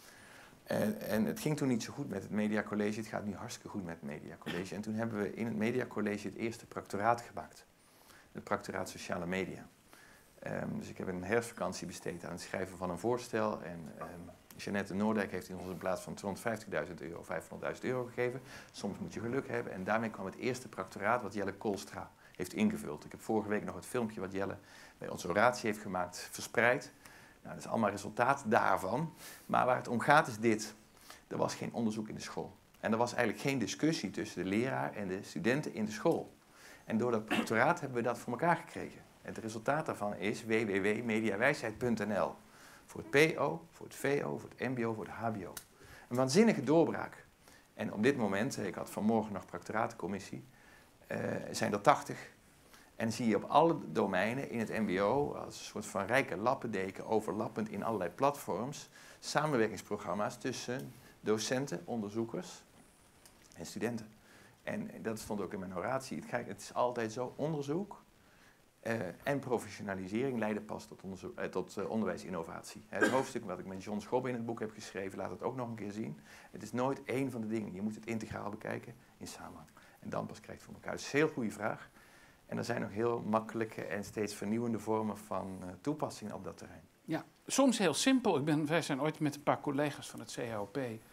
En, en het ging toen niet zo goed met het Media College. Het gaat nu hartstikke goed met het Media College. En toen hebben we in het Media College het eerste practoraat gemaakt. Het practoraat Sociale Media. Um, dus ik heb een herfstvakantie besteed aan het schrijven van een voorstel. En um, Jeannette Noordijk heeft in onze plaats van tweehonderdvijftigduizend euro vijfhonderdduizend euro gegeven. Soms moet je geluk hebben. En daarmee kwam het eerste practoraat wat Jelle Koolstra heeft ingevuld. Ik heb vorige week nog het filmpje wat Jelle bij onze oratie heeft gemaakt verspreid. Nou, dat is allemaal resultaat daarvan. Maar waar het om gaat is dit. Er was geen onderzoek in de school. En er was eigenlijk geen discussie tussen de leraar en de studenten in de school. En door dat practoraat hebben we dat voor elkaar gekregen. En het resultaat daarvan is w w w punt mediawijsheid punt n l. Voor het P O, voor het V O, voor het M B O, voor het H B O. Een waanzinnige doorbraak. En op dit moment, ik had vanmorgen nog practoratencommissie, uh, zijn er tachtig. En dan zie je op alle domeinen in het M B O, als een soort van rijke lappendeken, overlappend in allerlei platforms, samenwerkingsprogramma's tussen docenten, onderzoekers en studenten. En dat stond ook in mijn oratie. Kijk, het is altijd zo, onderzoek uh, en professionalisering leiden pas tot, onderzoek, uh, tot uh, onderwijsinnovatie. Het hoofdstuk wat ik met John Schobbe in het boek heb geschreven, laat het ook nog een keer zien. Het is nooit één van de dingen. Je moet het integraal bekijken in samenhang. En dan pas krijg je het voor elkaar. Dat is een heel goede vraag. En er zijn nog heel makkelijke en steeds vernieuwende vormen van uh, toepassing op dat terrein. Ja, soms heel simpel. Ik ben, wij zijn ooit met een paar collega's van het C H O P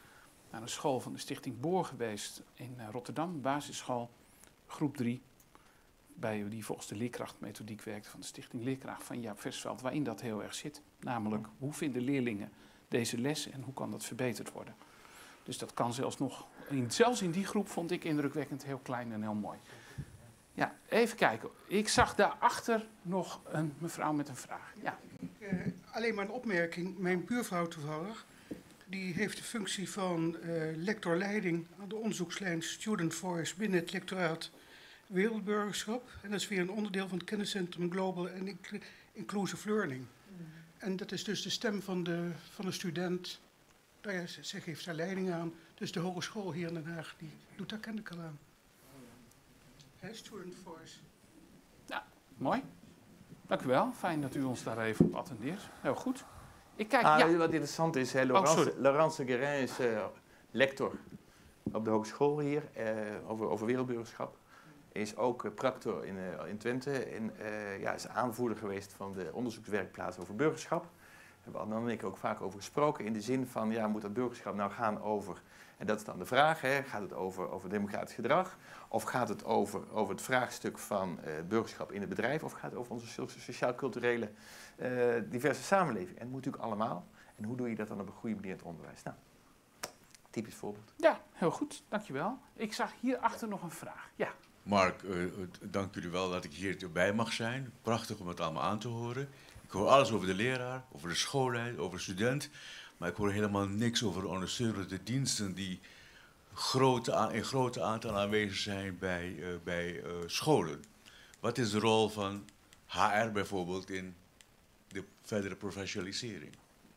naar een school van de Stichting Boor geweest in uh, Rotterdam, basisschool, groep drie. Bij die volgens de leerkrachtmethodiek werkte van de Stichting Leerkracht van Jaap Versveld, waarin dat heel erg zit. Namelijk, hoe vinden leerlingen deze les en hoe kan dat verbeterd worden? Dus dat kan zelfs nog, in, zelfs in die groep vond ik indrukwekkend heel klein en heel mooi. Ja, even kijken. Ik zag daarachter nog een mevrouw met een vraag. Ja. Uh, alleen maar een opmerking. Mijn buurvrouw toevallig, die heeft de functie van uh, lectorleiding aan de onderzoekslijn Student Voice binnen het lectoraat Wereldburgerschap. En dat is weer een onderdeel van het kenniscentrum Global and Inclu- Inclusive Learning. Mm. En dat is dus de stem van de, van de student. Nou ja, zij geeft daar leiding aan. Dus de hogeschool hier in Den Haag, die doet daar kennelijk al aan. He, Student Voice. Ja, mooi. Dank u wel. Fijn dat u ons daar even op attendeert. Heel goed. Ik kijk, ah, ja. Wat interessant is, hè, Laurence, oh, Laurence Guérin is uh, lector op de hogeschool hier uh, over, over wereldburgerschap. Is ook uh, practor in, uh, in Twente en uh, ja, is aanvoerder geweest van de onderzoekswerkplaats over burgerschap. Daar hebben Anne en ik ook vaak over gesproken in de zin van, ja, moet dat burgerschap nou gaan over, en dat is dan de vraag, hè, gaat het over, over democratisch gedrag of gaat het over, over het vraagstuk van uh, burgerschap in het bedrijf of gaat het over onze sociaal-culturele uh, diverse samenleving? En dat moet natuurlijk allemaal. En hoe doe je dat dan op een goede manier in het onderwijs? Nou, typisch voorbeeld. Ja, heel goed. Dankjewel. Ik zag hierachter nog een vraag. Ja. Mark, uh, dank jullie wel dat ik hierbij mag zijn. Prachtig om het allemaal aan te horen. Ik hoor alles over de leraar, over de schoolleider, over de student. Maar ik hoor helemaal niks over de ondersteunende diensten die grote, in grote aantal aanwezig zijn bij, uh, bij uh, scholen. Wat is de rol van H R bijvoorbeeld in de verdere professionalisering?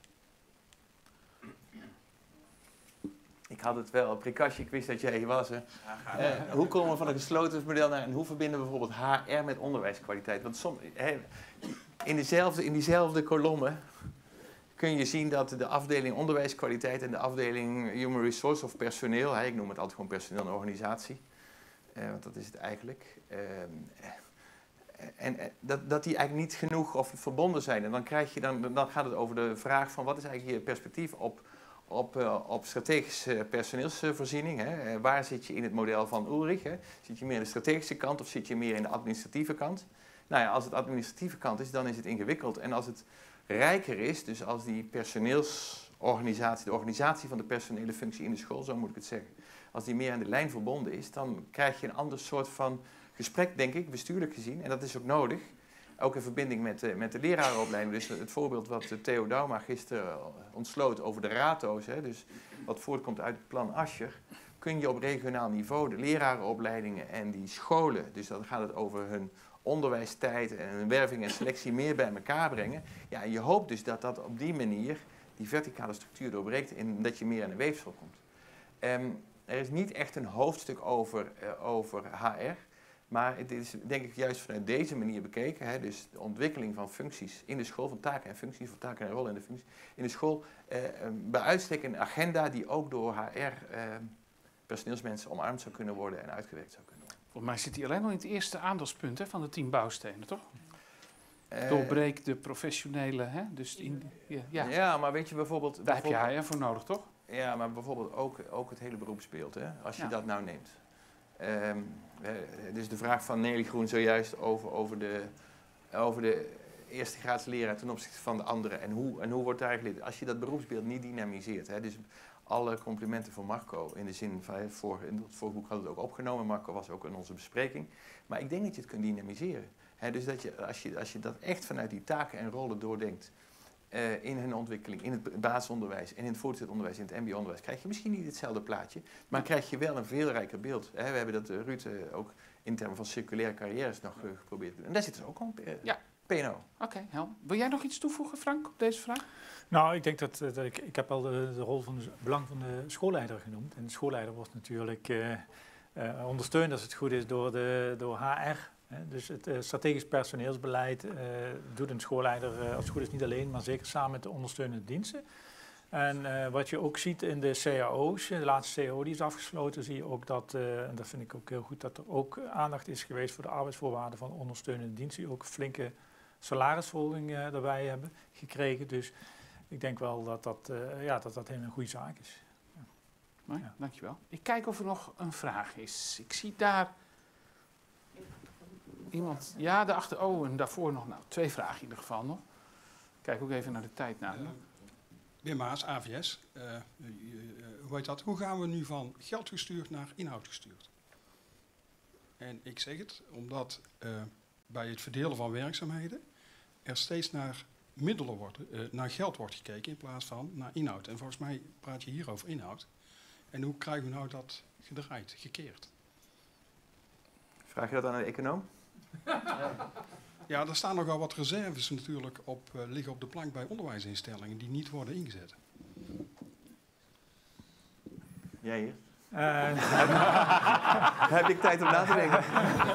Ik had het wel, Prikash, ik wist dat jij hier was. Hè. Uh, hoe komen we van een gesloten model naar en hoe verbinden we bijvoorbeeld H R met onderwijskwaliteit? Want som, he, in, dezelfde, in diezelfde kolommen kun je zien dat de afdeling onderwijskwaliteit en de afdeling human resource of personeel, hè, ik noem het altijd gewoon personeel en organisatie, uh, want dat is het eigenlijk, uh, en uh, dat, dat die eigenlijk niet genoeg of verbonden zijn. En dan, krijg je dan, dan gaat het over de vraag van wat is eigenlijk je perspectief op Op, uh, op strategische personeelsvoorziening. Hè. Uh, waar zit je in het model van Ulrich? Hè? Zit je meer aan de strategische kant of zit je meer in de administratieve kant? Nou ja, als het administratieve kant is, dan is het ingewikkeld. En als het rijker is, dus als die personeelsorganisatie, de organisatie van de personele functie in de school, zo moet ik het zeggen, als die meer aan de lijn verbonden is, dan krijg je een ander soort van gesprek, denk ik, bestuurlijk gezien. En dat is ook nodig. Ook in verbinding met de, met de lerarenopleiding. Dus het voorbeeld wat Theo Dauma gisteren ontsloot over de rato's, hè, dus wat voortkomt uit het plan Ascher, kun je op regionaal niveau de lerarenopleidingen en die scholen, dus dan gaat het over hun onderwijstijd en hun werving en selectie meer bij elkaar brengen. Ja, en je hoopt dus dat dat op die manier die verticale structuur doorbreekt en dat je meer aan de weefsel komt. Um, er is niet echt een hoofdstuk over, uh, over H R. Maar het is denk ik juist vanuit deze manier bekeken, hè, dus de ontwikkeling van functies in de school, van taken en functies, van taken en rollen in de functies in de school, eh, bij uitstek een agenda die ook door H R eh, personeelsmensen omarmd zou kunnen worden en uitgewerkt zou kunnen worden. Volgens mij zit hij alleen al in het eerste aandachtspunt, hè, van de tien bouwstenen, toch? Uh, Doorbreek de professionele, hè? Dus in, ja, ja. ja, maar weet je bijvoorbeeld... Daar heb je H R voor nodig, toch? Ja, maar bijvoorbeeld ook, ook het hele beroepsbeeld, hè, als je ja. dat nou neemt. Um, dus de vraag van Nelly Groen zojuist over, over, de, over de eerste graads leraar ten opzichte van de andere. En hoe, en hoe wordt daar eigenlijk, als je dat beroepsbeeld niet dynamiseert. Hè, dus alle complimenten voor Marco in de zin van, voor, in het voorboek hadden we het ook opgenomen. Marco was ook in onze bespreking. Maar ik denk dat je het kunt dynamiseren. Hè, dus dat je, als, je, als je dat echt vanuit die taken en rollen doordenkt. Uh, in hun ontwikkeling, in het basisonderwijs en in het voortgezet onderwijs, in het M B O-onderwijs, krijg je misschien niet hetzelfde plaatje, maar krijg je wel een veel rijker beeld. Hè, we hebben dat, uh, Ruud, uh, ook in termen van circulaire carrières nog uh, geprobeerd te doen. En daar zit dus ook al een uh, ja. P N O. Oké, okay, helder. Wil jij nog iets toevoegen, Frank, op deze vraag? Nou, ik denk dat, dat ik, ik heb al de, de rol van het belang van de schoolleider genoemd. En de schoolleider wordt natuurlijk uh, uh, ondersteund, als het goed is, door, de, door H R. Dus het uh, strategisch personeelsbeleid uh, doet een schoolleider uh, als het goed is niet alleen, maar zeker samen met de ondersteunende diensten. En uh, wat je ook ziet in de C A O's, de laatste C A O die is afgesloten, zie je ook dat, uh, en dat vind ik ook heel goed, dat er ook aandacht is geweest voor de arbeidsvoorwaarden van ondersteunende diensten, die ook flinke salarisverhoging uh, daarbij hebben gekregen. Dus ik denk wel dat dat, uh, ja, dat, dat helemaal een goede zaak is. Ja. Nee, ja. Dankjewel. Ik kijk of er nog een vraag is. Ik zie daar iemand. Ja, daarachter. Oh, en daarvoor nog. Nou, twee vragen in ieder geval nog. Kijk ook even naar de tijd namelijk. Uh, Wim Maas, A V S. Uh, uh, uh, hoe heet dat? Hoe gaan we nu van geld gestuurd naar inhoud gestuurd? En ik zeg het omdat uh, bij het verdelen van werkzaamheden er steeds naar middelen wordt, uh, naar geld wordt gekeken in plaats van naar inhoud. En volgens mij praat je hier over inhoud. En hoe krijgen we nou dat gedraaid, gekeerd? Vraag je dat aan een econoom? Ja, er staan nogal wat reserves natuurlijk op, uh, liggen op de plank bij onderwijsinstellingen die niet worden ingezet. Jij hier? Uh, Heb ik tijd om na te denken?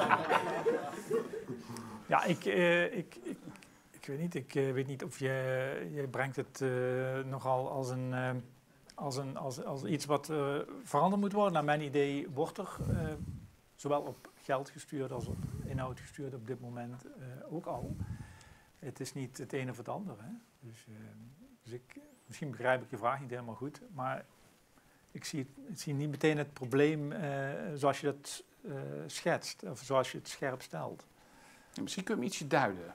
Ja, ik, uh, ik, ik, ik weet niet. Ik uh, weet niet of je, je brengt het uh, nogal als een, uh, als, een als, als iets wat uh, veranderd moet worden. Naar mijn idee wordt er uh, zowel op geld gestuurd als op inhoud gestuurd op dit moment uh, ook al. Het is niet het een of het ander. Hè? Dus, uh, dus ik, misschien begrijp ik je vraag niet helemaal goed, maar ik zie, ik zie niet meteen het probleem uh, zoals je dat uh, schetst, of zoals je het scherp stelt. Ja, misschien kun je hem ietsje duiden.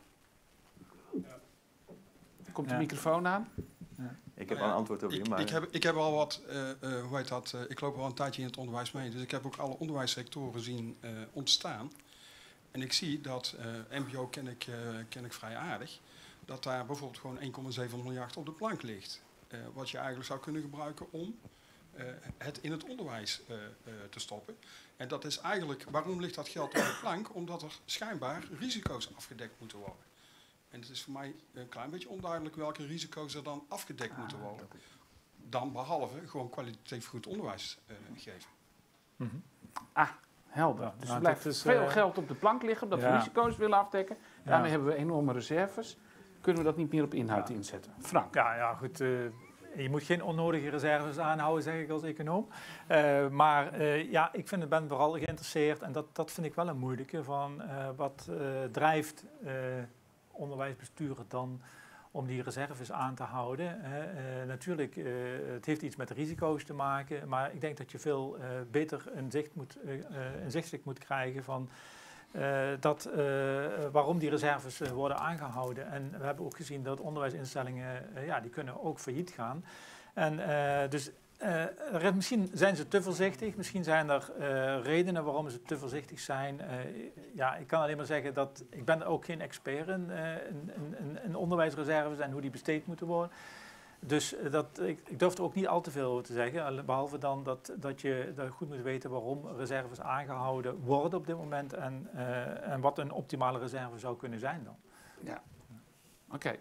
Ja. Komt de ja. microfoon aan? Ja. Ik heb al een antwoord op je, ik, maar... Ik heb, ik heb al wat, uh, uh, hoe heet dat, uh, ik loop al een tijdje in het onderwijs mee, dus ik heb ook alle onderwijssectoren zien uh, ontstaan. En ik zie dat, uh, M B O ken ik, uh, ken ik vrij aardig, dat daar bijvoorbeeld gewoon één komma zeven miljard op de plank ligt. Uh, wat je eigenlijk zou kunnen gebruiken om uh, het in het onderwijs uh, uh, te stoppen. En dat is eigenlijk, waarom ligt dat geld op de plank? Omdat er schijnbaar risico's afgedekt moeten worden. En het is voor mij een klein beetje onduidelijk welke risico's er dan afgedekt ah, moeten worden. Dan behalve gewoon kwalitatief goed onderwijs uh, geven. Mm-hmm. Ah, helder. Ja, dus nou, er blijft is, veel uh, geld op de plank liggen, omdat ja. we risico's willen afdekken. Daarmee ja. hebben we enorme reserves. Kunnen we dat niet meer op inhoud ja. inzetten? Frank? Ja, ja goed. Uh, je moet geen onnodige reserves aanhouden, zeg ik als econoom. Uh, maar uh, ja, ik vind, ik ben vooral geïnteresseerd, en dat, dat vind ik wel een moeilijke, van uh, wat uh, drijft uh, onderwijsbesturen dan om die reserves aan te houden. Uh, uh, natuurlijk, uh, het heeft iets met risico's te maken, maar ik denk dat je veel uh, beter een, zicht moet, uh, een zichtelijk moet krijgen van uh, dat, uh, waarom die reserves uh, worden aangehouden. En we hebben ook gezien dat onderwijsinstellingen, uh, ja, die kunnen ook failliet gaan. En uh, dus Uh, er, misschien zijn ze te voorzichtig, misschien zijn er uh, redenen waarom ze te voorzichtig zijn. Uh, ja, ik kan alleen maar zeggen dat ik ben ook geen expert in, uh, in, in, in onderwijsreserves en hoe die besteed moeten worden. Dus uh, dat, ik, ik durf er ook niet al te veel over te zeggen, behalve dan dat, dat je dat goed moet weten waarom reserves aangehouden worden op dit moment en, uh, en wat een optimale reserve zou kunnen zijn dan. Ja, oké. Okay.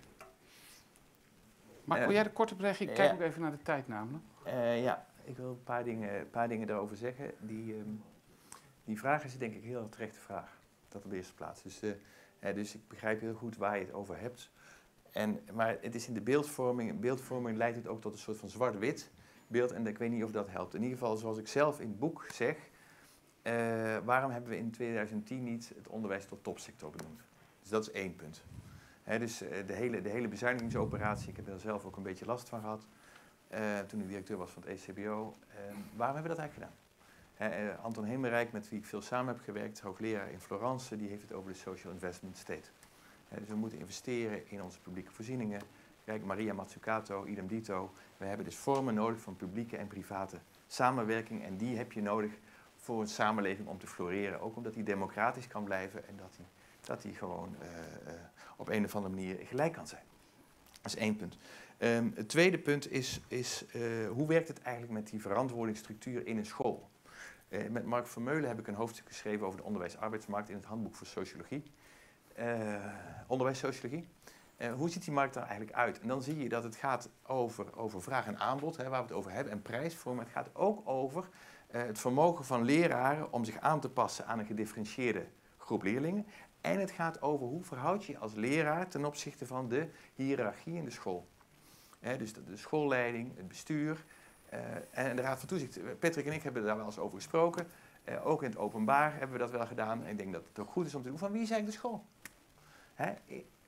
Maar uh, wil jij de korte bericht? Ik kijk ja. ook even naar de tijd namelijk. Uh, ja, ik wil een paar dingen, paar dingen daarover zeggen. Die, um, die vraag is denk ik een heel terechte vraag. Dat op de eerste plaats. Dus, uh, uh, dus ik begrijp heel goed waar je het over hebt. En, maar het is in de beeldvorming, in beeldvorming leidt het ook tot een soort van zwart-wit beeld. En ik weet niet of dat helpt. In ieder geval, zoals ik zelf in het boek zeg, uh, waarom hebben we in tweeduizend tien niet het onderwijs tot topsector benoemd? Dus dat is één punt. He, dus uh, de, hele, de hele bezuinigingsoperatie, ik heb er zelf ook een beetje last van gehad. Uh, toen ik directeur was van het E C B O. Uh, waarom hebben we dat eigenlijk gedaan? Uh, uh, Anton Hemerijk, met wie ik veel samen heb gewerkt, hoogleraar in Florence, die heeft het over de social investment state. Uh, dus we moeten investeren in onze publieke voorzieningen. Kijk, Maria Mazzucato, idem dito. We hebben dus vormen nodig van publieke en private samenwerking. En die heb je nodig voor een samenleving om te floreren. Ook omdat die democratisch kan blijven en dat die, dat die gewoon uh, uh, op een of andere manier gelijk kan zijn. Dat is één punt. Um, het tweede punt is, is uh, hoe werkt het eigenlijk met die verantwoordingsstructuur in een school? Uh, met Mark Vermeulen heb ik een hoofdstuk geschreven over de onderwijs-arbeidsmarkt in het handboek voor sociologie. Uh, onderwijssociologie. Uh, hoe ziet die markt er eigenlijk uit? En dan zie je dat het gaat over, over vraag en aanbod, hè, waar we het over hebben, en prijsvorming. Het gaat ook over uh, het vermogen van leraren om zich aan te passen aan een gedifferentieerde groep leerlingen. En het gaat over hoe verhoud je je als leraar ten opzichte van de hiërarchie in de school. He, dus de, de schoolleiding, het bestuur uh, en de Raad van Toezicht. Patrick en ik hebben daar wel eens over gesproken. Uh, ook in het openbaar hebben we dat wel gedaan. En ik denk dat het ook goed is om te doen van wie is eigenlijk de school? He,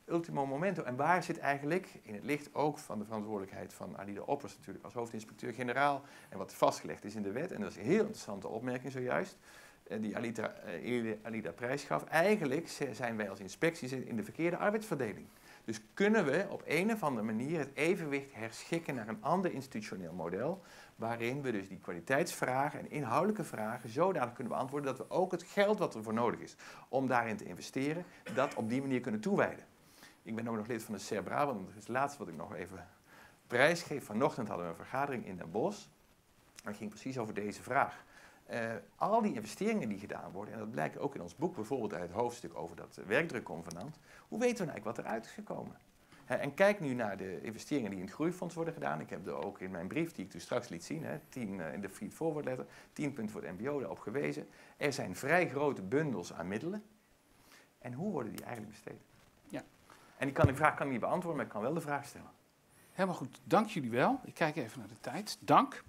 ultimo momento. En waar zit eigenlijk, in het licht ook van de verantwoordelijkheid van Alida Oppers natuurlijk als hoofdinspecteur-generaal en wat vastgelegd is in de wet, en dat is een heel interessante opmerking zojuist, die Alida, uh, Alida prijs gaf. Eigenlijk zijn wij als inspectie in de verkeerde arbeidsverdeling. Dus kunnen we op een of andere manier het evenwicht herschikken naar een ander institutioneel model, waarin we dus die kwaliteitsvragen en inhoudelijke vragen zodanig kunnen beantwoorden dat we ook het geld wat ervoor nodig is om daarin te investeren, dat op die manier kunnen toewijden. Ik ben ook nog lid van de S E R Brabant, dat is het laatste wat ik nog even prijsgeef. Vanochtend hadden we een vergadering in Den Bosch. Dat ging precies over deze vraag. Uh, al die investeringen die gedaan worden, en dat blijkt ook in ons boek, bijvoorbeeld uit het hoofdstuk over dat werkdrukconvenant, hoe weten we nou eigenlijk wat eruit is gekomen? Uh, en kijk nu naar de investeringen die in het groeifonds worden gedaan. Ik heb er ook in mijn brief, die ik dus straks liet zien, hè, tien uh, in de feed forward letter, tien punten voor het mbo daarop gewezen. Er zijn vrij grote bundels aan middelen. En hoe worden die eigenlijk besteed? Ja. En ik kan die vraag kan ik niet beantwoorden, maar ik kan wel de vraag stellen. Helemaal goed, dank jullie wel. Ik kijk even naar de tijd. Dank.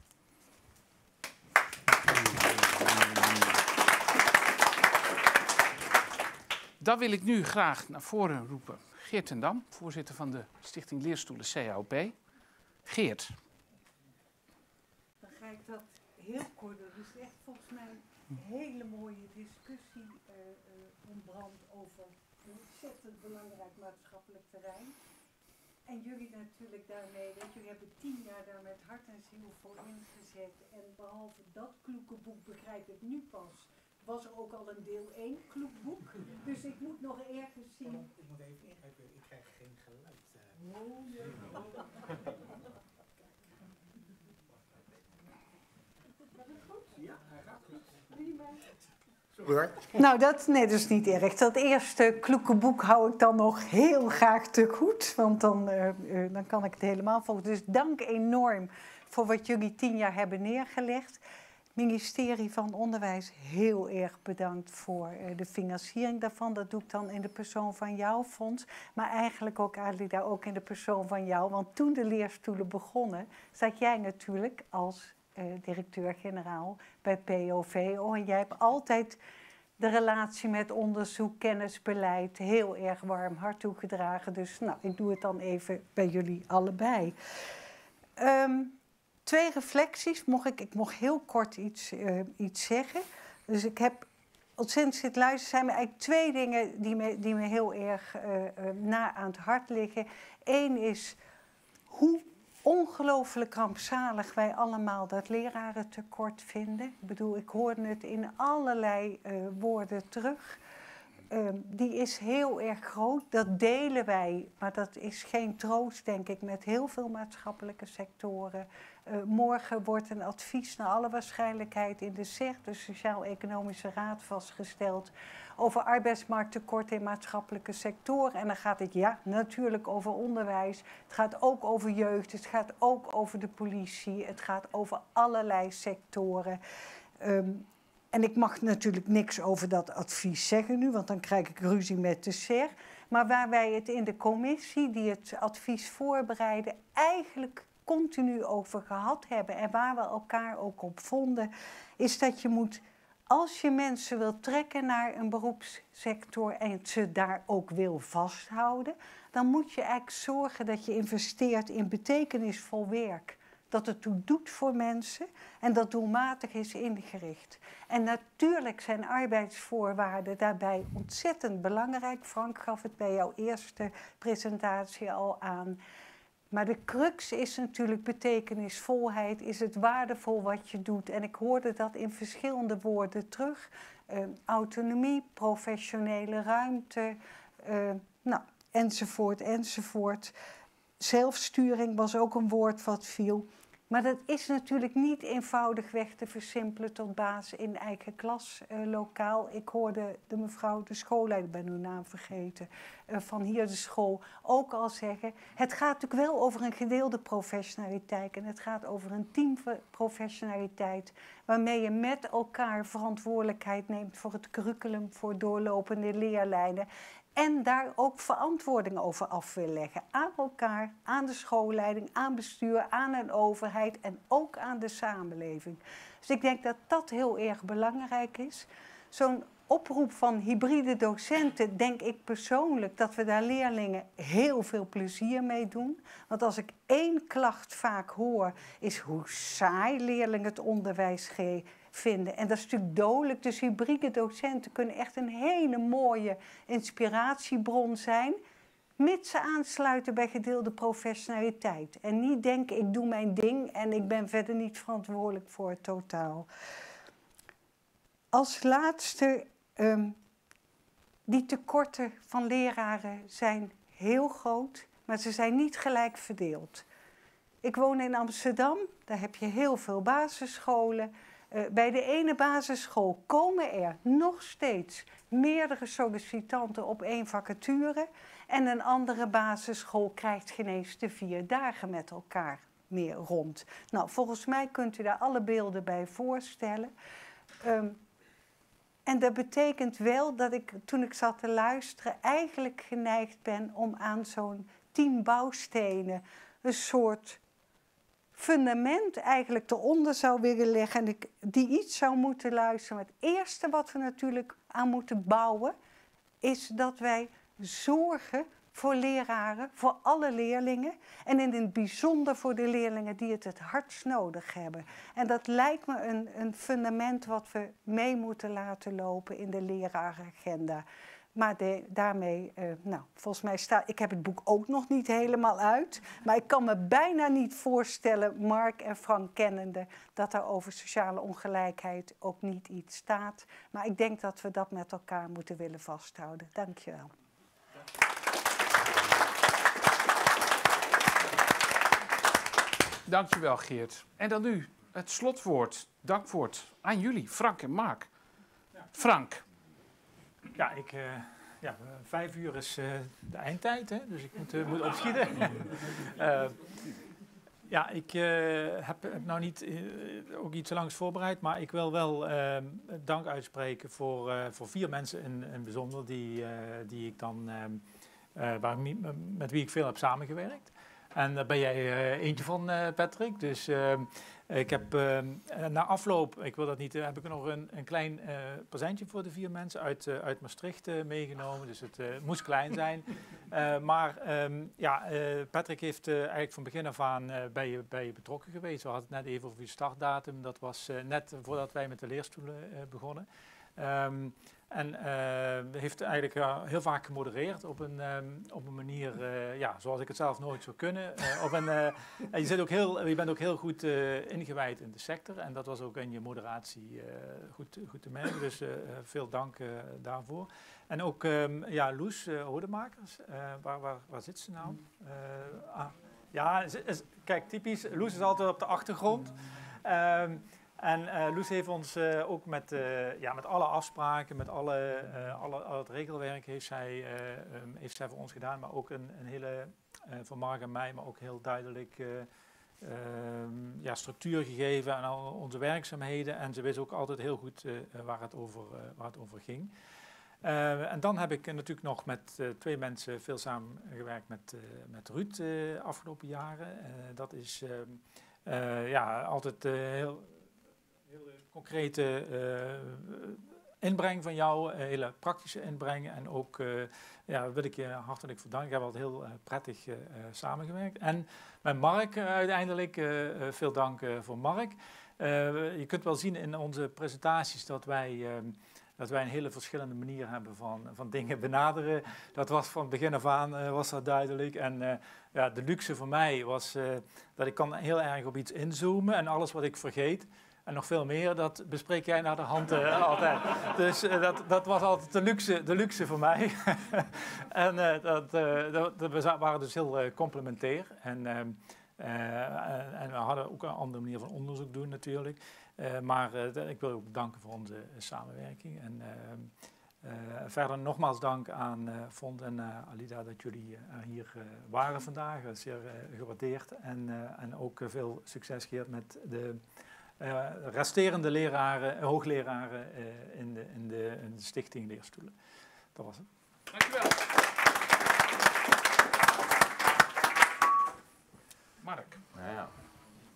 Dan wil ik nu graag naar voren roepen Geert ten Dam, voorzitter van de Stichting Leerstoelen C A O P. Geert. Dan ga ik dat heel kort doen. Het is echt volgens mij een hele mooie discussie uh, uh, ontbrand over een ontzettend belangrijk maatschappelijk terrein. En jullie natuurlijk daarmee, dat jullie hebben tien jaar daar met hart en ziel voor ingezet. En behalve dat kloeke boek, begrijp ik nu pas, was er ook al een deel één kloekboek. Dus ik moet nog ergens zien. Ik moet even ingrijpen, ik krijg geen geluid. Uh. Oh, ja. Gaat het goed? Ja, hij gaat goed. Prima. Hoor. Nou, dat, nee, dat is niet erg. Dat eerste kloeke boek hou ik dan nog heel graag te goed. Want dan, uh, uh, dan kan ik het helemaal volgen. Dus dank enorm voor wat jullie tien jaar hebben neergelegd. Het ministerie van Onderwijs heel erg bedankt voor uh, de financiering daarvan. Dat doe ik dan in de persoon van jouw fonds. Maar eigenlijk ook, Alida, ook in de persoon van jou. Want toen de leerstoelen begonnen, zat jij natuurlijk als uh, directeur-generaal bij P O V O. En jij hebt altijd de relatie met onderzoek, kennis, beleid heel erg warm hart toegedragen. Dus nou, ik doe het dan even bij jullie allebei. Um, Twee reflecties, mocht ik, ik mocht heel kort iets, uh, iets zeggen. Dus ik heb ontzettend zitten luisteren. Er zijn er eigenlijk twee dingen die me, die me heel erg uh, uh, na aan het hart liggen. Eén is hoe ongelooflijk rampzalig wij allemaal dat lerarentekort vinden. Ik bedoel, ik hoorde het in allerlei uh, woorden terug. Uh, die is heel erg groot, dat delen wij, maar dat is geen troost, denk ik, met heel veel maatschappelijke sectoren. Uh, morgen wordt een advies naar alle waarschijnlijkheid in de S E R, de Sociaal-Economische Raad, vastgesteld over arbeidsmarkttekort in maatschappelijke sectoren. En dan gaat het, ja, natuurlijk over onderwijs. Het gaat ook over jeugd, het gaat ook over de politie, het gaat over allerlei sectoren. Um, En ik mag natuurlijk niks over dat advies zeggen nu, want dan krijg ik ruzie met de S E R. Maar waar wij het in de commissie die het advies voorbereiden eigenlijk continu over gehad hebben en waar we elkaar ook op vonden, is dat je moet, als je mensen wil trekken naar een beroepssector en ze daar ook wil vasthouden, dan moet je eigenlijk zorgen dat je investeert in betekenisvol werk. Dat het toe doet voor mensen en dat doelmatig is ingericht. En natuurlijk zijn arbeidsvoorwaarden daarbij ontzettend belangrijk. Frank gaf het bij jouw eerste presentatie al aan. Maar de crux is natuurlijk betekenisvolheid. Is het waardevol wat je doet? En ik hoorde dat in verschillende woorden terug. Uh, autonomie, professionele ruimte, uh, nou, enzovoort, enzovoort. Zelfsturing was ook een woord wat viel. Maar dat is natuurlijk niet eenvoudig weg te versimpelen tot baas in eigen klas uh, lokaal. Ik hoorde de mevrouw, de schoolleider, ik ben uw naam vergeten, uh, van hier de school ook al zeggen. Het gaat natuurlijk wel over een gedeelde professionaliteit en het gaat over een teamprofessionaliteit waarmee je met elkaar verantwoordelijkheid neemt voor het curriculum, voor doorlopende leerlijnen. En daar ook verantwoording over af wil leggen. Aan elkaar, aan de schoolleiding, aan bestuur, aan een overheid en ook aan de samenleving. Dus ik denk dat dat heel erg belangrijk is. Zo'n oproep van hybride docenten denk ik persoonlijk dat we daar leerlingen heel veel plezier mee doen. Want als ik één klacht vaak hoor, is hoe saai leerlingen het onderwijs vinden. En dat is natuurlijk dodelijk. Dus hybride docenten kunnen echt een hele mooie inspiratiebron zijn, mits ze aansluiten bij gedeelde professionaliteit. En niet denken, ik doe mijn ding en ik ben verder niet verantwoordelijk voor het totaal. Als laatste, um, die tekorten van leraren zijn heel groot, maar ze zijn niet gelijk verdeeld. Ik woon in Amsterdam, daar heb je heel veel basisscholen. Uh, bij de ene basisschool komen er nog steeds meerdere sollicitanten op één vacature. En een andere basisschool krijgt geen eens de vier dagen met elkaar meer rond. Nou, volgens mij kunt u daar alle beelden bij voorstellen. Um, en dat betekent wel dat ik, toen ik zat te luisteren, eigenlijk geneigd ben om aan zo'n tien bouwstenen een soort fundament eigenlijk eronder zou willen leggen en ik die iets zou moeten luisteren. Maar het eerste wat we natuurlijk aan moeten bouwen is dat wij zorgen voor leraren, voor alle leerlingen en in het bijzonder voor de leerlingen die het het hardst nodig hebben. En dat lijkt me een, een fundament wat we mee moeten laten lopen in de lerarenagenda. Maar de, daarmee, uh, nou, volgens mij staat, ik heb het boek ook nog niet helemaal uit, maar ik kan me bijna niet voorstellen, Mark en Frank kennende, dat er over sociale ongelijkheid ook niet iets staat. Maar ik denk dat we dat met elkaar moeten willen vasthouden. Dank je wel. Dank je wel, Geert. En dan nu het slotwoord, dankwoord aan jullie, Frank en Mark. Frank. Ja, ik, uh, ja, vijf uur is uh, de eindtijd, hè, dus ik moet, uh, moet opschieten. uh, ja, ik uh, heb, heb nou niet uh, ook iets langs voorbereid, maar ik wil wel uh, dank uitspreken voor, uh, voor vier mensen in, in bijzonder, die, uh, die ik dan, uh, uh, waar, met wie ik veel heb samengewerkt. En daar ben jij uh, eentje van, uh, Patrick. Dus uh, ik heb uh, na afloop, ik wil dat niet, uh, heb ik nog een, een klein uh, presentje voor de vier mensen uit, uh, uit Maastricht uh, meegenomen. Dus het uh, moest klein zijn. Uh, maar um, ja, uh, Patrick heeft uh, eigenlijk van begin af aan uh, bij, je, bij je betrokken geweest. We hadden het net even over je startdatum. Dat was uh, net voordat wij met de leerstoelen uh, begonnen. Um, En uh, heeft eigenlijk uh, heel vaak gemodereerd op een, um, op een manier uh, ja, zoals ik het zelf nooit zou kunnen. Uh, op een, uh, en je, zit ook heel, je bent ook heel goed uh, ingewijd in de sector en dat was ook in je moderatie uh, goed, goed te merken. Dus uh, veel dank uh, daarvoor. En ook um, ja, Loes uh, Hodemakers, uh, waar, waar, waar zit ze nou? Uh, ah, ja, is, is, kijk, typisch, Loes is altijd op de achtergrond. Um, En uh, Loes heeft ons uh, ook met, uh, ja, met alle afspraken, met alle, uh, alle, al het regelwerk heeft zij, uh, um, heeft zij voor ons gedaan. Maar ook een, een hele, uh, voor Mark en mij, maar ook heel duidelijk uh, uh, ja, structuur gegeven aan al onze werkzaamheden. En ze wist ook altijd heel goed uh, waar, het over, uh, waar het over ging. Uh, en dan heb ik uh, natuurlijk nog met uh, twee mensen veel samengewerkt met, uh, met Ruud uh, afgelopen jaren. Uh, dat is uh, uh, ja, altijd uh, heel... concrete uh, inbreng van jou, een hele praktische inbreng. En ook uh, ja, wil ik je hartelijk voor danken. Ik heb altijd heel uh, prettig uh, samengewerkt. En met Mark uh, uiteindelijk, uh, uh, veel dank uh, voor Mark. Uh, je kunt wel zien in onze presentaties dat wij, uh, dat wij een hele verschillende manier hebben van, van dingen benaderen. Dat was van begin af aan uh, was dat duidelijk. En uh, ja, de luxe voor mij was uh, dat ik kan heel erg op iets inzoomen en alles wat ik vergeet. En nog veel meer, dat bespreek jij naar de hand uh, altijd. Dus uh, dat, dat was altijd de luxe, de luxe voor mij. en uh, dat, uh, dat, dat, we waren dus heel uh, complementair. En, uh, uh, en we hadden ook een andere manier van onderzoek doen natuurlijk. Uh, maar uh, ik wil ook danken voor onze uh, samenwerking. En uh, uh, verder nogmaals dank aan uh, Fond en uh, Alida dat jullie uh, hier uh, waren vandaag. Dat is zeer uh, gewaardeerd. En, uh, en ook uh, veel succes Geert met de... Uh, resterende leraren, hoogleraren uh, in, de, in, de, in de stichting Leerstoelen. Dat was het. Dankjewel. Mark. Nou ja.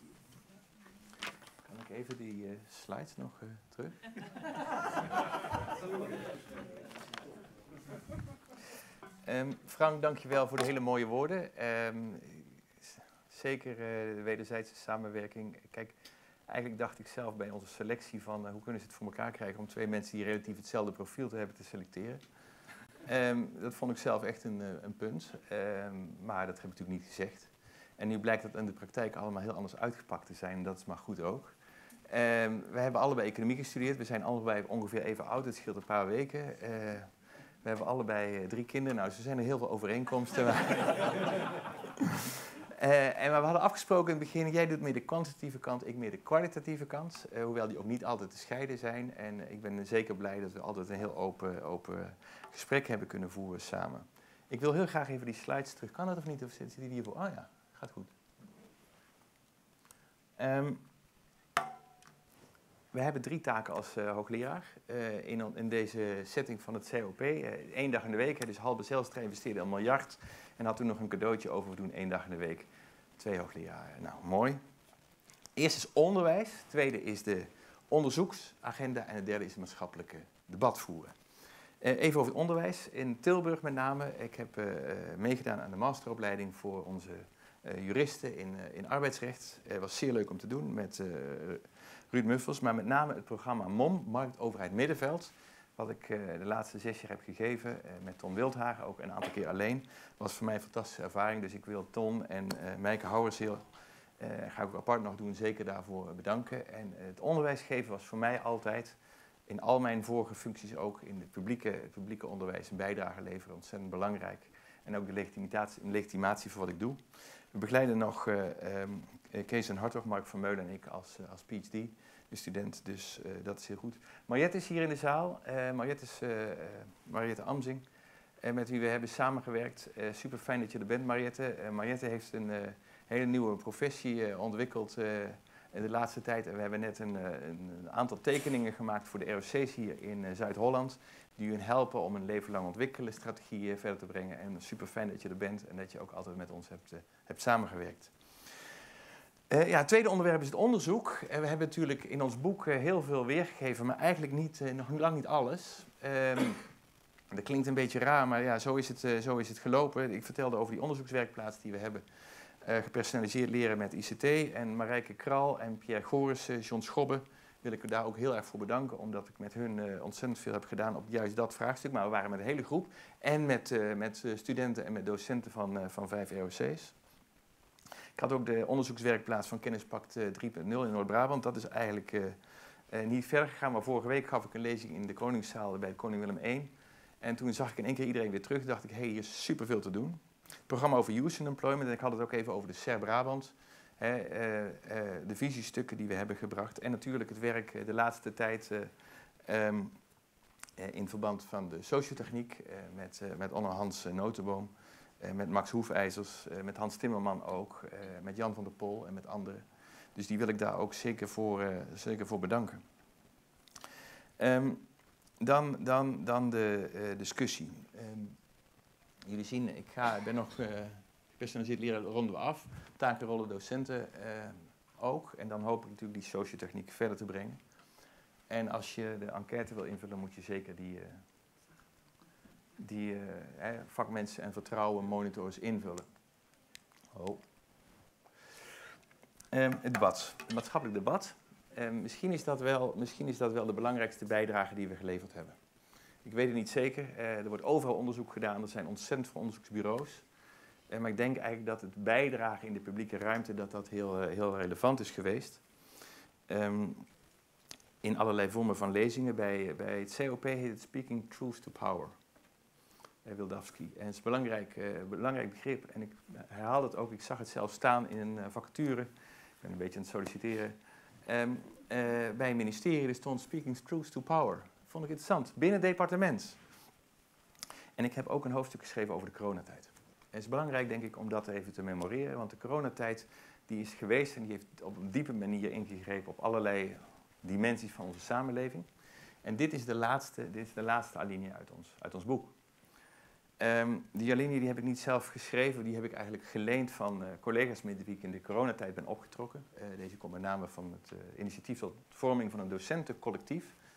Kan ik even die uh, slides nog uh, terug? Um, Frank, dankjewel voor de hele mooie woorden. Um, zeker uh, de wederzijdse samenwerking. Kijk, eigenlijk dacht ik zelf bij onze selectie van uh, hoe kunnen ze het voor elkaar krijgen om twee mensen die relatief hetzelfde profiel te hebben te selecteren. Um, dat vond ik zelf echt een, uh, een punt, um, maar dat heb ik natuurlijk niet gezegd. En nu blijkt dat in de praktijk allemaal heel anders uitgepakt te zijn, dat is maar goed ook. Um, we hebben allebei economie gestudeerd, we zijn allebei ongeveer even oud, het scheelt een paar weken. Uh, we hebben allebei uh, drie kinderen, nou, dus er zijn er heel veel overeenkomsten. uh, en maar we hadden afgesproken in het begin, jij doet meer de kwantitatieve kant, ik meer de kwalitatieve kant. Uh, hoewel die ook niet altijd te scheiden zijn. En uh, ik ben zeker blij dat we altijd een heel open, open gesprek hebben kunnen voeren samen. Ik wil heel graag even die slides terug. Kan dat of niet? Of zit die hiervoor? Oh ja, gaat goed. Um, we hebben drie taken als uh, hoogleraar uh, in, in deze setting van het C O P. Uh, Eén dag in de week, hè, dus Halbe Zijlstra investeerde een miljard en had toen nog een cadeautje over. We doen één dag in de week twee hoogleraren. Nou, mooi. Eerst is onderwijs, tweede is de onderzoeksagenda en het derde is het maatschappelijke debat voeren. Uh, even over het onderwijs. In Tilburg met name. Ik heb uh, meegedaan aan de masteropleiding voor onze uh, juristen in, uh, in arbeidsrecht. Het uh, was zeer leuk om te doen met uh, Ruud Muffels, maar met name het programma M O M, Markt, Overheid, Middenveld, wat ik uh, de laatste zes jaar heb gegeven uh, met Ton Wildhagen, ook een aantal keer alleen, was voor mij een fantastische ervaring. Dus ik wil Ton en uh, Mijke Houwerseel, uh, ga ik ook apart nog doen, zeker daarvoor bedanken. En uh, het onderwijs geven was voor mij altijd, in al mijn vorige functies ook in het publieke, het publieke onderwijs, een bijdrage leveren, ontzettend belangrijk. En ook de legitimatie, legitimatie voor wat ik doe. We begeleiden nog uh, um, Kees en Hartog, Mark van Meulen en ik als, uh, als P H D, de student, dus uh, dat is heel goed. Mariette is hier in de zaal. Uh, Mariette is uh, uh, Mariette Amzing, uh, met wie we hebben samengewerkt. Uh, super fijn dat je er bent, Mariette. Uh, Mariette heeft een uh, hele nieuwe professie uh, ontwikkeld uh, in de laatste tijd. En we hebben net een, uh, een aantal tekeningen gemaakt voor de R O C's hier in uh, Zuid-Holland, die u helpen om een leven lang ontwikkelen strategie uh, verder te brengen. En super fijn dat je er bent en dat je ook altijd met ons hebt, uh, hebt samengewerkt. Uh, ja, het tweede onderwerp is het onderzoek. Uh, we hebben natuurlijk in ons boek uh, heel veel weergegeven, maar eigenlijk niet, uh, nog lang niet alles. Um, dat klinkt een beetje raar, maar ja, zo is, het, uh, zo is het gelopen. Ik vertelde over die onderzoekswerkplaats die we hebben. Uh, gepersonaliseerd leren met I C T. En Marijke Kral en Pierre Gorissen, John Schobbe, wil ik er daar ook heel erg voor bedanken, omdat ik met hun uh, ontzettend veel heb gedaan op juist dat vraagstuk. Maar we waren met een hele groep en met, uh, met uh, studenten en met docenten van, uh, van vijf R O C's. Ik had ook de onderzoekswerkplaats van Kennispact uh, drie punt nul in Noord-Brabant. Dat is eigenlijk uh, uh, niet verder gegaan, maar vorige week gaf ik een lezing in de Koningszaal bij Koning Willem de Eerste. En toen zag ik in één keer iedereen weer terug. Dacht ik, hé, hey, hier is superveel te doen. Het programma over Youth in Employment, en ik had het ook even over de S E R Brabant. Hè, uh, uh, de visiestukken die we hebben gebracht. En natuurlijk het werk uh, de laatste tijd uh, um, uh, in verband van de sociotechniek. Uh, met, uh, met Onno Hans uh, Notenboom. Uh, met Max Hoefijzers. Uh, met Hans Timmerman ook. Uh, met Jan van der Pol en met anderen. Dus die wil ik daar ook zeker voor, uh, zeker voor bedanken. Um, dan, dan, dan de uh, discussie. Um, Jullie zien, ik, ga, ik ben nog uh, gepersonaliseerd leren, ronden we af. Takenrollen docenten uh, ook. En dan hoop ik natuurlijk die sociotechniek verder te brengen. En als je de enquête wil invullen, moet je zeker die, uh, die uh, eh, vakmensen en vertrouwen monitors invullen. Oh. Um, het debat, het maatschappelijk debat. Um, misschien, is dat wel, misschien is dat wel de belangrijkste bijdrage die we geleverd hebben. Ik weet het niet zeker. Uh, er wordt overal onderzoek gedaan. Er zijn ontzettend veel onderzoeksbureaus. Uh, maar ik denk eigenlijk dat het bijdragen in de publieke ruimte dat dat heel, uh, heel relevant is geweest. Um, in allerlei vormen van lezingen. Bij, bij het C O P heet het Speaking Truth to Power. Bij Wildavsky. En het is een belangrijk, uh, belangrijk begrip. En ik herhaal het ook. Ik zag het zelf staan in een uh, vacature. Ik ben een beetje aan het solliciteren. Um, uh, bij een ministerie er stond Speaking Truth to Power. Vond ik interessant, binnen het departement. En ik heb ook een hoofdstuk geschreven over de coronatijd. Het is belangrijk, denk ik, om dat even te memoreren, want de coronatijd die is geweest en die heeft op een diepe manier ingegrepen op allerlei dimensies van onze samenleving. En dit is de laatste, dit is de laatste alinea uit ons, uit ons boek. Um, die alinea die heb ik niet zelf geschreven, die heb ik eigenlijk geleend van uh, collega's met wie ik in de coronatijd ben opgetrokken. Uh, deze komt met name van het uh, initiatief tot vorming van een docentencollectief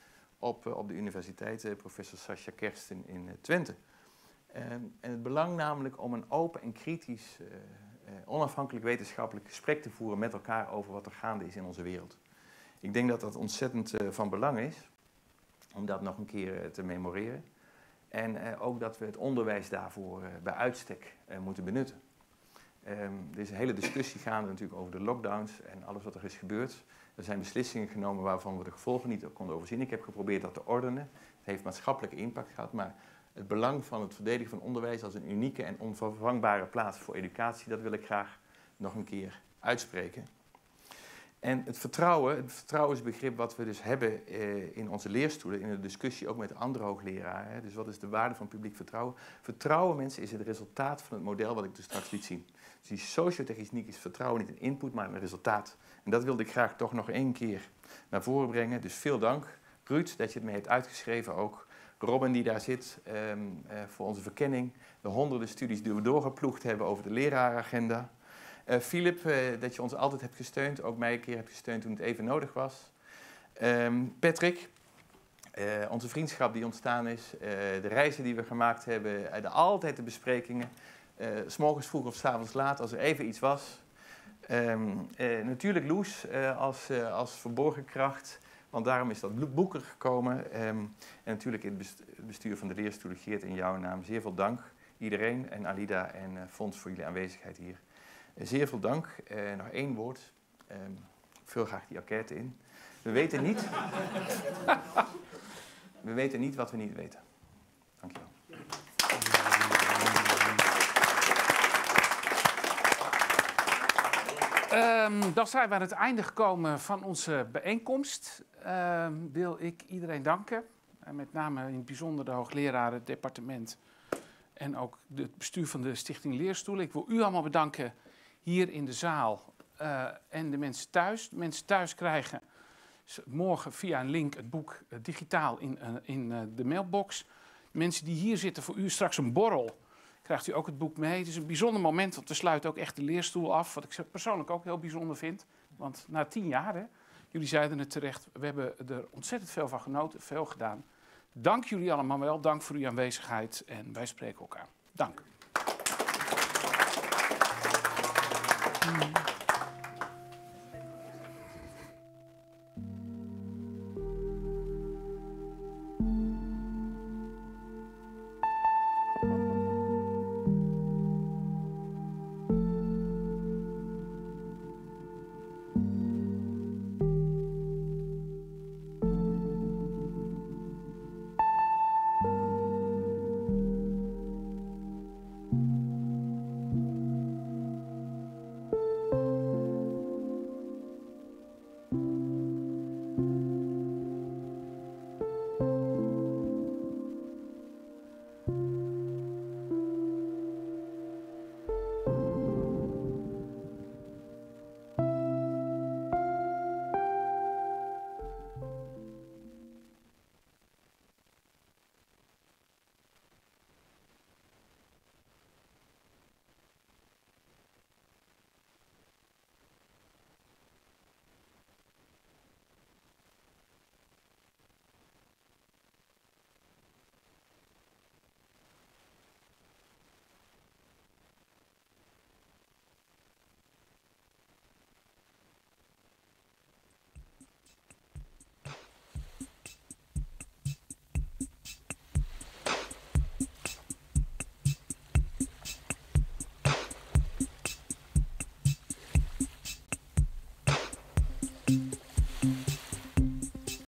op, uh, op de universiteit, uh, professor Sascha Kersten in uh, Twente. Um, en het belang namelijk om een open en kritisch, uh, uh, onafhankelijk wetenschappelijk gesprek te voeren met elkaar over wat er gaande is in onze wereld. Ik denk dat dat ontzettend uh, van belang is, om dat nog een keer uh, te memoreren. En uh, ook dat we het onderwijs daarvoor uh, bij uitstek uh, moeten benutten. Um, er is een hele discussie gaande natuurlijk over de lockdowns en alles wat er is gebeurd. Er zijn beslissingen genomen waarvan we de gevolgen niet konden overzien. Ik heb geprobeerd dat te ordenen. Het heeft maatschappelijke impact gehad, maar het belang van het verdedigen van onderwijs als een unieke en onvervangbare plaats voor educatie, dat wil ik graag nog een keer uitspreken. En het vertrouwen, het vertrouwensbegrip wat we dus hebben eh, in onze leerstoelen, in de discussie ook met andere hoogleraren. Hè, dus wat is de waarde van publiek vertrouwen? Vertrouwen, mensen, is het resultaat van het model wat ik dus straks liet zien. Dus die sociotechniek is vertrouwen niet een input, maar een resultaat. En dat wilde ik graag toch nog één keer naar voren brengen. Dus veel dank, Ruud, dat je het mee hebt uitgeschreven ook. Robin die daar zit um, uh, voor onze verkenning. De honderden studies die we doorgeploegd hebben over de lerarenagenda. Uh, Philip, uh, dat je ons altijd hebt gesteund, ook mij een keer hebt gesteund toen het even nodig was. Um, Patrick, uh, onze vriendschap die ontstaan is, uh, de reizen die we gemaakt hebben, uh, de, altijd de besprekingen. Uh, 's morgens vroeg of 's avonds laat, als er even iets was. Um, uh, natuurlijk Loes uh, als, uh, als verborgen kracht, want daarom is dat boek er gekomen. Um, en natuurlijk in het bestuur van de leerstoel, Geert, in jouw naam zeer veel dank. Iedereen en Alida en uh, Fons voor jullie aanwezigheid hier. Zeer veel dank. Uh, nog één woord. Um, ik vul graag die enquête in. We weten niet... we weten niet wat we niet weten. Dank je wel. Um, dan zijn we aan het einde gekomen van onze bijeenkomst. Um, wil ik iedereen danken. En met name in het bijzonder de hoogleraren, het departement en ook het bestuur van de Stichting Leerstoelen. Ik wil u allemaal bedanken hier in de zaal uh, en de mensen thuis. De mensen thuis krijgen morgen via een link het boek uh, digitaal in, uh, in uh, de mailbox. Mensen die hier zitten, voor u straks een borrel, krijgt u ook het boek mee. Het is een bijzonder moment, want we sluiten ook echt de leerstoel af. Wat ik persoonlijk ook heel bijzonder vind. Want na tien jaar, hè, jullie zeiden het terecht, we hebben er ontzettend veel van genoten, veel gedaan. Dank jullie allemaal wel, dank voor uw aanwezigheid en wij spreken elkaar. Dank. Mm.